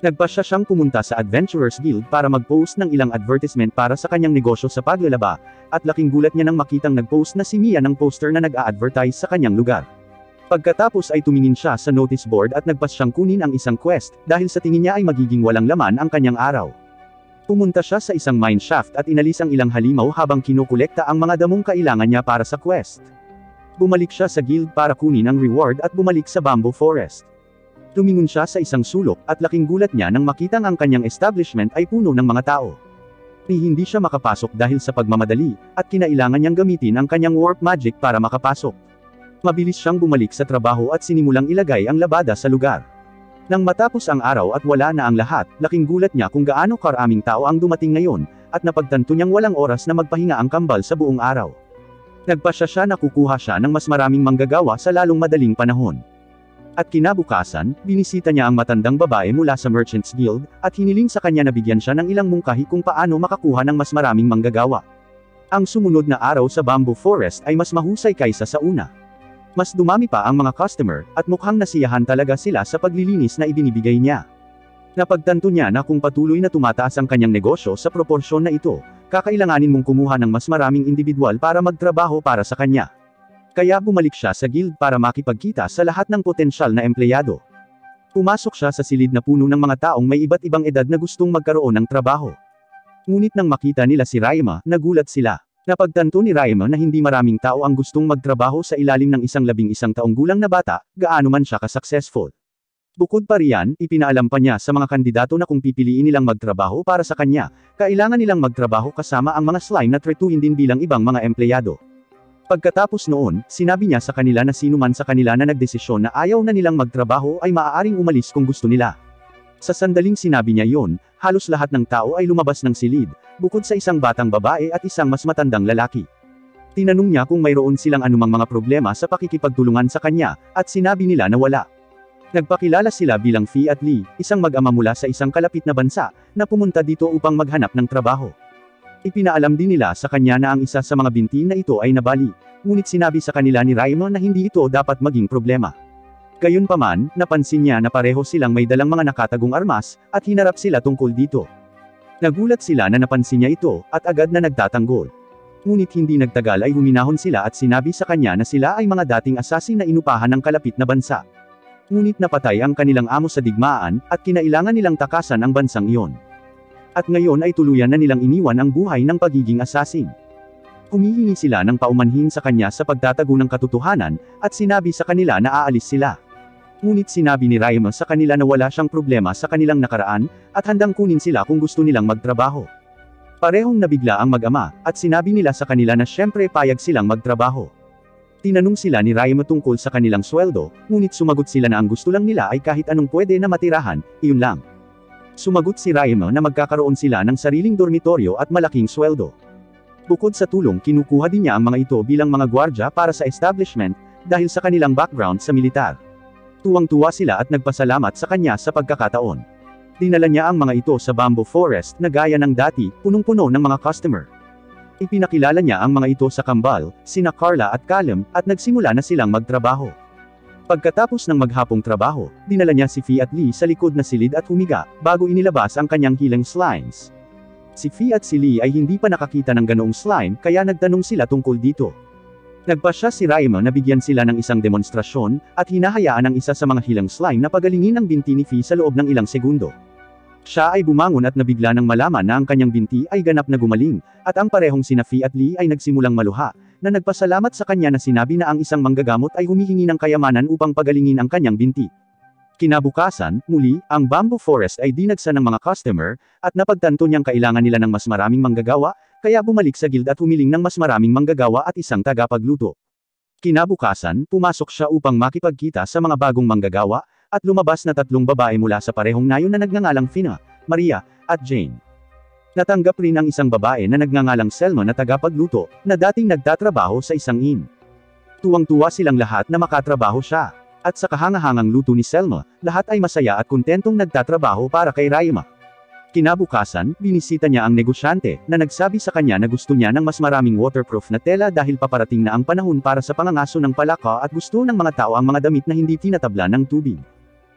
Nagpasya siyang pumunta sa Adventurers Guild para mag-post ng ilang advertisement para sa kanyang negosyo sa paglalaba, at laking gulat niya nang makitang nag-post na si Mia ng poster na nag-a-advertise sa kanyang lugar. Pagkatapos ay tumingin siya sa notice board at nagpasyang kunin ang isang quest, dahil sa tingin niya ay magiging walang laman ang kanyang araw. Pumunta siya sa isang mine shaft at inalis ang ilang halimaw habang kinukolekta ang mga damong kailangan niya para sa quest. Bumalik siya sa guild para kunin ang reward at bumalik sa bamboo forest. Tumingon siya sa isang sulok, at laking gulat niya nang makitang ang kanyang establishment ay puno ng mga tao. Hindi siya makapasok dahil sa pagmamadali, at kinailangan niyang gamitin ang kanyang warp magic para makapasok. Mabilis siyang bumalik sa trabaho at sinimulang ilagay ang labada sa lugar. Nang matapos ang araw at wala na ang lahat, laking gulat niya kung gaano karaming tao ang dumating ngayon, at napagtanto niyang walang oras na magpahinga ang kambal sa buong araw. Nagpasya siya na kukuha siya ng mas maraming manggagawa sa lalong madaling panahon. At kinabukasan, binisita niya ang matandang babae mula sa Merchants Guild, at hiniling sa kanya na bigyan siya ng ilang mungkahi kung paano makakuha ng mas maraming manggagawa. Ang sumunod na araw sa Bamboo Forest ay mas mahusay kaysa sa una. Mas dumami pa ang mga customer, at mukhang nasiyahan talaga sila sa paglilinis na ibinibigay niya. Napagtanto niya na kung patuloy na tumataas ang kanyang negosyo sa proporsyon na ito, kakailanganin mong kumuha ng mas maraming individual para magtrabaho para sa kanya. Kaya bumalik siya sa guild para makipagkita sa lahat ng potensyal na empleyado. Pumasok siya sa silid na puno ng mga taong may iba't ibang edad na gustong magkaroon ng trabaho. Ngunit nang makita nila si Raima, nagulat sila. Napagtanto ni Raima na hindi maraming tao ang gustong magtrabaho sa ilalim ng isang 11 taong gulang na bata, gaano man siya ka-successful. Bukod pa riyan, ipinaalam pa niya sa mga kandidato na kung pipiliin nilang magtrabaho para sa kanya, kailangan nilang magtrabaho kasama ang mga slime na tretuhin din bilang ibang mga empleyado. Pagkatapos noon, sinabi niya sa kanila na sino man sa kanila na nagdesisyon na ayaw na nilang magtrabaho ay maaaring umalis kung gusto nila. Sa sandaling sinabi niya yon, halos lahat ng tao ay lumabas ng silid, bukod sa isang batang babae at isang mas matandang lalaki. Tinanong niya kung mayroon silang anumang mga problema sa pakikipagtulungan sa kanya, at sinabi nila na wala. Nagpakilala sila bilang Fee at Lee, isang mag-ama mula sa isang kalapit na bansa, na pumunta dito upang maghanap ng trabaho. Ipinaalam din nila sa kanya na ang isa sa mga binti na ito ay nabali, ngunit sinabi sa kanila ni Raima na hindi ito dapat maging problema. Gayunpaman, napansin niya na pareho silang may dalang mga nakatagong armas, at hinarap sila tungkol dito. Nagulat sila na napansin niya ito, at agad na nagtatanggol. Ngunit hindi nagtagal ay huminahon sila at sinabi sa kanya na sila ay mga dating assassin na inupahan ng kalapit na bansa. Ngunit napatay ang kanilang amo sa digmaan, at kinailangan nilang takasan ang bansang iyon. At ngayon ay tuluyan na nilang iniwan ang buhay ng pagiging assassin. Humihingi sila ng paumanhin sa kanya sa pagtatago ng katotohanan, at sinabi sa kanila na aalis sila. Ngunit sinabi ni Raima sa kanila na wala siyang problema sa kanilang nakaraan, at handang kunin sila kung gusto nilang magtrabaho. Parehong nabigla ang mag-ama, at sinabi nila sa kanila na syempre payag silang magtrabaho. Tinanong sila ni Raima tungkol sa kanilang sweldo, ngunit sumagot sila na ang gusto lang nila ay kahit anong pwede na matirahan, iyon lang. Sumagot si Raima na magkakaroon sila ng sariling dormitoryo at malaking sweldo. Bukod sa tulong, kinukuha din niya ang mga ito bilang mga gwardya para sa establishment, dahil sa kanilang background sa militar. Tuwang-tuwa sila at nagpasalamat sa kanya sa pagkakataon. Dinala niya ang mga ito sa Bamboo Forest na gaya ng dati, punong-puno ng mga customer. Ipinakilala niya ang mga ito sa kambal, sina Carla at Callum, at nagsimula na silang magtrabaho. Pagkatapos ng maghapong trabaho, dinala niya si Fee at Lee sa likod na silid at humiga, bago inilabas ang kanyang healing slimes. Si Fee at si Lee ay hindi pa nakakita ng ganoong slime, kaya nagtanong sila tungkol dito. Nagpasya si Raima na bigyan sila ng isang demonstrasyon, at hinahayaan ang isa sa mga healing slime na pagalingin ang binti ni Fee sa loob ng ilang segundo. Siya ay bumangon at nabigla nang malaman na ang kanyang binti ay ganap na gumaling, at ang parehong sina Fee at Lee ay nagsimulang maluha, na nagpasalamat sa kanya na sinabi na ang isang manggagamot ay humihingi ng kayamanan upang pagalingin ang kanyang binti. Kinabukasan, muli, ang Bamboo Forest ay dinagsa ng mga customer, at napagtanto niyang kailangan nila ng mas maraming manggagawa, kaya bumalik sa guild at humiling ng mas maraming manggagawa at isang tagapagluto. Kinabukasan, pumasok siya upang makipagkita sa mga bagong manggagawa, at lumabas na 3 babae mula sa parehong nayon na nagngangalang Fina, Maria, at Jane. Natanggap rin ang isang babae na nagngangalang Selma na tagapagluto, na dating nagtatrabaho sa isang inn. Tuwang-tuwa silang lahat na makatrabaho siya. At sa kahangahangang luto ni Selma, lahat ay masaya at kontentong nagtatrabaho para kay Raima. Kinabukasan, binisita niya ang negosyante, na nagsabi sa kanya na gusto niya ng mas maraming waterproof na tela dahil paparating na ang panahon para sa pangangaso ng palaka at gusto ng mga tao ang mga damit na hindi tinatabla ng tubig.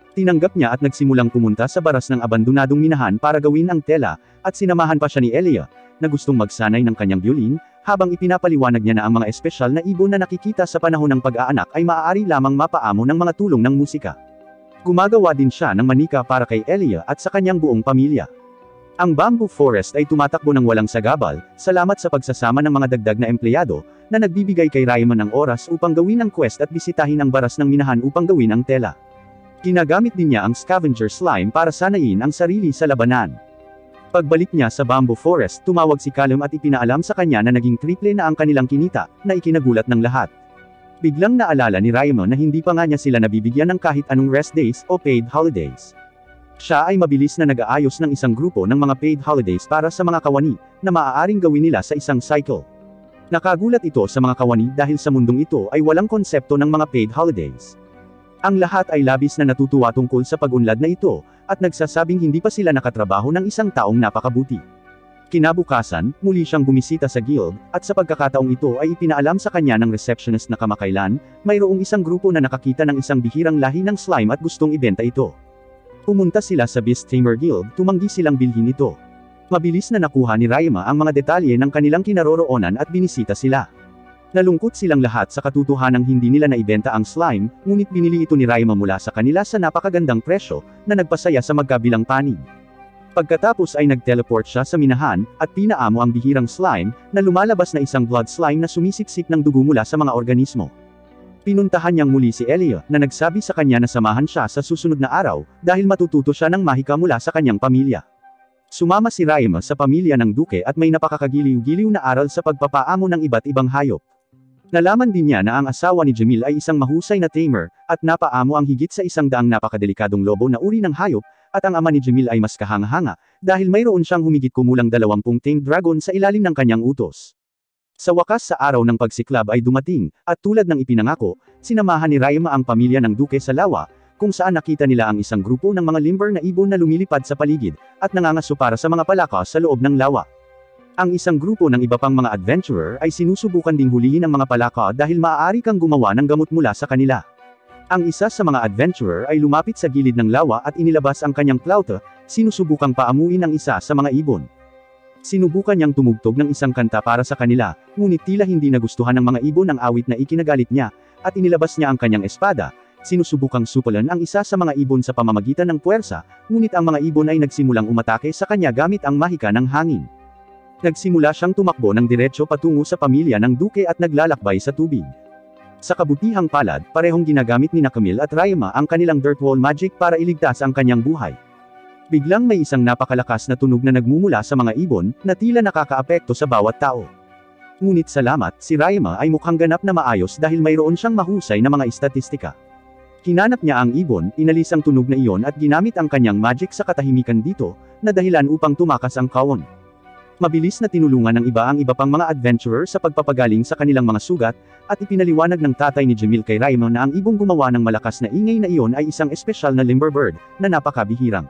Tinanggap niya at nagsimulang pumunta sa baras ng abandonadong minahan para gawin ang tela, at sinamahan pa siya ni Elia, na gustong magsanay ng kanyang violin, habang ipinapaliwanag niya na ang mga espesyal na ibon na nakikita sa panahon ng pag-aanak ay maaari lamang mapaamo ng mga tulong ng musika. Gumagawa din siya ng manika para kay Elia at sa kanyang buong pamilya. Ang bamboo forest ay tumatakbo ng walang sagabal, salamat sa pagsasama ng mga dagdag na empleyado, na nagbibigay kay Raymond ng oras upang gawin ang quest at bisitahin ang baras ng minahan upang gawin ang tela. Ginagamit din niya ang scavenger slime para sanayin ang sarili sa labanan. Pagbalik niya sa bamboo forest, tumawag si Callum at ipinaalam sa kanya na naging triple na ang kanilang kinita, na ikinagulat ng lahat. Biglang naalala ni Raymond na hindi pa nga niya sila nabibigyan ng kahit anong rest days o paid holidays. Siya ay mabilis na nag-aayos ng isang grupo ng mga paid holidays para sa mga kawani, na maaaring gawin nila sa isang cycle. Nakagulat ito sa mga kawani dahil sa mundong ito ay walang konsepto ng mga paid holidays. Ang lahat ay labis na natutuwa tungkol sa pag-unlad na ito, at nagsasabing hindi pa sila nakatrabaho ng isang taong napakabuti. Kinabukasan, muli siyang bumisita sa guild, at sa pagkakataong ito ay ipinaalam sa kanya ng receptionist na kamakailan, mayroong isang grupo na nakakita ng isang bihirang lahi ng slime at gustong ibenta ito. Pumunta sila sa Beast Tamer Guild, tumanggi silang bilhin ito. Mabilis na nakuha ni Raima ang mga detalye ng kanilang kinaroroonan at binisita sila. Nalungkot silang lahat sa katotohanang hindi nila naibenta ang slime, ngunit binili ito ni Raima mula sa kanila sa napakagandang presyo, na nagpasaya sa magkabilang panig. Pagkatapos ay nag-teleport siya sa minahan, at pinaamo ang bihirang slime, na lumalabas na isang blood slime na sumisiksik ng dugo mula sa mga organismo. Pinuntahan niyang muli si Elia, na nagsabi sa kanya na samahan siya sa susunod na araw, dahil matututo siya ng mahika mula sa kanyang pamilya. Sumama si Raima sa pamilya ng Duke at may napakakagiliw-giliw na aral sa pagpapaamo ng iba't ibang hayop. Nalaman din niya na ang asawa ni Jamil ay isang mahusay na tamer, at napaamo ang higit sa 100 napakadelikadong lobo na uri ng hayop, at ang ama ni Jamil ay mas kahanga-hanga, dahil mayroon siyang humigit kumulang 20 tamed dragon sa ilalim ng kanyang utos. Sa wakas sa araw ng pagsiklab ay dumating, at tulad ng ipinangako, sinamahan ni Raima ang pamilya ng Duke sa lawa, kung saan nakita nila ang isang grupo ng mga limber na ibon na lumilipad sa paligid, at nangangaso para sa mga palaka sa loob ng lawa. Ang isang grupo ng iba pang mga adventurer ay sinusubukan ding hulihin ang mga palaka dahil maaari kang gumawa ng gamot mula sa kanila. Ang isa sa mga adventurer ay lumapit sa gilid ng lawa at inilabas ang kanyang flauta, sinusubukang paamuin ang isa sa mga ibon. Sinubukan niyang tumugtog ng isang kanta para sa kanila, ngunit tila hindi nagustuhan ng mga ibon ang awit na ikinagalit niya, at inilabas niya ang kanyang espada. Sinusubukang supalan ang isa sa mga ibon sa pamamagitan ng puwersa, ngunit ang mga ibon ay nagsimulang umatake sa kanya gamit ang mahika ng hangin. Nagsimula siyang tumakbo ng diretso patungo sa pamilya ng Duke at naglalakbay sa tubig. Sa kabutihang palad, parehong ginagamit ni Camille at Raima ang kanilang dirt wall magic para iligtas ang kanyang buhay. Biglang may isang napakalakas na tunog na nagmumula sa mga ibon, na tila nakakaapekto sa bawat tao. Ngunit salamat, si Raima ay mukhang ganap na maayos dahil mayroon siyang mahusay na mga istatistika. Hinanap niya ang ibon, inalis ang tunog na iyon at ginamit ang kanyang magic sa katahimikan dito, na dahilan upang tumakas ang kawon. Mabilis na tinulungan ng iba ang iba pang mga adventurer sa pagpapagaling sa kanilang mga sugat, at ipinaliwanag ng tatay ni Jamil kay Raima na ang ibong gumawa ng malakas na ingay na iyon ay isang espesyal na limber bird, na napakabihirang.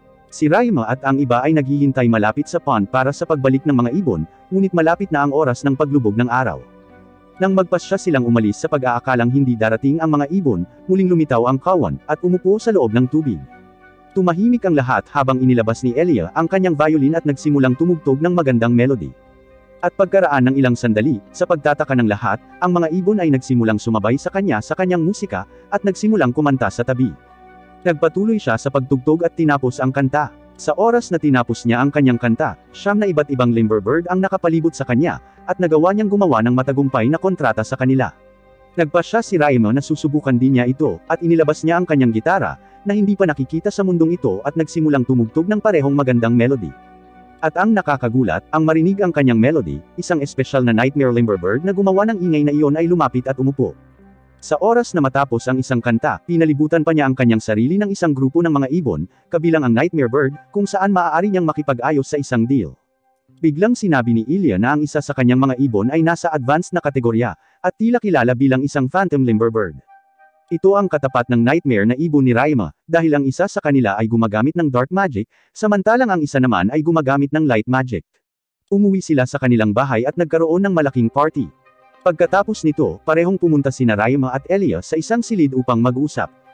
Si Raima at ang iba ay naghihintay malapit sa pond para sa pagbalik ng mga ibon, ngunit malapit na ang oras ng paglubog ng araw. Nang magpasya silang umalis sa pag-aakalang hindi darating ang mga ibon, muling lumitaw ang kawan, at umupo sa loob ng tubig. Tumahimik ang lahat habang inilabas ni Elia ang kanyang violin at nagsimulang tumugtog ng magandang melody. At pagkaraan ng ilang sandali, sa pagtataka ng lahat, ang mga ibon ay nagsimulang sumabay sa kanyang musika, at nagsimulang kumanta sa tabi. Nagpatuloy siya sa pagtugtog at tinapos ang kanta. Sa oras na tinapos niya ang kanyang kanta, siyam na iba't ibang limber bird ang nakapalibot sa kanya, at nagawa niyang gumawa ng matagumpay na kontrata sa kanila. Nagpasya si Raima na susubukan din niya ito, at inilabas niya ang kanyang gitara, na hindi pa nakikita sa mundong ito at nagsimulang tumugtog ng parehong magandang melody. At ang nakakagulat, ang marinig ang kanyang melody, isang espesyal na nightmare limberbird na gumawa ng ingay na iyon ay lumapit at umupo. Sa oras na matapos ang isang kanta, pinalibutan pa niya ang kanyang sarili ng isang grupo ng mga ibon, kabilang ang nightmare bird, kung saan maaari niyang makipag-ayos sa isang deal. Biglang sinabi ni Ilya na ang isa sa kanyang mga ibon ay nasa advanced na kategorya, at tila kilala bilang isang phantom limberbird. Ito ang katapat ng nightmare na ibon ni Raima, dahil ang isa sa kanila ay gumagamit ng dark magic, samantalang ang isa naman ay gumagamit ng light magic. Umuwi sila sa kanilang bahay at nagkaroon ng malaking party. Pagkatapos nito, parehong pumunta sina Raima at Elia sa isang silid upang mag-usap.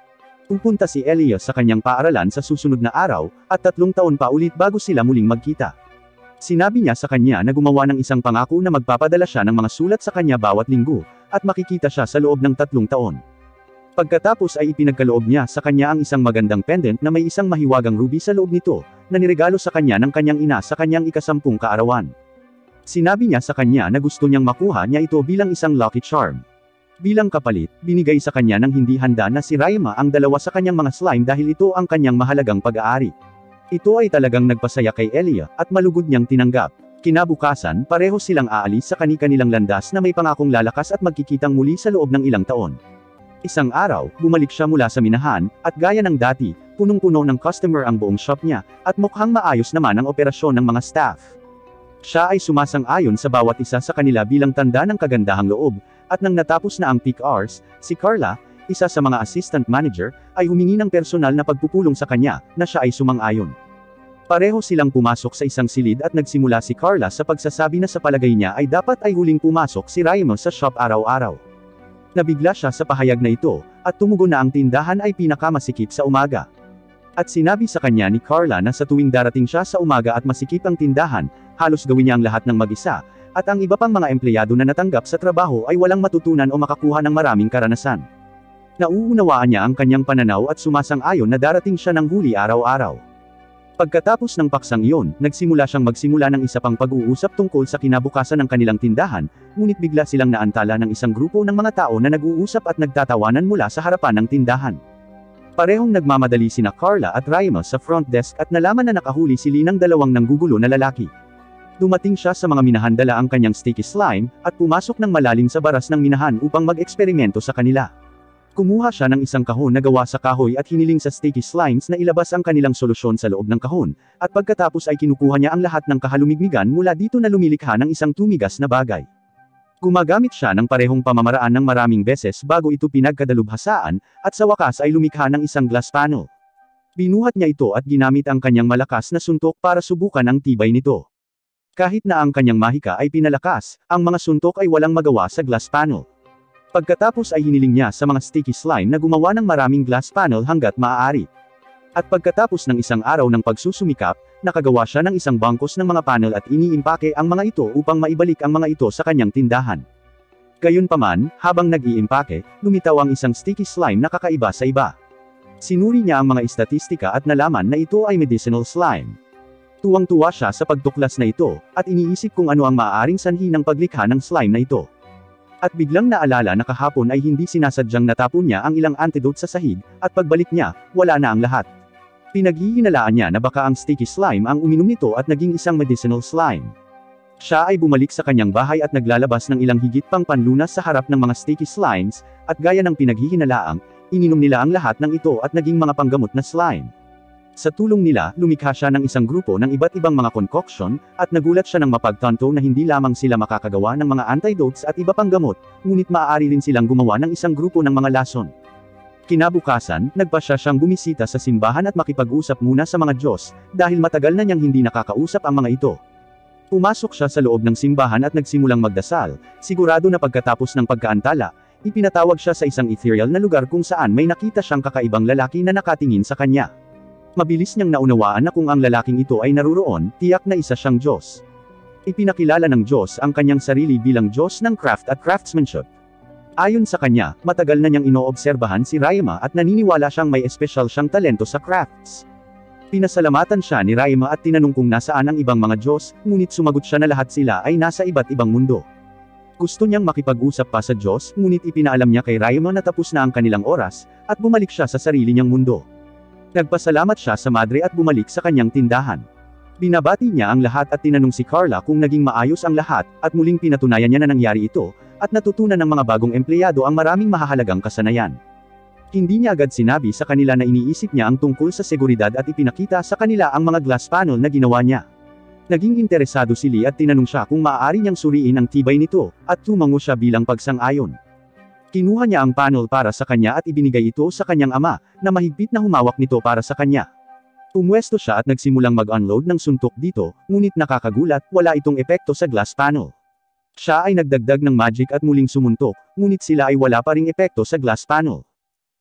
Pupunta si Elia sa kanyang paaralan sa susunod na araw, at 3 taon pa ulit bago sila muling magkita. Sinabi niya sa kanya na gumawa ng isang pangako na magpapadala siya ng mga sulat sa kanya bawat linggo, at makikita siya sa loob ng 3 taon. Pagkatapos ay ipinagkaloob niya sa kanya ang isang magandang pendant na may isang mahiwagang ruby sa loob nito, na niregalo sa kanya ng kanyang ina sa kanyang ika-10 kaarawan. Sinabi niya sa kanya na gusto niyang makuha niya ito bilang isang lucky charm. Bilang kapalit, binigay sa kanya ng hindi handa na si Raima ang 2 sa kanyang mga slime dahil ito ang kanyang mahalagang pag-aari. Ito ay talagang nagpasaya kay Elia, at malugod niyang tinanggap. Kinabukasan, pareho silang aalis sa kani-kanilang landas na may pangakong lalakas at magkikitang muli sa loob ng ilang taon. Isang araw, bumalik siya mula sa minahan, at gaya ng dati, punong-puno ng customer ang buong shop niya, at mukhang maayos naman ang operasyon ng mga staff. Siya ay sumasang-ayon sa bawat isa sa kanila bilang tanda ng kagandahang loob, at nang natapos na ang peak hours, si Carla, isa sa mga assistant manager, ay humingi ng personal na pagpupulong sa kanya, na siya ay sumang-ayon. Pareho silang pumasok sa isang silid at nagsimula si Carla sa pagsasabi na sa palagay niya ay dapat ay huling pumasok si Raima sa shop araw-araw. Nabigla siya sa pahayag na ito, at tumugon na ang tindahan ay pinakamasikip sa umaga. At sinabi sa kanya ni Carla na sa tuwing darating siya sa umaga at masikip ang tindahan, halos gawin niya ang lahat ng mag-isa, at ang iba pang mga empleyado na natanggap sa trabaho ay walang matutunan o makakuha ng maraming karanasan. Nauunawaan niya ang kanyang pananaw at sumasang-ayon na darating siya ng huli araw-araw. Pagkatapos ng paksang iyon, nagsimula siyang magsimula ng isa pang pag-uusap tungkol sa kinabukasan ng kanilang tindahan, ngunit bigla silang naantala ng isang grupo ng mga tao na nag-uusap at nagtatawanan mula sa harapan ng tindahan. Parehong nagmamadali sina Carla at Raima sa front desk at nalaman na nakahuli sila ng 2 nanggugulo na lalaki. Dumating siya sa mga minahan dala ang kanyang sticky slime, at pumasok ng malalim sa baras ng minahan upang mag-eksperimento sa kanila. Kumuha siya ng isang kahon na gawa sa kahoy at hiniling sa sticky slimes na ilabas ang kanilang solusyon sa loob ng kahon, at pagkatapos ay kinukuha niya ang lahat ng kahalumigmigan mula dito na lumilikha ng isang tumigas na bagay. Gumagamit siya ng parehong pamamaraan ng maraming beses bago ito pinagkadalubhasaan, at sa wakas ay lumikha ng isang glass panel. Binuhat niya ito at ginamit ang kanyang malakas na suntok para subukan ang tibay nito. Kahit na ang kanyang mahika ay pinalakas, ang mga suntok ay walang magawa sa glass panel. Pagkatapos ay hiniling niya sa mga sticky slime na gumawa ng maraming glass panel hanggat maaari. At pagkatapos ng isang araw ng pagsusumikap, nakagawa siya ng isang bangkos ng mga panel at iniimpake ang mga ito upang maibalik ang mga ito sa kanyang tindahan. Gayunpaman, habang nag-iimpake, lumitaw ang isang sticky slime na kakaiba sa iba. Sinuri niya ang mga estatistika at nalaman na ito ay medicinal slime. Tuwang-tuwa siya sa pagtuklas na ito, at iniisip kung ano ang maaaring sanhi ng paglikha ng slime na ito. At biglang naalala na kahapon ay hindi sinasadyang natapon niya ang ilang antidote sa sahig, at pagbalik niya, wala na ang lahat. Pinaghihinalaan niya na baka ang sticky slime ang uminom nito at naging isang medicinal slime. Siya ay bumalik sa kanyang bahay at naglalabas ng ilang higit pang panlunas sa harap ng mga sticky slimes, at gaya ng pinaghihinalaang, ininom nila ang lahat ng ito at naging mga panggamot na slime. Sa tulong nila, lumikha siya ng isang grupo ng iba't ibang mga concoction, at nagulat siya ng mapagtanto na hindi lamang sila makakagawa ng mga antidotes at iba pang gamot, ngunit maaari rin silang gumawa ng isang grupo ng mga lason. Kinabukasan, nagpasya siyang bumisita sa simbahan at makipag-usap muna sa mga Diyos, dahil matagal na niyang hindi nakakausap ang mga ito. Pumasok siya sa loob ng simbahan at nagsimulang magdasal, sigurado na pagkatapos ng pagkaantala, ipinatawag siya sa isang ethereal na lugar kung saan may nakita siyang kakaibang lalaki na nakatingin sa kanya. Mabilis niyang naunawaan na kung ang lalaking ito ay naruroon, tiyak na isa siyang Diyos. Ipinakilala ng Diyos ang kanyang sarili bilang Diyos ng craft at craftsmanship. Ayon sa kanya, matagal na niyang inoobserbahan si Raima at naniniwala siyang may espesyal siyang talento sa crafts. Pinasalamatan siya ni Raima at tinanong kung nasaan ang ibang mga Diyos, ngunit sumagot siya na lahat sila ay nasa iba't ibang mundo. Gusto niyang makipag-usap pa sa Diyos, ngunit ipinaalam niya kay Raima na tapos na ang kanilang oras, at bumalik siya sa sarili niyang mundo. Nagpasalamat siya sa madre at bumalik sa kanyang tindahan. Binabati niya ang lahat at tinanong si Carla kung naging maayos ang lahat, at muling pinatunayan niya na nangyari ito, at natutunan ng mga bagong empleyado ang maraming mahahalagang kasanayan. Hindi niya agad sinabi sa kanila na iniisip niya ang tungkol sa seguridad at ipinakita sa kanila ang mga glass panel na ginawa niya. Naging interesado si Lee at tinanong siya kung maaari niyang suriin ang tibay nito, at tumango siya bilang pagsang-ayon. Kinuha niya ang panel para sa kanya at ibinigay ito sa kanyang ama, na mahigpit na humawak nito para sa kanya. Pumwesto siya at nagsimulang mag-unload ng suntok dito, ngunit nakakagulat, wala itong epekto sa glass panel. Siya ay nagdagdag ng magic at muling sumuntok, ngunit sila ay wala pa ring epekto sa glass panel.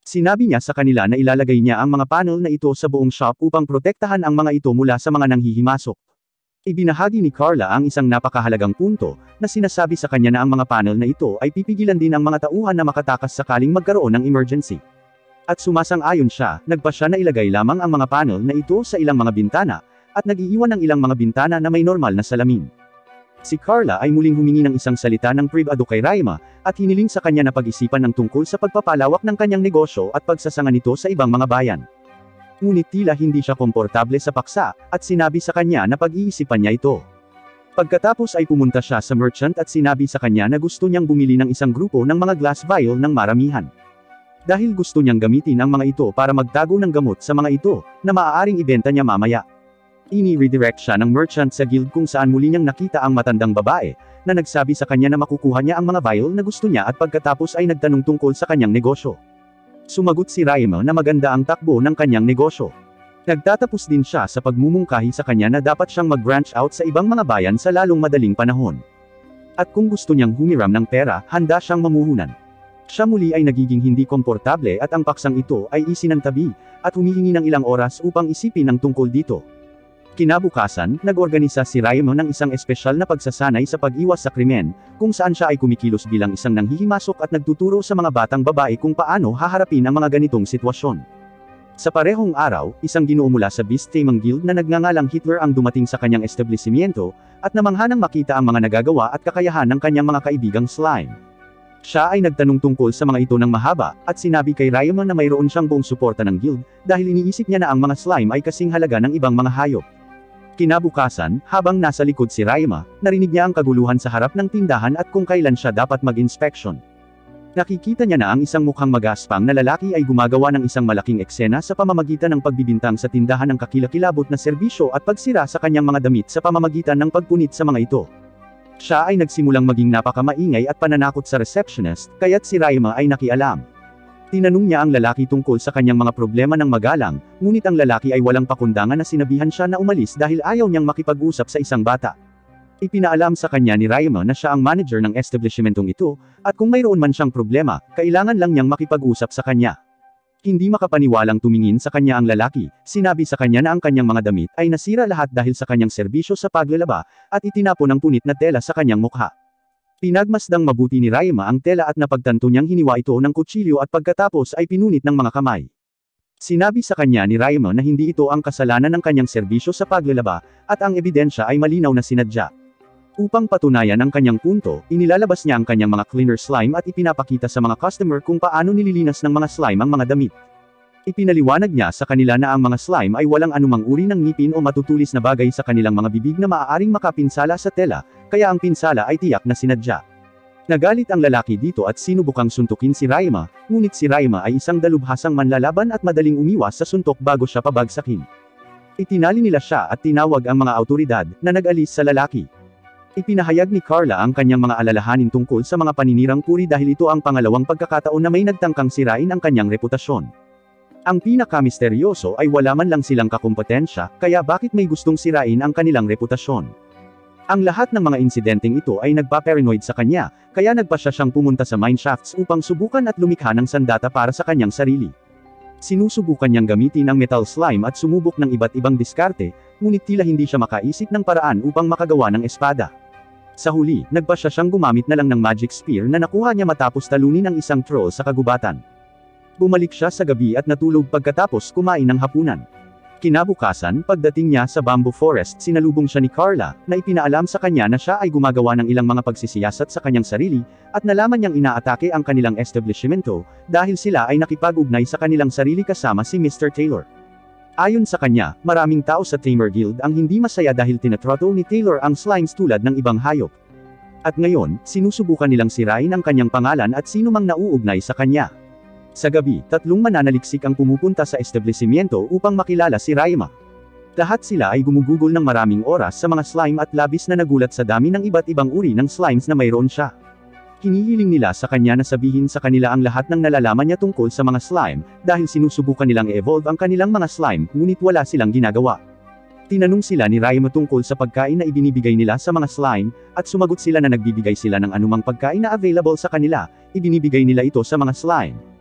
Sinabi niya sa kanila na ilalagay niya ang mga panel na ito sa buong shop upang protektahan ang mga ito mula sa mga nanghihimasok. Ibinahagi ni Carla ang isang napakahalagang punto, na sinasabi sa kanya na ang mga panel na ito ay pipigilan din ang mga tauhan na makatakas sakaling magkaroon ng emergency. At sumasang-ayon siya, nagpasya na ilagay lamang ang mga panel na ito sa ilang mga bintana, at nag-iiwan ng ilang mga bintana na may normal na salamin. Si Carla ay muling humingi ng isang salita ng pribado kay Raima, at hiniling sa kanya na pag-isipan ng tungkol sa pagpapalawak ng kanyang negosyo at pagsasanga nito sa ibang mga bayan. Ngunit tila hindi siya komportable sa paksa, at sinabi sa kanya na pag-iisipan niya ito. Pagkatapos ay pumunta siya sa merchant at sinabi sa kanya na gusto niyang bumili ng isang grupo ng mga glass vial ng maramihan. Dahil gusto niyang gamitin ang mga ito para magtago ng gamot sa mga ito, na maaaring ibenta niya mamaya. Ini-redirect siya ng merchant sa guild kung saan muli niyang nakita ang matandang babae, na nagsabi sa kanya na makukuha niya ang mga vial na gusto niya at pagkatapos ay nagtanong tungkol sa kanyang negosyo. Sumagot si Raima na maganda ang takbo ng kanyang negosyo. Nagtatapos din siya sa pagmumungkahi sa kanya na dapat siyang mag-branch out sa ibang mga bayan sa lalong madaling panahon. At kung gusto niyang humiram ng pera, handa siyang mamuhunan. Siya muli ay nagiging hindi komportable at ang paksang ito ay isinantabi, at humihingi ng ilang oras upang isipin ang tungkol dito. Kinabukasan, nag-organisa si Raima ng isang espesyal na pagsasanay sa pag-iwas sa krimen, kung saan siya ay kumikilos bilang isang nanghihimasok at nagtuturo sa mga batang babae kung paano haharapin ang mga ganitong sitwasyon. Sa parehong araw, isang ginoo mula sa Beast Taming Guild na nagngangalang Hitler ang dumating sa kanyang establishmento, at namangha nang makita ang mga nagagawa at kakayahan ng kanyang mga kaibigang slime. Siya ay nagtanong tungkol sa mga ito ng mahaba, at sinabi kay Raima na mayroon siyang buong suporta ng guild, dahil iniisip niya na ang mga slime ay kasing halaga ng ibang mga hayop. Kinabukasan, habang nasa likod si Raima, narinig niya ang kaguluhan sa harap ng tindahan at kung kailan siya dapat mag-inspection. Nakikita niya na ang isang mukhang magaspang na lalaki ay gumagawa ng isang malaking eksena sa pamamagitan ng pagbibintang sa tindahan ng kakilakilabot na serbisyo at pagsira sa kanyang mga damit sa pamamagitan ng pagpunit sa mga ito. Siya ay nagsimulang maging napakamaingay at pananakot sa receptionist, kaya't si Raima ay nakialam. Tinanong niya ang lalaki tungkol sa kanyang mga problema ng magalang, ngunit ang lalaki ay walang pakundangan na sinabihan siya na umalis dahil ayaw niyang makipag-usap sa isang bata. Ipinaalam sa kanya ni Raima na siya ang manager ng establishmentong ito, at kung mayroon man siyang problema, kailangan lang niyang makipag-usap sa kanya. Hindi makapaniwalang tumingin sa kanya ang lalaki, sinabi sa kanya na ang kanyang mga damit ay nasira lahat dahil sa kanyang serbisyo sa paglalaba, at itinapon ang punit na tela sa kanyang mukha. Pinagmasdang mabuti ni Raima ang tela at napagtanto niyang hiniwa ito ng kutsilyo at pagkatapos ay pinunit ng mga kamay. Sinabi sa kanya ni Raima na hindi ito ang kasalanan ng kanyang serbisyo sa paglalaba, at ang ebidensya ay malinaw na sinadya. Upang patunayan ang kanyang punto, inilalabas niya ang kanyang mga cleaner slime at ipinapakita sa mga customer kung paano nililinas ng mga slime ang mga damit. Ipinaliwanag niya sa kanila na ang mga slime ay walang anumang uri ng ngipin o matutulis na bagay sa kanilang mga bibig na maaaring makapinsala sa tela, kaya ang pinsala ay tiyak na sinadya. Nagalit ang lalaki dito at sinubukang suntukin si Raima, ngunit si Raima ay isang dalubhasang manlalaban at madaling umiwas sa suntok bago siya pabagsakin. Itinali nila siya at tinawag ang mga awtoridad, na nag-alis sa lalaki. Ipinahayag ni Carla ang kanyang mga alalahanin tungkol sa mga paninirang puri dahil ito ang pangalawang pagkakataon na may nagtangkang sirain ang kanyang reputasyon. Ang pinakamisteryoso ay wala man lang silang kakumpetensya, kaya bakit may gustong sirain ang kanilang reputasyon? Ang lahat ng mga insidenteng ito ay nagpa-paranoid sa kanya, kaya nagpasya siyang pumunta sa mineshafts upang subukan at lumikha ng sandata para sa kanyang sarili. Sinusubukan niyang gamitin ang metal slime at sumubok ng iba't ibang diskarte, ngunit tila hindi siya makaisip ng paraan upang makagawa ng espada. Sa huli, nagpasya siyang gumamit na lang ng magic spear na nakuha niya matapos talunin ang isang troll sa kagubatan. Bumalik siya sa gabi at natulog pagkatapos kumain ng hapunan. Kinabukasan, pagdating niya sa bamboo forest, sinalubong siya ni Carla, na ipinaalam sa kanya na siya ay gumagawa ng ilang mga pagsisiyasat sa kanyang sarili, at nalaman niyang inaatake ang kanilang establishmento, dahil sila ay nakipag-ugnay sa kanilang sarili kasama si Mr. Taylor. Ayon sa kanya, maraming tao sa Tamer Guild ang hindi masaya dahil tinatrotol ni Taylor ang slimes tulad ng ibang hayop. At ngayon, sinusubukan nilang sirain ang kanyang pangalan at sino mang nauugnay sa kanya. Sa gabi, 3 mananaliksik ang pumupunta sa establishmento upang makilala si Raima. Lahat sila ay gumugugol ng maraming oras sa mga slime at labis na nagulat sa dami ng iba't ibang uri ng slimes na mayroon siya. Hinihiling nila sa kanya na sabihin sa kanila ang lahat ng nalalaman niya tungkol sa mga slime, dahil sinusubukan nilang i-evolve ang kanilang mga slime, ngunit wala silang ginagawa. Tinanong sila ni Raima tungkol sa pagkain na ibinibigay nila sa mga slime, at sumagot sila na nagbibigay sila ng anumang pagkain na available sa kanila, ibinibigay nila ito sa mga slime.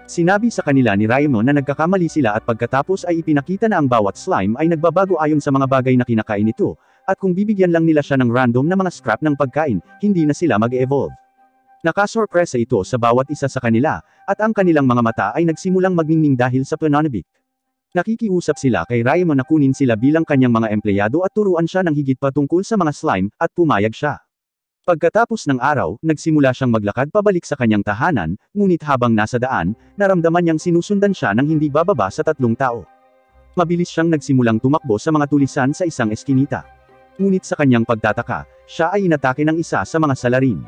Sinabi sa kanila ni Raimo na nagkakamali sila at pagkatapos ay ipinakita na ang bawat slime ay nagbabago ayon sa mga bagay na kinakain nito, at kung bibigyan lang nila siya ng random na mga scrap ng pagkain, hindi na sila mag-evolve. Nakasorpresa ito sa bawat isa sa kanila, at ang kanilang mga mata ay nagsimulang magningning dahil sa pananabik. Nakikiusap sila kay Raimo na kunin sila bilang kanyang mga empleyado at turuan siya ng higit pa tungkol sa mga slime, at pumayag siya. Pagkatapos ng araw, nagsimula siyang maglakad pabalik sa kanyang tahanan, ngunit habang nasa daan, naramdaman niyang sinusundan siya ng hindi bababa sa 3 tao. Mabilis siyang nagsimulang tumakbo sa mga tulisan sa isang eskinita. Ngunit sa kanyang pagtataka, siya ay inatake ng isa sa mga salarin.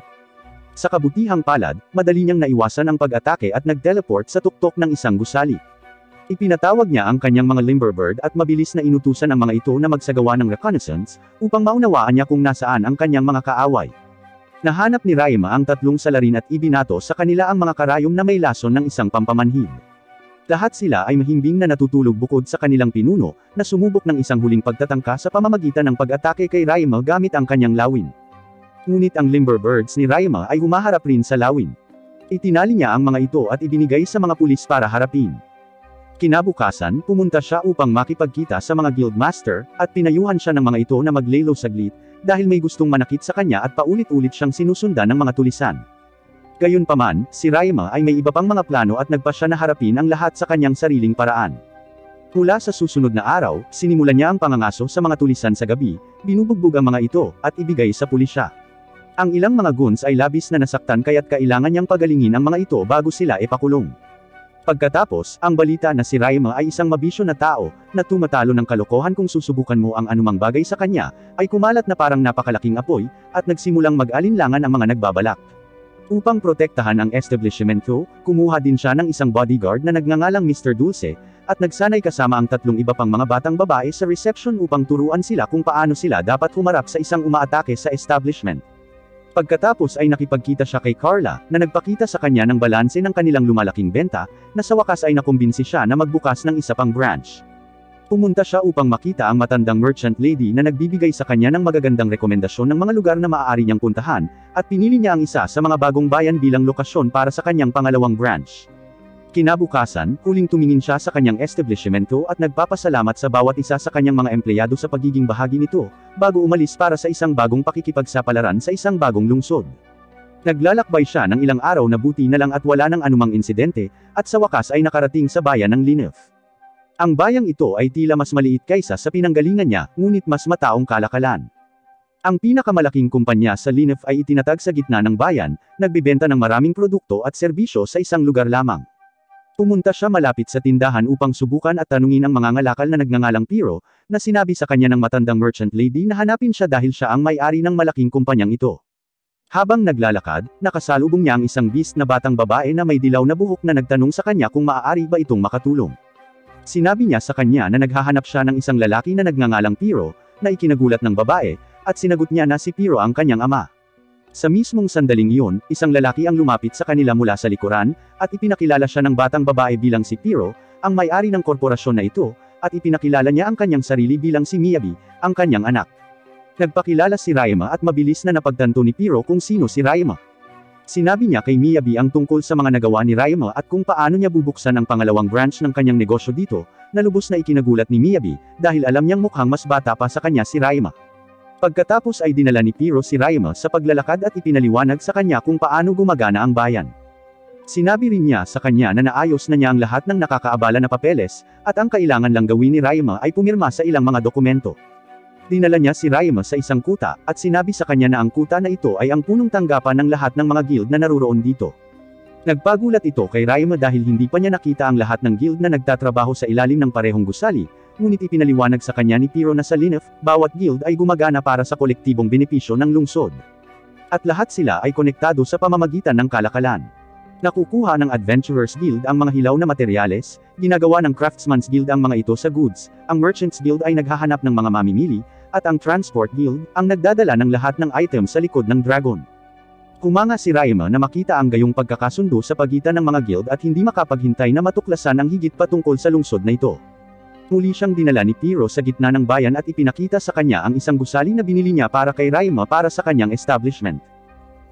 Sa kabutihang palad, madali niyang naiwasan ang pag-atake at nag-teleport sa tuktok ng isang gusali. Ipinatawag niya ang kanyang mga Limberbird at mabilis na inutusan ang mga ito na magsagawa ng reconnaissance, upang maunawaan niya kung nasaan ang kanyang mga kaaway. Nahanap ni Raima ang 3 salarin at ibinato sa kanila ang mga karayom na may lason ng isang pampamanhid. Lahat sila ay mahimbing na natutulog bukod sa kanilang pinuno, na sumubok ng isang huling pagtatangka sa pamamagitan ng pag-atake kay Raima gamit ang kanyang lawin. Ngunit ang Limberbirds ni Raima ay humaharap rin sa lawin. Itinali niya ang mga ito at ibinigay sa mga pulis para harapin. Kinabukasan, pumunta siya upang makipagkita sa mga guildmaster, at pinayuhan siya ng mga ito na maglaylo saglit, dahil may gustong manakit sa kanya at paulit-ulit siyang sinusundan ng mga tulisan. Gayunpaman, si Raima ay may iba pang mga plano at nagpasya na harapin ang lahat sa kanyang sariling paraan. Mula sa susunod na araw, sinimulan niya ang pangangaso sa mga tulisan sa gabi, binubugbog ang mga ito, at ibigay sa pulisya. Ang ilang mga goons ay labis na nasaktan kaya't kailangan niyang pagalingin ang mga ito bago sila ipakulong. Pagkatapos, ang balita na si Raima ay isang mabisyo na tao, na tumatalo ng kalokohan kung susubukan mo ang anumang bagay sa kanya, ay kumalat na parang napakalaking apoy, at nagsimulang mag-alinlangan ang mga nagbabalak. Upang protektahan ang establishmento, kumuha din siya ng isang bodyguard na nagngangalang Mr. Dulce, at nagsanay kasama ang 3 iba pang mga batang babae sa reception upang turuan sila kung paano sila dapat humarap sa isang umaatake sa establishment. Pagkatapos ay nakipagkita siya kay Carla, na nagpakita sa kanya ng balanse ng kanilang lumalaking benta, na sa wakas ay nakumbinsi siya na magbukas ng isa pang branch. Pumunta siya upang makita ang matandang merchant lady na nagbibigay sa kanya ng magagandang rekomendasyon ng mga lugar na maaari niyang puntahan, at pinili niya ang isa sa mga bagong bayan bilang lokasyon para sa kanyang pangalawang branch. Kinabukasan, huling tumingin siya sa kanyang establishmento at nagpapasalamat sa bawat isa sa kanyang mga empleyado sa pagiging bahagi nito, bago umalis para sa isang bagong pakikipagsapalaran sa isang bagong lungsod. Naglalakbay siya ng ilang araw na buti na lang at wala ng anumang insidente, at sa wakas ay nakarating sa bayan ng Linef. Ang bayang ito ay tila mas maliit kaysa sa pinanggalingan niya, ngunit mas mataong kalakalan. Ang pinakamalaking kumpanya sa Linef ay itinatag sa gitna ng bayan, nagbibenta ng maraming produkto at serbisyo sa isang lugar lamang. Pumunta siya malapit sa tindahan upang subukan at tanungin ang mga ngalakal na nagngangalang Piro, na sinabi sa kanya ng matandang merchant lady na hanapin siya dahil siya ang may-ari ng malaking kumpanyang ito. Habang naglalakad, nakasalubong niya ang isang beast na batang babae na may dilaw na buhok na nagtanong sa kanya kung maaari ba itong makatulong. Sinabi niya sa kanya na naghahanap siya ng isang lalaki na nagngangalang Piro, na ikinagulat ng babae, at sinagot niya na si Piro ang kanyang ama. Sa mismong sandaling iyon, isang lalaki ang lumapit sa kanila mula sa likuran, at ipinakilala siya ng batang babae bilang si Piro, ang may-ari ng korporasyon na ito, at ipinakilala niya ang kanyang sarili bilang si Miyabi, ang kanyang anak. Nagpakilala si Raima at mabilis na napagtanto ni Piro kung sino si Raima. Sinabi niya kay Miyabi ang tungkol sa mga nagawa ni Raima at kung paano niya bubuksan ang pangalawang branch ng kanyang negosyo dito, na lubos na ikinagulat ni Miyabi, dahil alam niyang mukhang mas bata pa sa kanya si Raima. Pagkatapos ay dinala ni Piro si Raima sa paglalakad at ipinaliwanag sa kanya kung paano gumagana ang bayan. Sinabi rin niya sa kanya na naayos na niya ang lahat ng nakakaabala na papeles, at ang kailangan lang gawin ni Raima ay pumirma sa ilang mga dokumento. Dinala niya si Raima sa isang kuta, at sinabi sa kanya na ang kuta na ito ay ang punong tanggapan ng lahat ng mga guild na naruroon dito. Nagpagulat ito kay Raima dahil hindi pa niya nakita ang lahat ng guild na nagtatrabaho sa ilalim ng parehong gusali, ngunit ipinaliwanag sa kanya ni Piro na sa Linef, bawat guild ay gumagana para sa kolektibong benepisyo ng lungsod. At lahat sila ay konektado sa pamamagitan ng kalakalan. Nakukuha ng Adventurers Guild ang mga hilaw na materyales, ginagawa ng Craftsman's Guild ang mga ito sa goods, ang Merchants Guild ay naghahanap ng mga mamimili, at ang Transport Guild, ang nagdadala ng lahat ng items sa likod ng dragon. Humanga si Raima na makita ang gayong pagkakasundo sa pagitan ng mga guild at hindi makapaghintay na matuklasan ang higit pa tungkol sa lungsod na ito. Muli siyang dinala ni Piro sa gitna ng bayan at ipinakita sa kanya ang isang gusali na binili niya para kay Raima para sa kanyang establishment.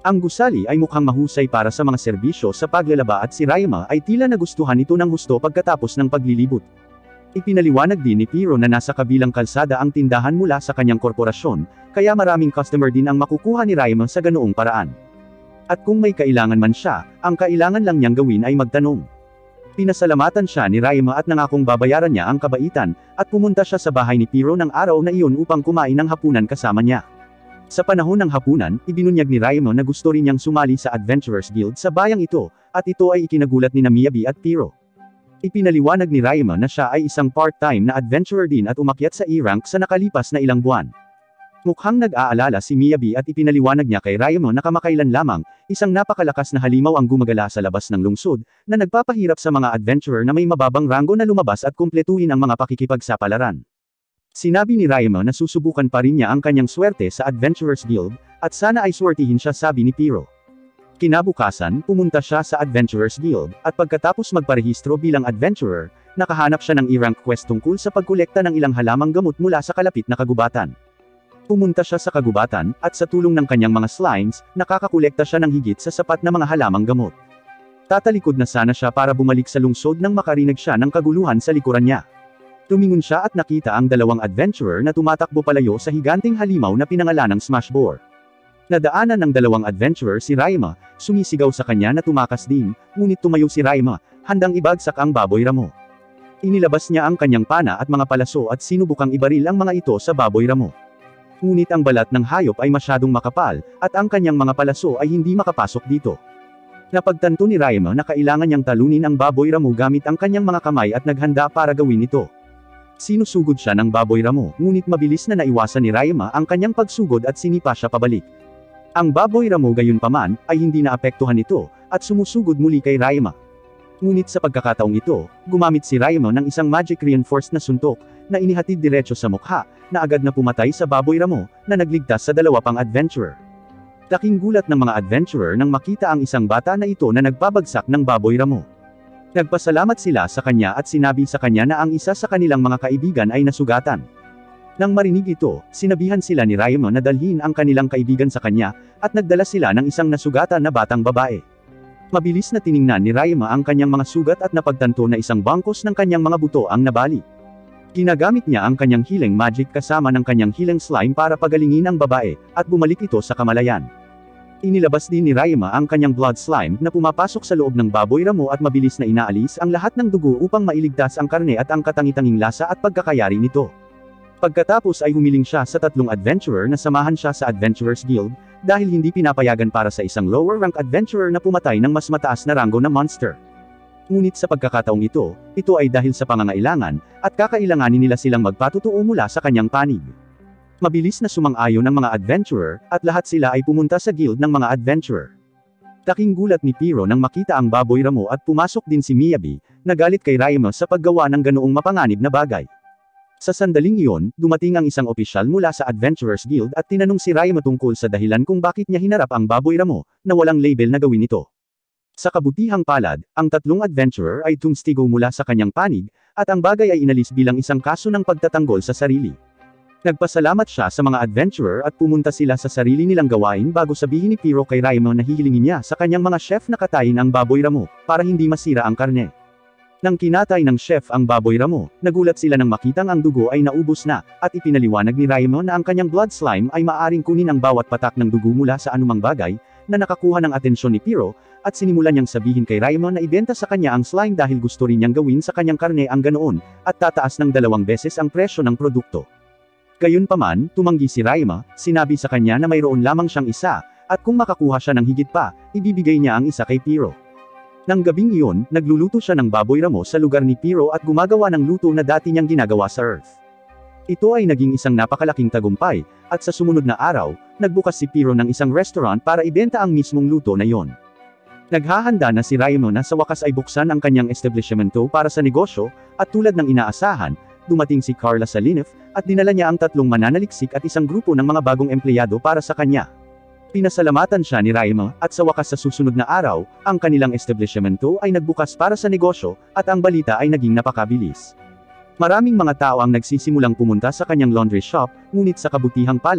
Ang gusali ay mukhang mahusay para sa mga serbisyo sa paglalaba at si Raima ay tila nagustuhan ito ng husto pagkatapos ng paglilibot. Ipinaliwanag din ni Piro na nasa kabilang kalsada ang tindahan mula sa kanyang korporasyon, kaya maraming customer din ang makukuha ni Raima sa ganoong paraan. At kung may kailangan man siya, ang kailangan lang niyang gawin ay magtanong. Pinasalamatan siya ni Raima at nangakong babayaran niya ang kabaitan, at pumunta siya sa bahay ni Piro ng araw na iyon upang kumain ng hapunan kasama niya. Sa panahon ng hapunan, ibinunyag ni Raima na gusto rin niyang sumali sa Adventurers Guild sa bayang ito, at ito ay ikinagulat ni Miyabi at Piro. Ipinaliwanag ni Raima na siya ay isang part-time na adventurer din at umakyat sa E-rank sa nakalipas na ilang buwan. Mukhang nag-aalala si Miyabi at ipinaliwanag niya kay Raima na kamakailan lamang, isang napakalakas na halimaw ang gumagala sa labas ng lungsod, na nagpapahirap sa mga adventurer na may mababang ranggo na lumabas at kumpletuhin ang mga pakikipagsapalaran. Sinabi ni Raima na susubukan pa rin niya ang kanyang swerte sa Adventurers Guild, at sana ay swertihin siya, sabi ni Piro. Kinabukasan, pumunta siya sa Adventurers Guild, at pagkatapos magparehistro bilang adventurer, nakahanap siya ng E-rank quest tungkol sa pagkolekta ng ilang halamang gamot mula sa kalapit na kagubatan. Pumunta siya sa kagubatan, at sa tulong ng kanyang mga slimes, nakakakolekta siya ng higit sa sapat na mga halamang gamot. Tatalikod na sana siya para bumalik sa lungsod nang makarinig siya ng kaguluhan sa likuran niya. Tumingon siya at nakita ang dalawang adventurer na tumatakbo palayo sa higanting halimaw na pinangalanang Smashbore. Nadaanan ng dalawang adventurer si Raima, sumisigaw sa kanya na tumakas din, ngunit tumayo si Raima, handang ibagsak ang baboy ramo. Inilabas niya ang kanyang pana at mga palaso at sinubukang ibaril ang mga ito sa baboy ramo. Ngunit ang balat ng hayop ay masyadong makapal, at ang kanyang mga palaso ay hindi makapasok dito. Napagtanto ni Raima na kailangan niyang talunin ang baboy ramo gamit ang kanyang mga kamay at naghanda para gawin ito. Sinusugod siya ng baboy ramo, ngunit mabilis na naiwasan ni Raima ang kanyang pagsugod at sinipa siya pabalik. Ang baboy ramo gayunpaman, ay hindi naapektuhan ito, at sumusugod muli kay Raima. Ngunit sa pagkakataong ito, gumamit si Raima ng isang magic reinforced na suntok, na inihatid diretso sa mukha, na agad na pumatay sa baboy ramo, na nagligtas sa dalawa pang adventurer. Laking gulat ng mga adventurer nang makita ang isang bata na ito na nagpabagsak ng baboy ramo. Nagpasalamat sila sa kanya at sinabi sa kanya na ang isa sa kanilang mga kaibigan ay nasugatan. Nang marinig ito, sinabihan sila ni Raima na dalhin ang kanilang kaibigan sa kanya, at nagdala sila ng isang nasugatan na batang babae. Mabilis na tiningnan ni Raima ang kanyang mga sugat at napagtanto na isang bangkos ng kanyang mga buto ang nabali. Ginagamit niya ang kanyang healing magic kasama ng kanyang healing slime para pagalingin ang babae, at bumalik ito sa kamalayan. Inilabas din ni Raima ang kanyang blood slime na pumapasok sa loob ng baboy ramo at mabilis na inaalis ang lahat ng dugo upang mailigtas ang karne at ang katangi-tanging lasa at pagkakayari nito. Pagkatapos ay humiling siya sa tatlong adventurer na samahan siya sa Adventurers Guild, dahil hindi pinapayagan para sa isang lower rank adventurer na pumatay ng mas mataas na ranggo na monster. Ngunit sa pagkakataong ito ay dahil sa pangangailangan, at kakailanganin nila silang magpatutuo mula sa kanyang panig. Mabilis na sumang-ayon ng mga adventurer, at lahat sila ay pumunta sa guild ng mga adventurer. Laking gulat ni Piro nang makita ang baboy ramo at pumasok din si Miyabi, nagalit kay Raima sa paggawa ng ganoong mapanganib na bagay. Sa sandaling iyon, dumating ang isang opisyal mula sa Adventurers Guild at tinanong si Raima tungkol sa dahilan kung bakit niya hinarap ang baboy ramo, na walang label na gawin ito. Sa kabutihang palad, ang tatlong adventurer ay tumstigo mula sa kanyang panig, at ang bagay ay inalis bilang isang kaso ng pagtatanggol sa sarili. Nagpasalamat siya sa mga adventurer at pumunta sila sa sarili nilang gawain bago sabihin ni Piro kay Raima na hihilingin niya sa kanyang mga chef na katayin ang baboy ramo, para hindi masira ang karne. Nang kinatay ng chef ang baboy ramo, nagulat sila nang makitang ang dugo ay naubos na, at ipinaliwanag ni Raima na ang kanyang blood slime ay maaaring kunin ang bawat patak ng dugo mula sa anumang bagay, na nakakuha ng atensyon ni Piro, at sinimulan niyang sabihin kay Raima na ibenta sa kanya ang slime dahil gusto rin niyang gawin sa kanyang karne ang ganoon, at tataas ng 2 beses ang presyo ng produkto. Gayunpaman, tumanggi si Raima, sinabi sa kanya na mayroon lamang siyang isa, at kung makakuha siya ng higit pa, ibibigay niya ang isa kay Piro. Nang gabing iyon, nagluluto siya ng baboy ramo sa lugar ni Piro at gumagawa ng luto na dati niyang ginagawa sa Earth. Ito ay naging isang napakalaking tagumpay, at sa sumunod na araw, nagbukas si Piro ng isang restaurant para ibenta ang mismong luto na iyon. Naghahanda na si Raima na sa wakas ay buksan ang kanyang establishmento para sa negosyo, at tulad ng inaasahan, dumating si Carla Salinef, at dinala niya ang 3 mananaliksik at isang grupo ng mga bagong empleyado para sa kanya. Pinasalamatan siya ni Raima, at sa wakas sa susunod na araw, ang kanilang establishmento ay nagbukas para sa negosyo, at ang balita ay naging napakabilis. Maraming mga tao ang nagsisimulang pumunta sa kanyang laundry shop, ngunit sa kabutihang palad,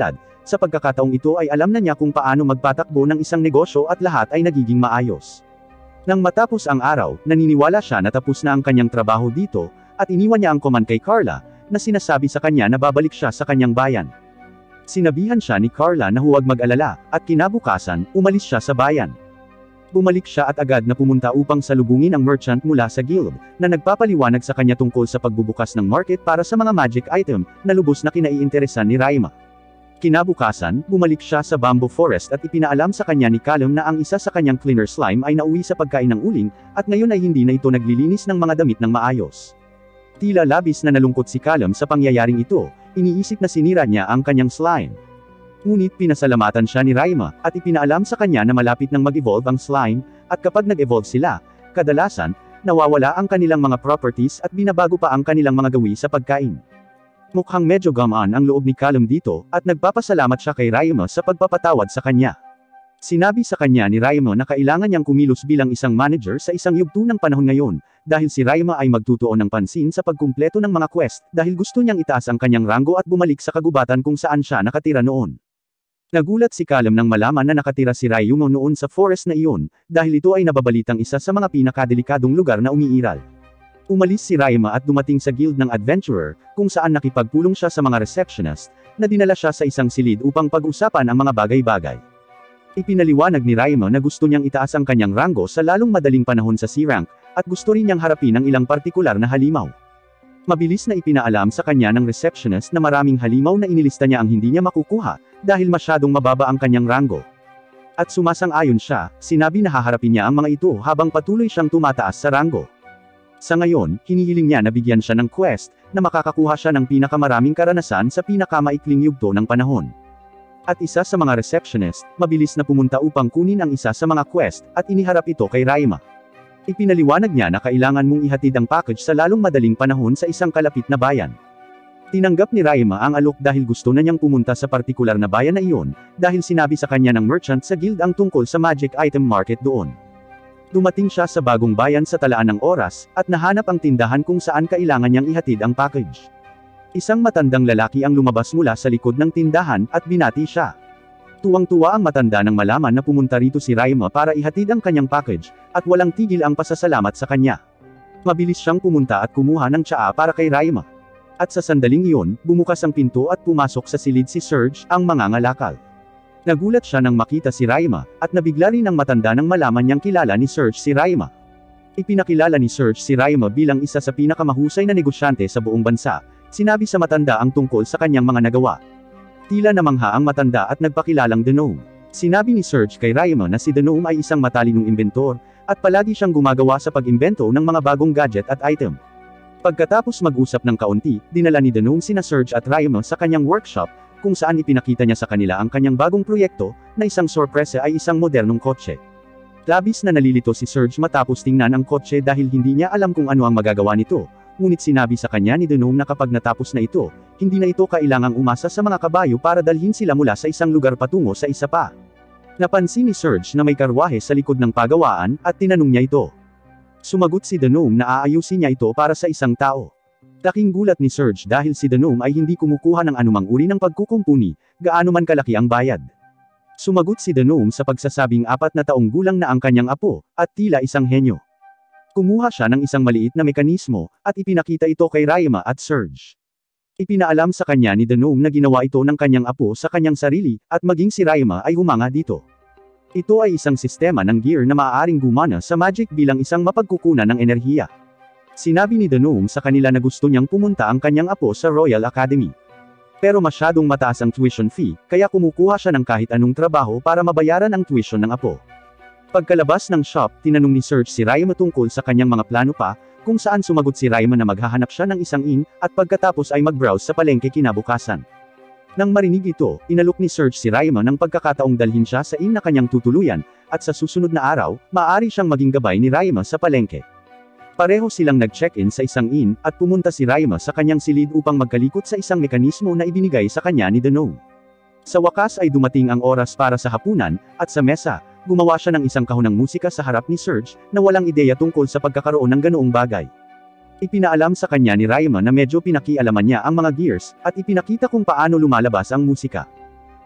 Sa pagkakataong ito ay alam na niya kung paano magpatakbo ng isang negosyo at lahat ay nagiging maayos. Nang matapos ang araw, naniniwala siya na tapos na ang kanyang trabaho dito, at iniwan niya ang command kay Carla, na sinasabi sa kanya na babalik siya sa kanyang bayan. Sinabihan siya ni Carla na huwag mag-alala, at kinabukasan, umalis siya sa bayan. Bumalik siya at agad na pumunta upang salubungin ang merchant mula sa guild, na nagpapaliwanag sa kanya tungkol sa pagbubukas ng market para sa mga magic item, na lubos na kinaiinteresan ni Raima. Kinabukasan, bumalik siya sa bamboo forest at ipinaalam sa kanya ni Callum na ang isa sa kanyang cleaner slime ay nauwi sa pagkain ng uling, at ngayon ay hindi na ito naglilinis ng mga damit ng maayos. Tila labis na nalungkot si Callum sa pangyayaring ito, iniisip na sinira niya ang kanyang slime. Ngunit pinasalamatan siya ni Raima, at ipinaalam sa kanya na malapit nang mag-evolve ang slime, at kapag nag-evolve sila, kadalasan, nawawala ang kanilang mga properties at binabago pa ang kanilang mga gawi sa pagkain. Mukhang medyo gamaan ang loob ni Callum dito, at nagpapasalamat siya kay Raima sa pagpapatawad sa kanya. Sinabi sa kanya ni Raima na kailangan niyang kumilos bilang isang manager sa isang yugto ng panahon ngayon, dahil si Raima ay magtutuon ng pansin sa pagkumpleto ng mga quest, dahil gusto niyang itaas ang kanyang ranggo at bumalik sa kagubatan kung saan siya nakatira noon. Nagulat si Callum nang malaman na nakatira si Raima noon sa forest na iyon, dahil ito ay nababalitang isa sa mga pinakadelikadong lugar na umiiral. Umalis si Raima at dumating sa guild ng adventurer, kung saan nakipagpulong siya sa mga receptionist, na dinala siya sa isang silid upang pag-usapan ang mga bagay-bagay. Ipinaliwanag ni Raima na gusto niyang itaas ang kanyang ranggo sa lalong madaling panahon sa C-rank, at gusto rin niyang harapin ang ilang partikular na halimaw. Mabilis na ipinaalam sa kanya ng receptionist na maraming halimaw na inilista niya ang hindi niya makukuha, dahil masyadong mababa ang kanyang ranggo. At sumasang-ayon siya, sinabi na haharapin niya ang mga ito habang patuloy siyang tumataas sa ranggo. Sa ngayon, hinihiling niya na bigyan siya ng quest, na makakakuha siya ng pinakamaraming karanasan sa pinakamaikling yugto ng panahon. At isa sa mga receptionist, mabilis na pumunta upang kunin ang isa sa mga quest, at iniharap ito kay Raima. Ipinaliwanag niya na kailangan mong ihatid ang package sa lalong madaling panahon sa isang kalapit na bayan. Tinanggap ni Raima ang alok dahil gusto na niyang pumunta sa partikular na bayan na iyon, dahil sinabi sa kanya ng merchant sa guild ang tungkol sa magic item market doon. Dumating siya sa bagong bayan sa talaan ng oras, at nahanap ang tindahan kung saan kailangan niyang ihatid ang package. Isang matandang lalaki ang lumabas mula sa likod ng tindahan, at binati siya. Tuwang-tuwa ang matanda nang malaman na pumunta rito si Raima para ihatid ang kanyang package, at walang tigil ang pasasalamat sa kanya. Mabilis siyang pumunta at kumuha ng tsaa para kay Raima. At sa sandaling iyon, bumukas ang pinto at pumasok sa silid si Serge, ang mangangalakal. Nagulat siya nang makita si Raima, at nabigla rin ang matanda nang malaman niyang kilala ni Serge si Raima. Ipinakilala ni Serge si Raima bilang isa sa pinakamahusay na negosyante sa buong bansa, sinabi sa matanda ang tungkol sa kanyang mga nagawa. Tila namangha ang matanda at nagpakilalang The Gnome. Sinabi ni Serge kay Raima na si The Gnome ay isang matalinong inventor, at palagi siyang gumagawa sa pag-imbento ng mga bagong gadget at item. Pagkatapos mag-usap ng kaunti, dinala ni The Gnome sina Serge at Raima sa kanyang workshop, kung saan ipinakita niya sa kanila ang kanyang bagong proyekto, na isang sorpresa ay isang modernong kotse. Labis na nalilito si Serge matapos tingnan ang kotse dahil hindi niya alam kung ano ang magagawa nito, ngunit sinabi sa kanya ni The Gnome na kapag natapos na ito, hindi na ito kailangang umasa sa mga kabayo para dalhin sila mula sa isang lugar patungo sa isa pa. Napansin ni Serge na may karwahe sa likod ng pagawaan, at tinanong niya ito. Sumagot si The Gnome na aayusin niya ito para sa isang tao. Laking gulat ni Serge dahil si The Gnome ay hindi kumukuha ng anumang uri ng pagkukumpuni, gaano man kalaki ang bayad. Sumagot si The Gnome sa pagsasabing 4 na taong gulang na ang kanyang apo, at tila isang henyo. Kumuha siya ng isang maliit na mekanismo, at ipinakita ito kay Raima at Serge. Ipinaalam sa kanya ni The Gnome na ginawa ito ng kanyang apo sa kanyang sarili, at maging si Raima ay humanga dito. Ito ay isang sistema ng gear na maaaring gumana sa magic bilang isang mapagkukunan ng enerhiya. Sinabi ni The Gnome sa kanila na gusto niyang pumunta ang kanyang apo sa Royal Academy. Pero masyadong mataas ang tuition fee, kaya kumukuha siya ng kahit anong trabaho para mabayaran ang tuition ng apo. Pagkalabas ng shop, tinanong ni Serge si Raima tungkol sa kanyang mga plano pa, kung saan sumagot si Raima na maghahanap siya ng isang inn, at pagkatapos ay mag-browse sa palengke kinabukasan. Nang marinig ito, inalok ni Serge si Raima ng pagkakataong dalhin siya sa inn na kanyang tutuluyan, at sa susunod na araw, maaari siyang maging gabay ni Raima sa palengke. Pareho silang nag-check-in sa isang inn, at pumunta si Raima sa kanyang silid upang magkalikot sa isang mekanismo na ibinigay sa kanya ni The Gnome. Sa wakas ay dumating ang oras para sa hapunan, at sa mesa, gumawa siya ng isang kahon ng musika sa harap ni Serge, na walang ideya tungkol sa pagkakaroon ng ganoong bagay. Ipinaalam sa kanya ni Raima na medyo pinakialaman niya ang mga gears, at ipinakita kung paano lumalabas ang musika.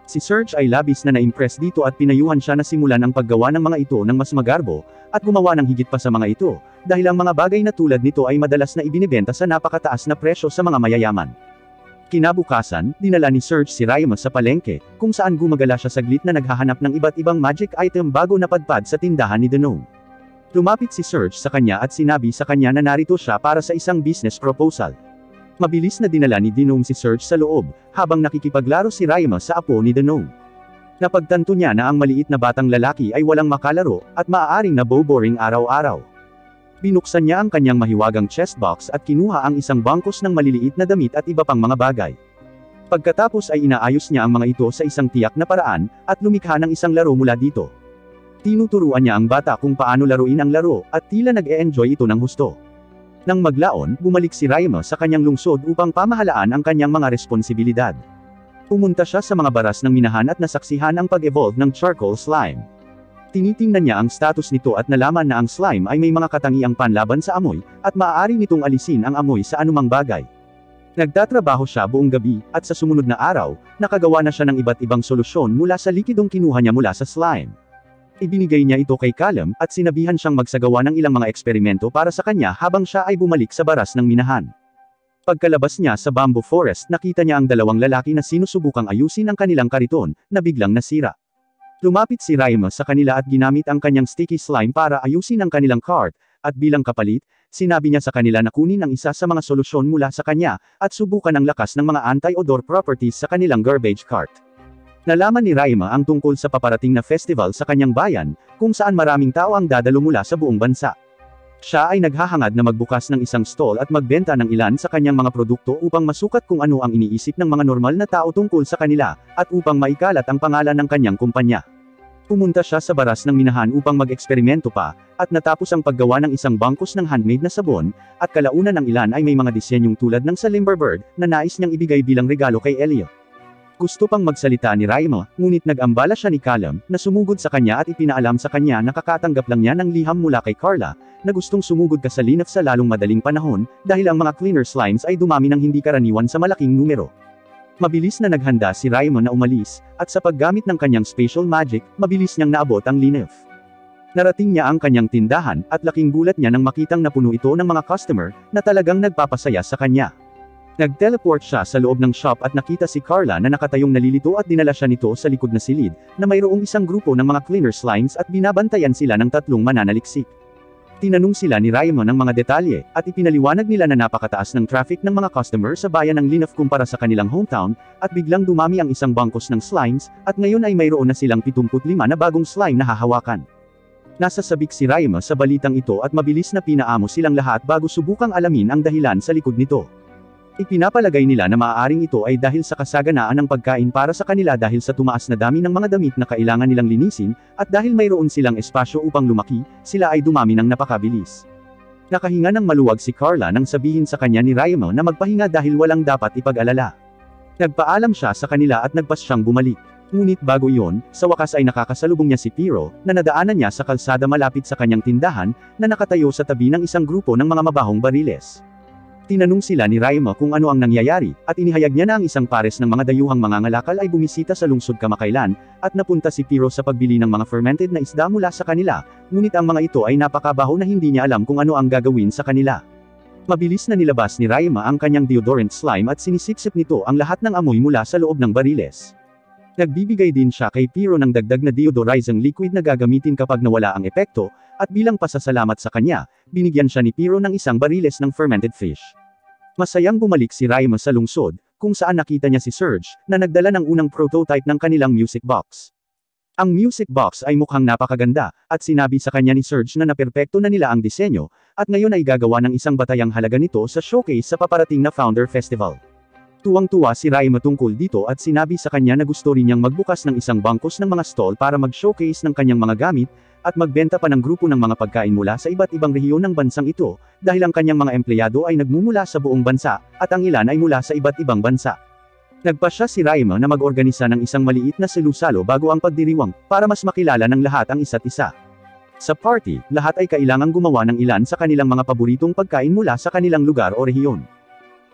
Si Serge ay labis na na-impress dito at pinayuhan siya na simulan ang paggawa ng mga ito ng mas magarbo, at gumawa ng higit pa sa mga ito, dahil ang mga bagay na tulad nito ay madalas na ibinibenta sa napakataas na presyo sa mga mayayaman. Kinabukasan, dinala ni Serge si Raima sa palengke, kung saan gumagala siya saglit na naghahanap ng iba't ibang magic item bago napadpad sa tindahan ni Denong. Lumapit si Serge sa kanya at sinabi sa kanya na narito siya para sa isang business proposal. Mabilis na dinala ni Denong si Serge sa loob, habang nakikipaglaro si Raima sa apo ni Denong. Napagtanto niya na ang maliit na batang lalaki ay walang makalaro, at maaaring naboboring araw-araw. Binuksan niya ang kanyang mahiwagang chest box at kinuha ang isang bangkos ng maliliit na damit at iba pang mga bagay. Pagkatapos ay inaayos niya ang mga ito sa isang tiyak na paraan, at lumikha ng isang laro mula dito. Tinuturuan niya ang bata kung paano laruin ang laro, at tila nag-e-enjoy ito ng husto. Nang maglaon, bumalik si Raima sa kanyang lungsod upang pamahalaan ang kanyang mga responsibilidad. Pumunta siya sa mga baras ng minahan at nasaksihan ang pag-evolve ng charcoal slime. Tinitingnan niya ang status nito at nalaman na ang slime ay may mga katangiang panlaban sa amoy, at maaari nitong alisin ang amoy sa anumang bagay. Nagtatrabaho siya buong gabi, at sa sumunod na araw, nakagawa na siya ng iba't ibang solusyon mula sa likidong kinuha niya mula sa slime. Ibinigay niya ito kay Callum, at sinabihan siyang magsagawa ng ilang mga eksperimento para sa kanya habang siya ay bumalik sa baras ng minahan. Pagkalabas niya sa bamboo forest, nakita niya ang dalawang lalaki na sinusubukang ayusin ang kanilang kariton, na biglang nasira. Lumapit si Raima sa kanila at ginamit ang kanyang sticky slime para ayusin ang kanilang cart, at bilang kapalit, sinabi niya sa kanila na kunin ang isa sa mga solusyon mula sa kanya, at subukan ang lakas ng mga anti-odor properties sa kanilang garbage cart. Nalaman ni Raima ang tungkol sa paparating na festival sa kanyang bayan, kung saan maraming tao ang dadalo mula sa buong bansa. Siya ay naghahangad na magbukas ng isang stall at magbenta ng ilan sa kanyang mga produkto upang masukat kung ano ang iniisip ng mga normal na tao tungkol sa kanila, at upang maikalat ang pangalan ng kanyang kumpanya. Pumunta siya sa baras ng minahan upang mag-eksperimento pa, at natapos ang paggawa ng isang bangkos ng handmade na sabon, at kalaunan ng ilan ay may mga disenyong tulad ng sa Limberbird, na nais niyang ibigay bilang regalo kay Elio. Gusto pang magsalita ni Raima, ngunit nag-ambala siya ni Callum, na sumugod sa kanya at ipinaalam sa kanya na kakatanggap lang niya ng liham mula kay Carla, na gustong sumugod ka sa linaf sa lalong madaling panahon, dahil ang mga cleaner slimes ay dumami ng hindi karaniwan sa malaking numero. Mabilis na naghanda si Raima na umalis, at sa paggamit ng kanyang special magic, mabilis niyang naabot ang linaf. Narating niya ang kanyang tindahan, at laking gulat niya nang makitang napuno ito ng mga customer, na talagang nagpapasaya sa kanya. Nag-teleport siya sa loob ng shop at nakita si Carla na nakatayong nalilito at dinala siya nito sa likod na silid, na mayroong isang grupo ng mga cleaner slimes at binabantayan sila ng 3 mananaliksik. Tinanong sila ni Raima ng mga detalye, at ipinaliwanag nila na napakataas ng traffic ng mga customer sa bayan ng Linaf kumpara sa kanilang hometown, at biglang dumami ang isang bangkos ng slimes, at ngayon ay mayroon na silang 75 na bagong slime na hahawakan. Nasasabik si Raima sa balitang ito at mabilis na pinaamo silang lahat bago subukang alamin ang dahilan sa likod nito. Ipinapalagay nila na maaaring ito ay dahil sa kasaganaan ng pagkain para sa kanila dahil sa tumaas na dami ng mga damit na kailangan nilang linisin, at dahil mayroon silang espasyo upang lumaki, sila ay dumami ng napakabilis. Nakahinga ng maluwag si Carla nang sabihin sa kanya ni Raima na magpahinga dahil walang dapat ipag-alala. Nagpaalam siya sa kanila at nagpas siyang bumalik. Ngunit bago iyon, sa wakas ay nakakasalubong niya si Piero, na nadaanan niya sa kalsada malapit sa kanyang tindahan, na nakatayo sa tabi ng isang grupo ng mga mabahong bariles. Tinanong sila ni Raima kung ano ang nangyayari, at inihayag niya na ang isang pares ng mga dayuhang mangangalakal ay bumisita sa lungsod kamakailan, at napunta si Piero sa pagbili ng mga fermented na isda mula sa kanila, ngunit ang mga ito ay napakabaho na hindi niya alam kung ano ang gagawin sa kanila. Mabilis na nilabas ni Raima ang kanyang deodorant slime at sinisipsip nito ang lahat ng amoy mula sa loob ng bariles. Nagbibigay din siya kay Piero ng dagdag na deodorizing liquid na gagamitin kapag nawala ang epekto, at bilang pasasalamat sa kanya, binigyan siya ni Piero ng isang bariles ng fermented fish. Masayang bumalik si Raima sa lungsod, kung saan nakita niya si Serge, na nagdala ng unang prototype ng kanilang music box. Ang music box ay mukhang napakaganda, at sinabi sa kanya ni Serge na naperpekto na nila ang disenyo, at ngayon ay gagawa ng isang batayang halaga nito sa showcase sa paparating na Founder Festival. Tuwang-tuwa si Raima tungkol dito at sinabi sa kanya na gusto rin niyang magbukas ng isang bangkos ng mga stall para mag-showcase ng kanyang mga gamit, at magbenta pa ng grupo ng mga pagkain mula sa iba't ibang rehiyon ng bansang ito, dahil ang kanyang mga empleyado ay nagmumula sa buong bansa, at ang ilan ay mula sa iba't ibang bansa. Nagpasya si Raima na mag-organisa ng isang maliit na salu-salo bago ang pagdiriwang, para mas makilala ng lahat ang isa't isa. Sa party, lahat ay kailangang gumawa ng ilan sa kanilang mga paboritong pagkain mula sa kanilang lugar o rehiyon.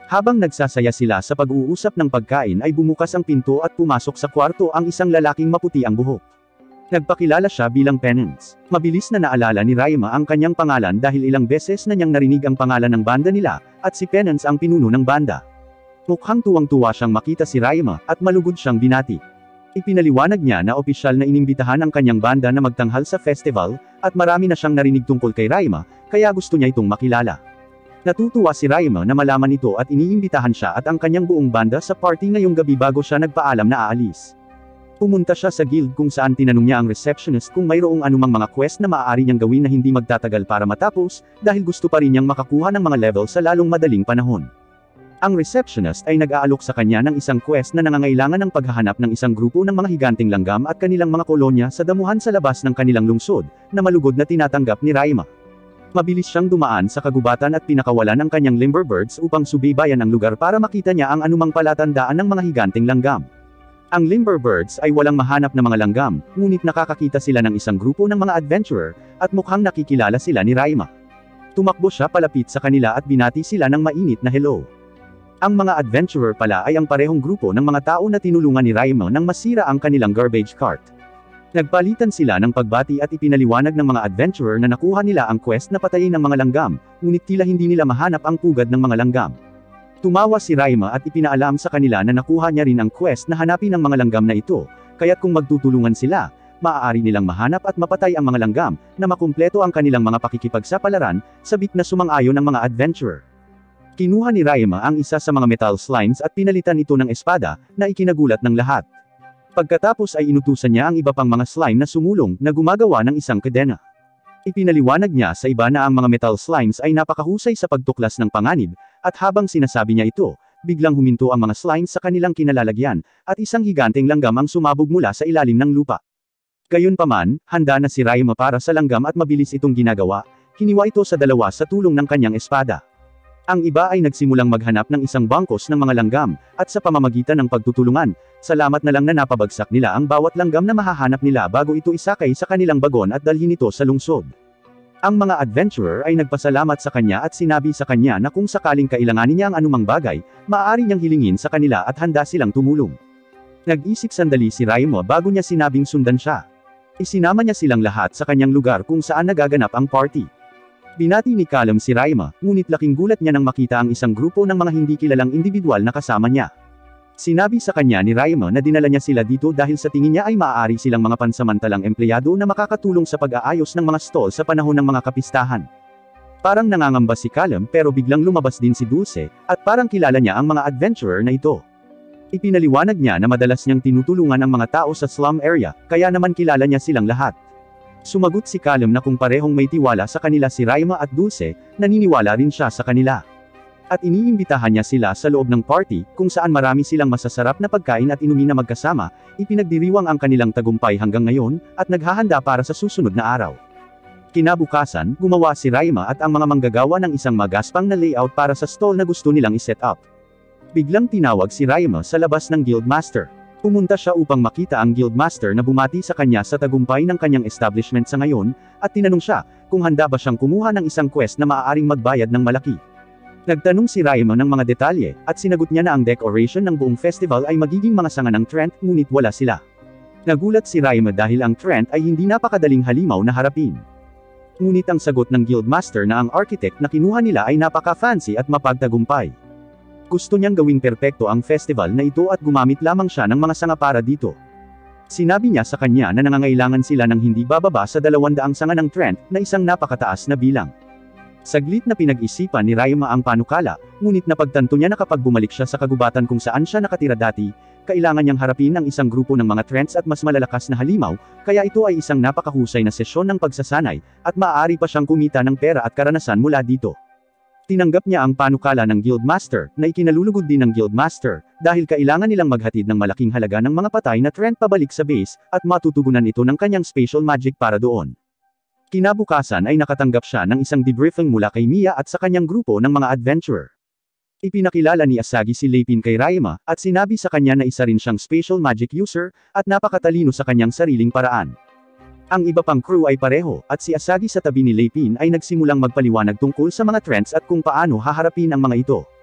Habang nagsasaya sila sa pag-uusap ng pagkain ay bumukas ang pinto at pumasok sa kwarto ang isang lalaking maputi ang buhok. Nagpakilala siya bilang Penance. Mabilis na naalala ni Raima ang kanyang pangalan dahil ilang beses na niyang narinig ang pangalan ng banda nila, at si Penance ang pinuno ng banda. Mukhang tuwang-tuwa siyang makita si Raima, at malugod siyang binati. Ipinaliwanag niya na opisyal na inimbitahan ang kanyang banda na magtanghal sa festival, at marami na siyang narinig tungkol kay Raima, kaya gusto niya itong makilala. Natutuwa si Raima na malaman ito at iniimbitahan siya at ang kanyang buong banda sa party ngayong gabi bago siya nagpaalam na aalis. Pumunta siya sa guild kung saan tinanong niya ang receptionist kung mayroong anumang mga quest na maaari niyang gawin na hindi magtatagal para matapos, dahil gusto pa rin niyang makakuha ng mga level sa lalong madaling panahon. Ang receptionist ay nag-aalok sa kanya ng isang quest na nangangailangan ng paghahanap ng isang grupo ng mga higanting langgam at kanilang mga kolonya sa damuhan sa labas ng kanilang lungsod, na malugod na tinatanggap ni Raima. Mabilis siyang dumaan sa kagubatan at pinakawalan ng kanyang limberbirds upang subaybayan ang lugar para makita niya ang anumang palatandaan ng mga higanting langgam. Ang limberbirds ay walang mahanap na mga langgam, ngunit nakakakita sila ng isang grupo ng mga adventurer, at mukhang nakikilala sila ni Raima. Tumakbo siya palapit sa kanila at binati sila ng mainit na hello. Ang mga adventurer pala ay ang parehong grupo ng mga tao na tinulungan ni Raima nang masira ang kanilang garbage cart. Nagpalitan sila ng pagbati at ipinaliwanag ng mga adventurer na nakuha nila ang quest na patayin ng mga langgam, ngunit tila hindi nila mahanap ang pugad ng mga langgam. Tumawa si Raima at ipinaalam sa kanila na nakuha niya rin ang quest na hanapin ang mga langgam na ito, kaya't kung magtutulungan sila, maaari nilang mahanap at mapatay ang mga langgam, na makumpleto ang kanilang mga pakikipagsapalaran, sabik na sumang-ayon ng mga adventurer. Kinuha ni Raima ang isa sa mga metal slimes at pinalitan ito ng espada, na ikinagulat ng lahat. Pagkatapos ay inutusan niya ang iba pang mga slime na sumulong, na gumagawa ng isang kadena. Ipinaliwanag niya sa iba na ang mga metal slimes ay napakahusay sa pagtuklas ng panganib, at habang sinasabi niya ito, biglang huminto ang mga slimes sa kanilang kinalalagyan, at isang higanteng langgam ang sumabog mula sa ilalim ng lupa. Gayunpaman, handa na si Raima para sa langgam at mabilis itong ginagawa, hiniwa ito sa dalawa sa tulong ng kanyang espada. Ang iba ay nagsimulang maghanap ng isang bangkos ng mga langgam, at sa pamamagitan ng pagtutulungan, salamat na lang na napabagsak nila ang bawat langgam na mahahanap nila bago ito isakay sa kanilang bagon at dalhin ito sa lungsod. Ang mga adventurer ay nagpasalamat sa kanya at sinabi sa kanya na kung sakaling kailanganin niya ang anumang bagay, maaari niyang hilingin sa kanila at handa silang tumulong. Nag-isip sandali si Raima bago niya sinabing sundan siya. Isinama niya silang lahat sa kanyang lugar kung saan nagaganap ang party. Binati ni Callum si Raima, ngunit laking gulat niya nang makita ang isang grupo ng mga hindi kilalang individual na kasama niya. Sinabi sa kanya ni Raima na dinala niya sila dito dahil sa tingin niya ay maaari silang mga pansamantalang empleyado na makakatulong sa pag-aayos ng mga stall sa panahon ng mga kapistahan. Parang nangangamba si Callum pero biglang lumabas din si Dulce, at parang kilala niya ang mga adventurer na ito. Ipinaliwanag niya na madalas niyang tinutulungan ang mga tao sa slum area, kaya naman kilala niya silang lahat. Sumagot si Callum na kung parehong may tiwala sa kanila si Raima at Dulce, naniniwala rin siya sa kanila. At iniimbitahan niya sila sa loob ng party, kung saan marami silang masasarap na pagkain at inumin na magkasama, ipinagdiriwang ang kanilang tagumpay hanggang ngayon, at naghahanda para sa susunod na araw. Kinabukasan, gumawa si Raima at ang mga manggagawa ng isang magaspang na layout para sa stall na gusto nilang iset up. Biglang tinawag si Raima sa labas ng Guildmaster. Pumunta siya upang makita ang Guildmaster na bumati sa kanya sa tagumpay ng kanyang establishment sa ngayon, at tinanong siya kung handa ba siyang kumuha ng isang quest na maaaring magbayad ng malaki. Nagtanong si Raima ng mga detalye, at sinagot niya na ang decoration ng buong festival ay magiging mga sanga ng Trent, ngunit wala sila. Nagulat si Raima dahil ang Trent ay hindi napakadaling halimaw na harapin. Ngunit ang sagot ng Guildmaster na ang architect na kinuha nila ay napaka-fancy at mapagtagumpay. Gusto niyang gawing perpekto ang festival na ito at gumamit lamang siya ng mga sanga para dito. Sinabi niya sa kanya na nangangailangan sila ng hindi bababa sa 200 sanga ng Trent, na isang napakataas na bilang. Saglit na pinag-isipan ni Raima ang panukala, ngunit napagtanto niya na kapag bumalik siya sa kagubatan kung saan siya nakatira dati, kailangan niyang harapin ang isang grupo ng mga Trents at mas malalakas na halimaw, kaya ito ay isang napakahusay na sesyon ng pagsasanay, at maaari pa siyang kumita ng pera at karanasan mula dito. Tinanggap niya ang panukala ng Guildmaster, na ikinalulugod din ng Guildmaster, dahil kailangan nilang maghatid ng malaking halaga ng mga patay na Trent pabalik sa base, at matutugunan ito ng kanyang special magic para doon. Kinabukasan ay nakatanggap siya ng isang debriefing mula kay Mia at sa kanyang grupo ng mga adventurer. Ipinakilala ni Asagi si Lepin kay Raima, at sinabi sa kanya na isa rin siyang special magic user, at napakatalino sa kanyang sariling paraan. Ang iba pang crew ay pareho, at si Asagi sa tabi ni Lepin ay nagsimulang magpaliwanag tungkol sa mga Trents at kung paano haharapin ang mga ito.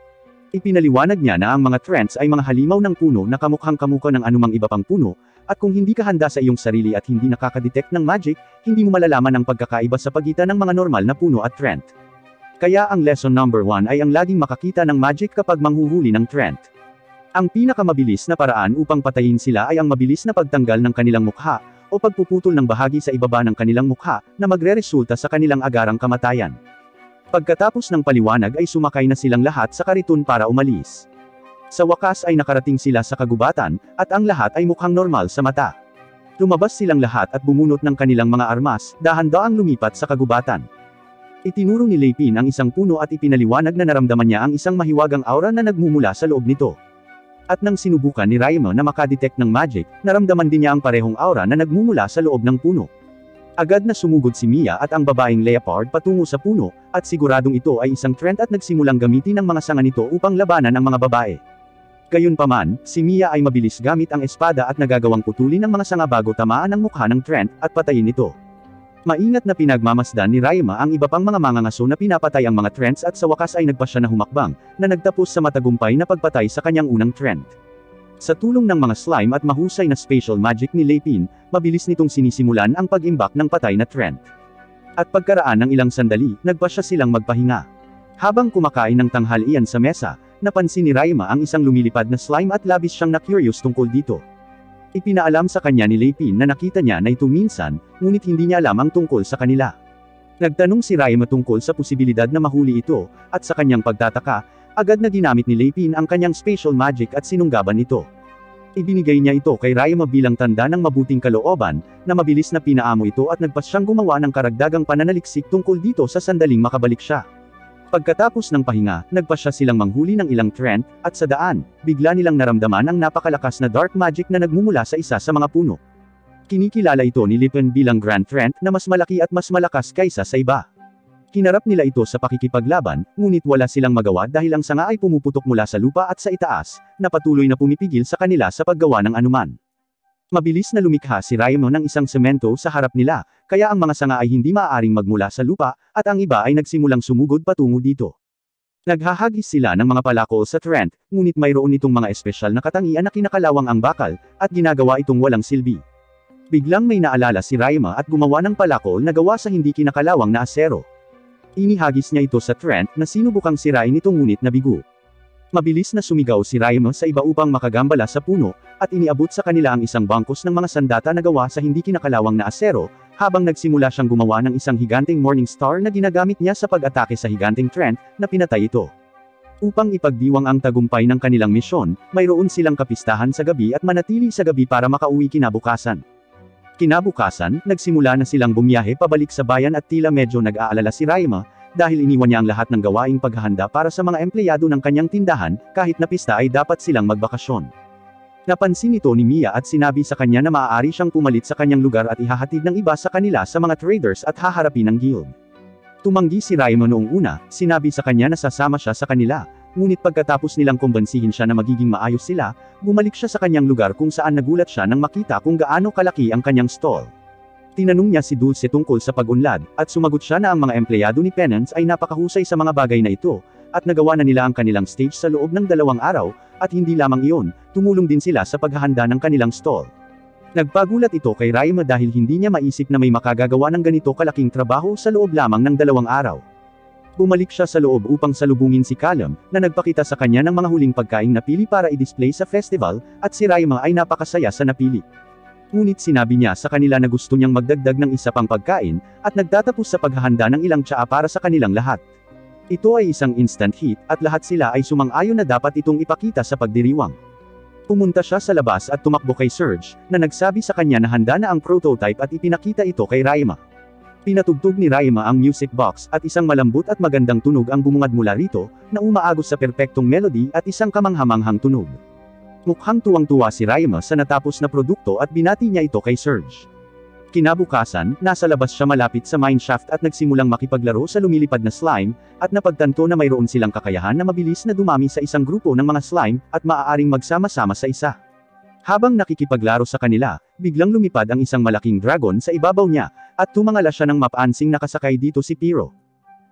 Ipinaliwanag niya na ang mga trends ay mga halimaw ng puno na kamukhang-kamukha ng anumang iba pang puno, at kung hindi ka handa sa iyong sarili at hindi nakakadetect ng magic, hindi mo malalaman ang pagkakaiba sa pagitan ng mga normal na puno at trend. Kaya ang lesson number 1 ay ang laging makakita ng magic kapag manghuhuli ng trend. Ang pinakamabilis na paraan upang patayin sila ay ang mabilis na pagtanggal ng kanilang mukha, o pagpuputol ng bahagi sa ibaba ng kanilang mukha, na magreresulta sa kanilang agarang kamatayan. Pagkatapos ng paliwanag ay sumakay na silang lahat sa kariton para umalis. Sa wakas ay nakarating sila sa kagubatan, at ang lahat ay mukhang normal sa mata. Lumabas silang lahat at bumunot ng kanilang mga armas, dahan-daang lumipat sa kagubatan. Itinuro ni Lei Pin ang isang puno at ipinaliwanag na naramdaman niya ang isang mahiwagang aura na nagmumula sa loob nito. At nang sinubukan ni Raima na makadetect ng magic, naramdaman din niya ang parehong aura na nagmumula sa loob ng puno. Agad na sumugod si Mia at ang babaeng leopard patungo sa puno, at siguradong ito ay isang trend at nagsimulang gamitin ang mga sanga nito upang labanan ang mga babae. Gayunpaman, si Mia ay mabilis gamit ang espada at nagagawang putulin ang mga sanga bago tamaan ang mukha ng trend, at patayin ito. Maingat na pinagmamasdan ni Raima ang iba pang mga mangangaso na pinapatay ang mga trends at sa wakas ay nagpa siya na humakbang, na nagtapos sa matagumpay na pagpatay sa kanyang unang trend. Sa tulong ng mga slime at mahusay na spatial magic ni Lei Pin, mabilis nitong sinisimulan ang pag-imbak ng patay na trend. At pagkaraan ng ilang sandali, nagpa siya silang magpahinga. Habang kumakain ng tanghalian sa mesa, napansin ni Raima ang isang lumilipad na slime at labis siyang na-curious tungkol dito. Ipinaalam sa kanya ni Lei Pin na nakita niya na ito minsan, ngunit hindi niya alam ang tungkol sa kanila. Nagtanong si Raima tungkol sa posibilidad na mahuli ito, at sa kanyang pagtataka, agad na ginamit ni Lei Pin ang kanyang spatial magic at sinunggaban ito. Ibinigay niya ito kay Raima bilang tanda ng mabuting kalooban, na mabilis na pinaamo ito at nagpas siyang gumawa ng karagdagang pananaliksik tungkol dito sa sandaling makabalik siya. Pagkatapos ng pahinga, nagpas siya silang manghuli ng ilang trend, at sa daan, bigla nilang naramdaman ang napakalakas na dark magic na nagmumula sa isa sa mga puno. Kinikilala ito ni Lei Pin bilang Grand Trend na mas malaki at mas malakas kaysa sa iba. Kinarap nila ito sa pakikipaglaban, ngunit wala silang magawa dahil ang sanga ay pumuputok mula sa lupa at sa itaas, na patuloy na pumipigil sa kanila sa paggawa ng anuman. Mabilis na lumikha si Raima ng isang semento sa harap nila, kaya ang mga sanga ay hindi maaaring magmula sa lupa, at ang iba ay nagsimulang sumugod patungo dito. Naghahagis sila ng mga palakol sa trend, ngunit mayroon itong mga espesyal na katangian na kinakalawang ang bakal, at ginagawa itong walang silbi. Biglang may naalala si Raima at gumawa ng palakol na gawa sa hindi kinakalawang na asero. Inihagis niya ito sa trend na sinubukang sirain ito ngunit nabigo. Mabilis na sumigaw si Raima sa iba upang makagambala sa puno, at iniabot sa kanila ang isang bangkos ng mga sandata na gawa sa hindi kinakalawang na asero, habang nagsimula siyang gumawa ng isang higanteng morning star na ginagamit niya sa pag-atake sa higanteng trend, na pinatay ito. Upang ipagdiwang ang tagumpay ng kanilang misyon, mayroon silang kapistahan sa gabi at manatili sa gabi para makauwi kinabukasan. Kinabukasan, nagsimula na silang bumiyahe pabalik sa bayan at tila medyo nag-aalala si Raima, dahil iniwan niya ang lahat ng gawaing paghahanda para sa mga empleyado ng kanyang tindahan, kahit na pista ay dapat silang magbakasyon. Napansin ito ni Mia at sinabi sa kanya na maaari siyang pumalit sa kanyang lugar at ihahatid ng iba sa kanila sa mga traders at haharapin ng guild. Tumanggi si Raima noong una, sinabi sa kanya na sasama siya sa kanila, ngunit pagkatapos nilang kumbansihin siya na magiging maayos sila, bumalik siya sa kanyang lugar kung saan nagulat siya nang makita kung gaano kalaki ang kanyang stall. Tinanong niya si Dulce tungkol sa pag-unlad, at sumagot siya na ang mga empleyado ni Penance ay napakahusay sa mga bagay na ito, at nagawa na nila ang kanilang stage sa loob ng 2 araw, at hindi lamang iyon, tumulong din sila sa paghahanda ng kanilang stall. Nagpagulat ito kay Raima dahil hindi niya maisip na may makagagawa ng ganito kalaking trabaho sa loob lamang ng 2 araw. Bumalik siya sa loob upang salubungin si Callum, na nagpakita sa kanya ng mga huling pagkaing napili para i-display sa festival, at si Raima ay napakasaya sa napili. Ngunit sinabi niya sa kanila na gusto niyang magdagdag ng isa pang pagkain, at nagtatapos sa paghahanda ng ilang tsaa para sa kanilang lahat. Ito ay isang instant hit, at lahat sila ay sumang-ayon na dapat itong ipakita sa pagdiriwang. Pumunta siya sa labas at tumakbo kay Serge, na nagsabi sa kanya na handa na ang prototype at ipinakita ito kay Raima. Pinatugtog ni Raima ang music box, at isang malambot at magandang tunog ang bumungad mula rito, na umaagos sa perpektong melody at isang kamanghamanghang tunog. Mukhang tuwang-tuwa si Raima sa natapos na produkto at binati niya ito kay Serge. Kinabukasan, nasa labas siya malapit sa mineshaft at nagsimulang makipaglaro sa lumilipad na slime, at napagtanto na mayroon silang kakayahan na mabilis na dumami sa isang grupo ng mga slime, at maaaring magsama-sama sa isa. Habang nakikipaglaro sa kanila, biglang lumipad ang isang malaking dragon sa ibabaw niya, at tumangala siya ng mapansing nakasakay dito si Piro.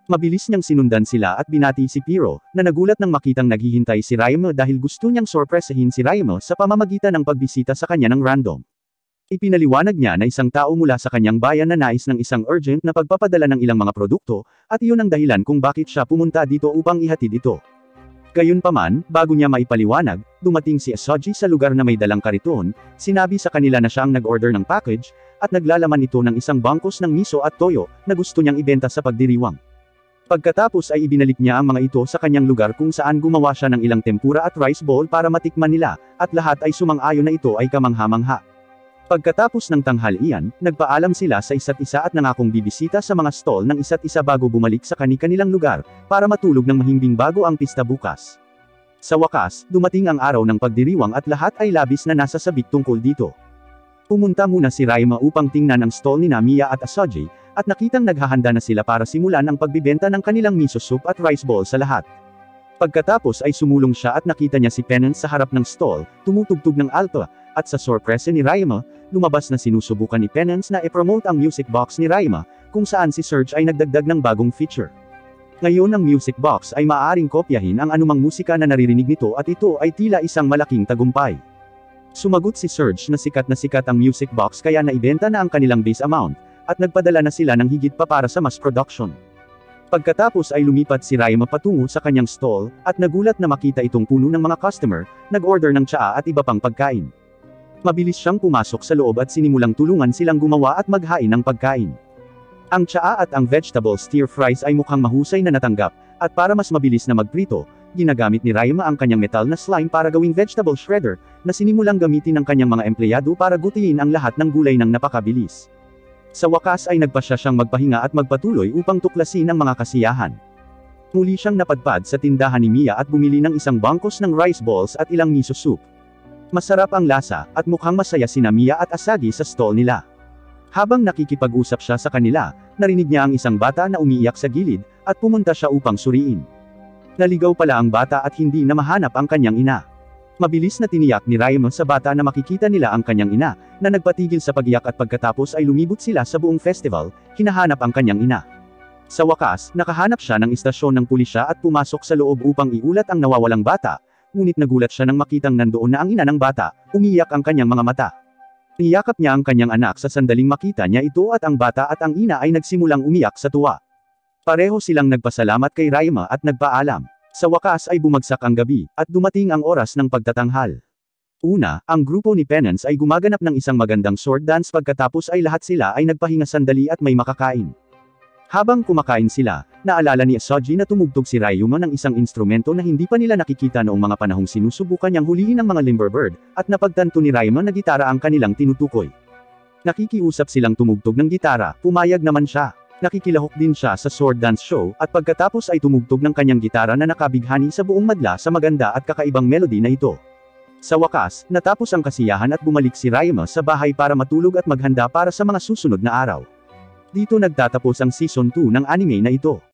Mabilis niyang sinundan sila at binati si Piro, na nagulat nang makitang naghihintay si Raima dahil gusto niyang sorpresahin si Raima sa pamamagitan ng pagbisita sa kanya ng random. Ipinaliwanag niya na isang tao mula sa kanyang bayan na nais ng isang urgent na pagpapadala ng ilang mga produkto, at iyon ang dahilan kung bakit siya pumunta dito upang ihatid ito. Gayunpaman, bago niya maipaliwanag, dumating si Asoji sa lugar na may dalang kariton, sinabi sa kanila na siya ang nag-order ng package, at naglalaman ito ng isang bangkos ng miso at toyo, na gusto niyang ibenta sa pagdiriwang. Pagkatapos ay ibinalik niya ang mga ito sa kanyang lugar kung saan gumawa siya ng ilang tempura at rice bowl para matikman nila, at lahat ay sumang-ayon na ito ay kamangha-mangha. Pagkatapos ng tanghalian, nagpaalam sila sa isa't isa at nangakong bibisita sa mga stall ng isa't isa bago bumalik sa kani-kanilang lugar, para matulog ng mahimbing bago ang pista bukas. Sa wakas, dumating ang araw ng pagdiriwang at lahat ay labis na nasasabik tungkol dito. Pumunta muna si Raima upang tingnan ang stall ni Namiya at Asoji, at nakitang naghahanda na sila para simulan ang pagbibenta ng kanilang miso soup at rice bowl sa lahat. Pagkatapos ay sumulong siya at nakita niya si Penance sa harap ng stall, tumutugtog ng alto, at sa sorpresa ni Raima, lumabas na sinusubukan ni Penance na i-promote ang music box ni Raima, kung saan si Serge ay nagdagdag ng bagong feature. Ngayon ang music box ay maaaring kopyahin ang anumang musika na naririnig nito at ito ay tila isang malaking tagumpay. Sumagot si Serge na sikat ang music box kaya naibenta na ang kanilang base amount, at nagpadala na sila ng higit pa para sa mass production. Pagkatapos ay lumipat si Raima patungo sa kanyang stall, at nagulat na makita itong puno ng mga customer, nag-order ng tsaa at iba pang pagkain. Mabilis siyang pumasok sa loob at sinimulang tulungan silang gumawa at maghain ng pagkain. Ang tsaa at ang vegetable stir fries ay mukhang mahusay na natanggap, at para mas mabilis na magprito, ginagamit ni Raima ang kanyang metal na slime para gawing vegetable shredder, na sinimulang gamitin ng kanyang mga empleyado para gutihin ang lahat ng gulay ng napakabilis. Sa wakas ay nagpasya siyang magpahinga at magpatuloy upang tuklasin ang mga kasiyahan. Muli siyang napadpad sa tindahan ni Mia at bumili ng isang bangkos ng rice balls at ilang miso soup. Masarap ang lasa, at mukhang masaya sina Mia at Asagi sa stall nila. Habang nakikipag-usap siya sa kanila, narinig niya ang isang bata na umiiyak sa gilid, at pumunta siya upang suriin. Naligaw pala ang bata at hindi na mahanap ang kanyang ina. Mabilis na tiniyak ni Raima sa bata na makikita nila ang kanyang ina, na nagpatigil sa pag-iyak at pagkatapos ay lumibot sila sa buong festival, hinahanap ang kanyang ina. Sa wakas, nakahanap siya ng istasyon ng pulisya at pumasok sa loob upang iulat ang nawawalang bata, ngunit nagulat siya nang makitang nandoon na ang ina ng bata, umiiyak ang kanyang mga mata. Niyakap niya ang kanyang anak sa sandaling makita niya ito at ang bata at ang ina ay nagsimulang umiyak sa tuwa. Pareho silang nagpasalamat kay Raima at nagpaalam. Sa wakas ay bumagsak ang gabi, at dumating ang oras ng pagtatanghal. Una, ang grupo ni Penance ay gumaganap ng isang magandang sword dance pagkatapos ay lahat sila ay nagpahinga sandali at may makakain. Habang kumakain sila, naalala ni Asoji na tumugtog si Ryuma ng isang instrumento na hindi pa nila nakikita noong mga panahong sinusubukan niyang hulihin ang mga Limberbird, at napagtanto ni Ryuma na gitara ang kanilang tinutukoy. Nakikiusap silang tumugtog ng gitara, pumayag naman siya. Nakikilahok din siya sa sword dance show, at pagkatapos ay tumugtog ng kanyang gitara na nakabighani sa buong madla sa maganda at kakaibang melody na ito. Sa wakas, natapos ang kasiyahan at bumalik si Ryuma sa bahay para matulog at maghanda para sa mga susunod na araw. Dito nagtatapos ang Season 2 ng anime na ito.